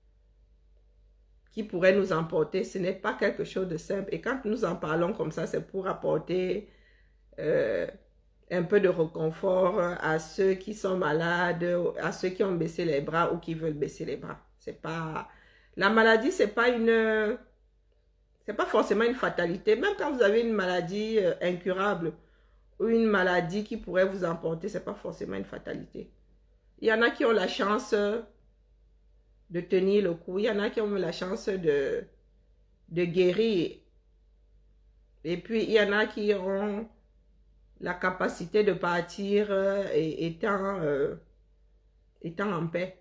[SPEAKER 1] qui pourrait nous emporter. Ce n'est pas quelque chose de simple. Et quand nous en parlons comme ça, c'est pour apporter euh, un peu de réconfort à ceux qui sont malades, à ceux qui ont baissé les bras ou qui veulent baisser les bras. C'est pas... La maladie, c'est pas une... C'est pas forcément une fatalité. Même quand vous avez une maladie euh, incurable ou une maladie qui pourrait vous emporter, c'est pas forcément une fatalité. Il y en a qui ont la chance... Euh, de tenir le coup. Il y en a qui ont eu la chance de, de guérir. Et puis, il y en a qui ont la capacité de partir euh, et, étant, euh, étant en paix.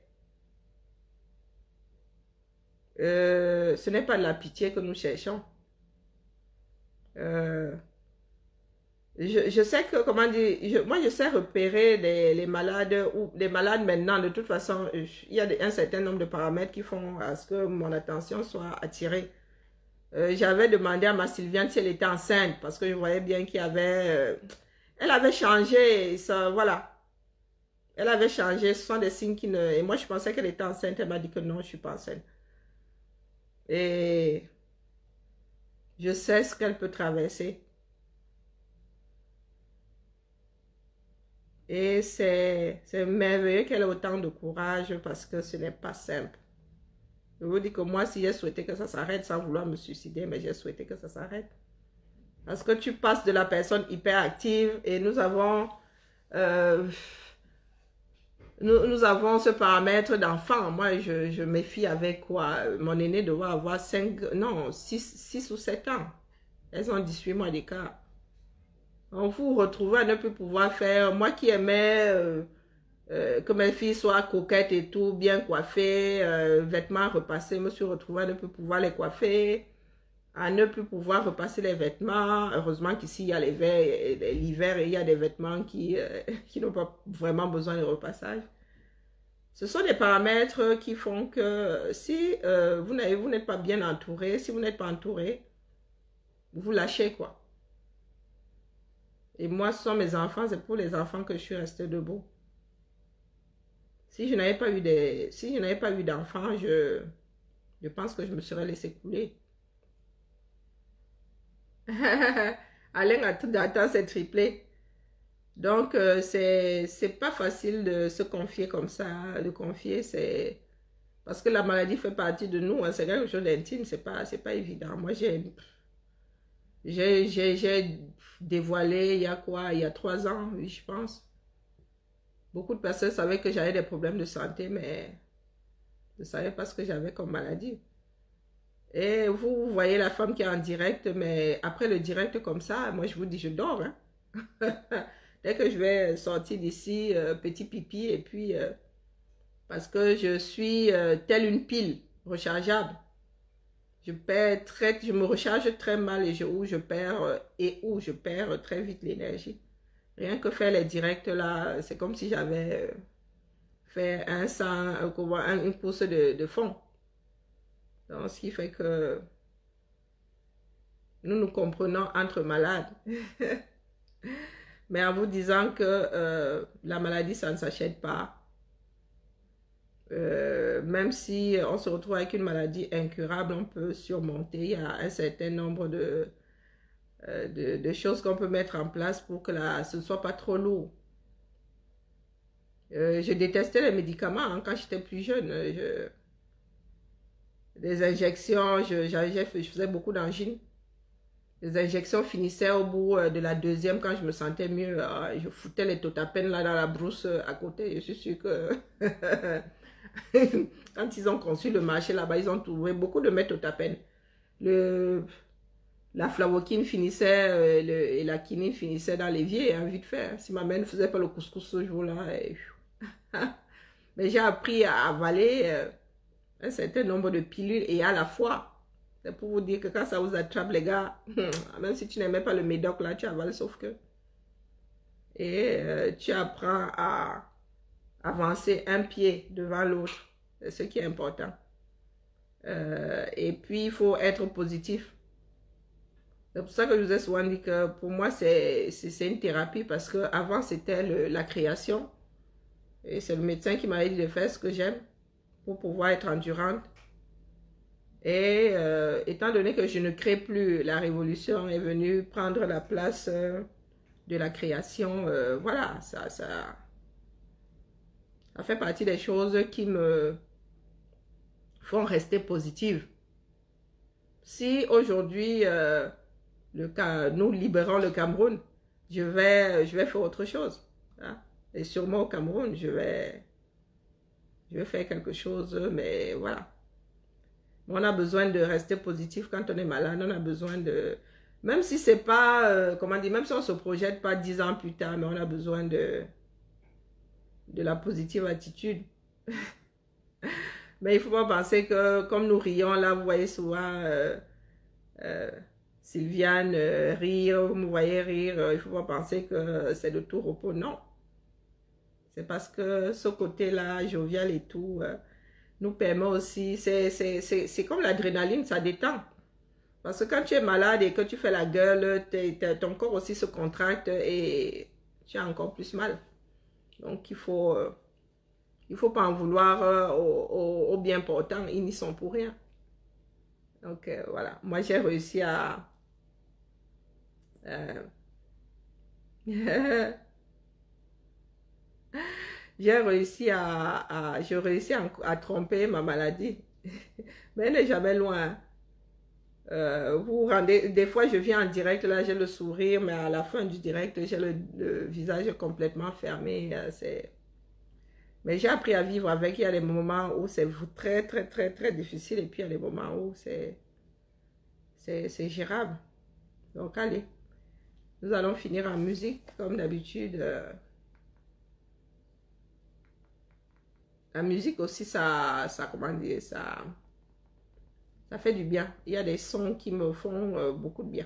[SPEAKER 1] Euh, ce n'est pas de la pitié que nous cherchons. Euh, Je, je sais que, comment dire, je, moi je sais repérer les, les malades ou les malades maintenant. De toute façon, il y a un certain nombre de paramètres qui font à ce que mon attention soit attirée. Euh, J'avais demandé à ma Sylviane si elle était enceinte parce que je voyais bien qu'il y avait... Euh, elle avait changé, ça, voilà. Elle avait changé, ce sont des signes qui ne... Et moi je pensais qu'elle était enceinte, elle m'a dit que non, je ne suis pas enceinte. Et je sais ce qu'elle peut traverser. Et c'est merveilleux qu'elle ait autant de courage parce que ce n'est pas simple. Je vous dis que moi, si j'ai souhaité que ça s'arrête sans vouloir me suicider, mais j'ai souhaité que ça s'arrête. Parce que tu passes de la personne hyperactive et nous avons, euh, nous, nous avons ce paramètre d'enfant. Moi, je, je méfie avec quoi? Mon aîné doit avoir cinq, non, six ou sept ans. Elles ont dix-huit mois d'écart. On vous retrouve à ne plus pouvoir faire. Moi qui aimais euh, euh, que mes filles soient coquettes et tout, bien coiffées, euh, vêtements repassés, je me suis retrouvée à ne plus pouvoir les coiffer, à ne plus pouvoir repasser les vêtements. Heureusement qu'ici, il y a l'hiver et il y a des vêtements qui, euh, qui n'ont pas vraiment besoin de repassage. Ce sont des paramètres qui font que si euh, vous n'avez, vous n'êtes pas bien entouré, si vous n'êtes pas entouré, vous lâchez quoi. Et moi, ce sont mes enfants, c'est pour les enfants que je suis restée debout. Si je n'avais pas eu des, si je n'avais pas eu d'enfants, je, je pense que je me serais laissé couler. Alain a tout d'attente, c'est triplé. Donc, euh, c'est c'est pas facile de se confier comme ça, de confier, c'est... Parce que la maladie fait partie de nous, hein, c'est quelque chose d'intime, c'est pas, c'est pas évident. Moi, j'ai... J'ai dévoilé il y a quoi, il y a trois ans, oui, je pense. Beaucoup de personnes savaient que j'avais des problèmes de santé, mais je ne savais pas ce que j'avais comme maladie. Et vous, vous voyez la femme qui est en direct, mais après le direct comme ça, moi je vous dis, je dors. Hein. Dès que je vais sortir d'ici, euh, petit pipi, et puis, euh, parce que je suis euh, telle une pile rechargeable. Je perds très, je me recharge très mal et je, où je perds euh, et où je perds très vite l'énergie. Rien que faire les directs là, c'est comme si j'avais euh, fait un cent, un, une course de, de fond. Donc, ce qui fait que nous nous comprenons entre malades. Mais en vous disant que euh, la maladie, ça ne s'achète pas. Euh, même si on se retrouve avec une maladie incurable, on peut surmonter. Il y a un certain nombre de, euh, de, de choses qu'on peut mettre en place pour que la, ce ne soit pas trop lourd. Euh, je détestais les médicaments hein, quand j'étais plus jeune. Je, les injections, je, je faisais beaucoup d'angines. Les injections finissaient au bout de la deuxième quand je me sentais mieux. Je foutais les totapènes là dans la brousse à côté. Je suis sûre que... Quand ils ont conçu le marché là-bas, ils ont trouvé beaucoup de méthotapen. Le, la flavoquine finissait euh, le, et la quinine finissait dans l'évier, hein, vite fait. Si ma mère ne faisait pas le couscous ce jour-là. Et... Mais j'ai appris à avaler euh, un certain nombre de pilules et à la fois. C'est pour vous dire que quand ça vous attrape, les gars, même si tu n'aimais pas le médoc là, tu avales sauf que. Et euh, tu apprends à avancer un pied devant l'autre, c'est ce qui est important. Euh, et puis, il faut être positif. C'est pour ça que je vous ai souvent dit que pour moi, c'est une thérapie parce qu'avant, c'était la création. Et c'est le médecin qui m'avait dit de faire ce que j'aime pour pouvoir être endurante. Et euh, étant donné que je ne crée plus, la révolution est venue prendre la place euh, de la création. Euh, voilà, ça... ça Ça fait partie des choses qui me font rester positive. Si aujourd'hui, euh, nous libérons le Cameroun, je vais, je vais faire autre chose. Hein? Et sûrement au Cameroun, je vais, je vais faire quelque chose, mais voilà. On a besoin de rester positif quand on est malade. On a besoin de... Même si c'est pas, euh, comment dire, même si on ne se projette pas dix ans plus tard, mais on a besoin de... de la positive attitude. Mais il ne faut pas penser que comme nous rions là, vous voyez souvent euh, euh, Sylviane euh, rire, vous me voyez rire, euh, il ne faut pas penser que c'est de tout repos, non. C'est parce que ce côté-là, jovial et tout, euh, nous permet aussi, c'est comme l'adrénaline, ça détend. Parce que quand tu es malade et que tu fais la gueule, t'es, t'es, ton corps aussi se contracte et tu as encore plus mal. Donc, il faut, euh, il faut pas en vouloir euh, aux, aux, aux bien portants. Ils n'y sont pour rien. Donc, euh, voilà. Moi, j'ai réussi à... Euh, j'ai réussi à... à j'ai réussi à, à tromper ma maladie. Mais elle n'est jamais loin. Euh, vous rendez... Des fois, je viens en direct, là, j'ai le sourire, mais à la fin du direct, j'ai le, le visage complètement fermé. C'est... Mais j'ai appris à vivre avec. Il y a des moments où c'est très, très, très, très difficile. Et puis, il y a des moments où c'est c'est gérable. Donc, allez. Nous allons finir en musique, comme d'habitude. Euh... La musique aussi, ça, ça, comment dire, ça... Ça fait du bien. Il y a des sons qui me font euh, beaucoup de bien.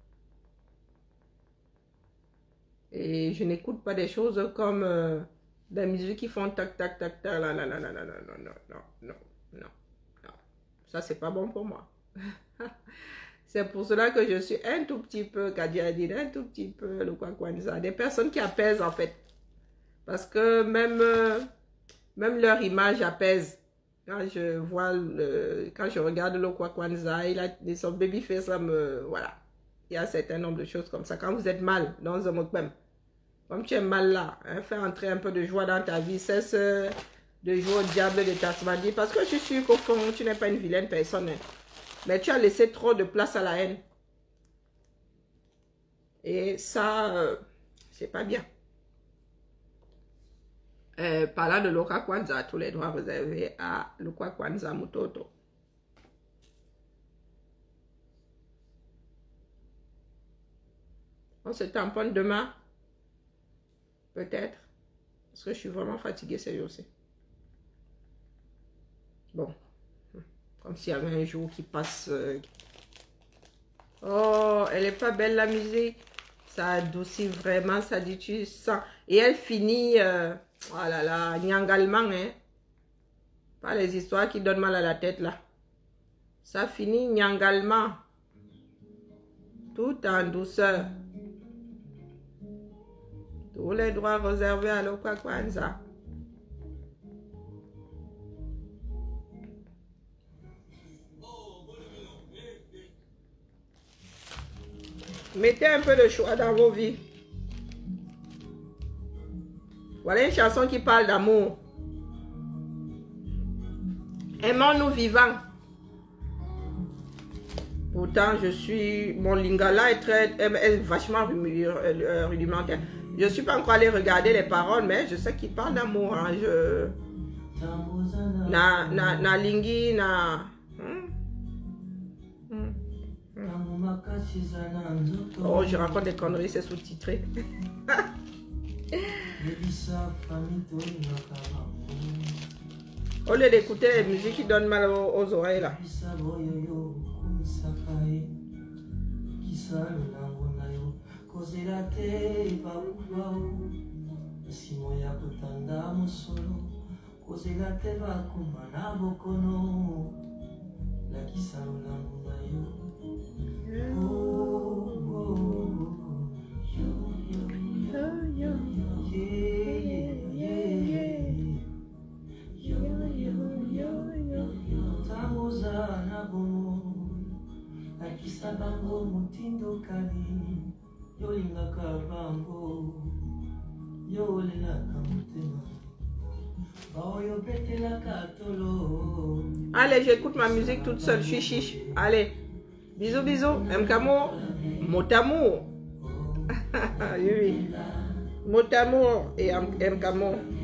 [SPEAKER 1] Et je n'écoute pas des choses comme euh, Des musiques qui font tac, tac, tac, tac, là, là, là, là, là, non, non, non, non, non, non, non. Ça, c'est pas bon pour moi. C'est pour cela que je suis un tout petit peu, Kadia dit, un tout petit peu, le Kwakwanza. Des personnes qui apaisent, en fait. Parce que même, euh, même leur image apaise. Quand je vois, le, quand je regarde le Kwakwanza, il a son babyface, ça me, voilà. Il y a un certain nombre de choses comme ça. Quand vous êtes mal dans un mukbang, comme tu es mal là, hein, fais entrer un peu de joie dans ta vie, cesse de jouer au diable de Tasmanie, parce que je suis sûr qu'au fond, tu n'es pas une vilaine personne. Hein. Mais tu as laissé trop de place à la haine. Et ça, euh, c'est pas bien. Euh, parlant de l'Okakwanza, tous les droits réservés à l'Okakwanza Mutoto. On se tamponne demain. Peut-être. Parce que je suis vraiment fatiguée ces jours-ci. Bon. Comme s'il y avait un jour qui passe. Euh... Oh, elle est pas belle la musique. Ça adoucit vraiment, ça dit tu sens. Et elle finit. Euh... Oh là là, nyangalman, hein. Pas les histoires qui donnent mal à la tête là. Ça finit nyangalman. Tout en douceur. Tous les droits réservés à l'Okakwanza. Mettez un peu de choix dans vos vies. Voilà une chanson qui parle d'amour. Aimons-nous vivants. Pourtant, je suis... Mon lingala est très... est vachement rudimentaire. Je ne suis pas encore allé regarder les paroles, mais je sais qu'il parle d'amour. Hein. Je... Na, na, na lingi, na... Hmm? Hmm. Hmm. Oh, je raconte des conneries, c'est sous-titré. Au lieu d'écouter les musiques qui donnent mal aux, aux oreilles là. Allez, j'écoute ma musique toute seule, je suis chiche. Allez, bisous, bisous. Mkamo, Motamour. Oui, oui. Motamour et Mkamo.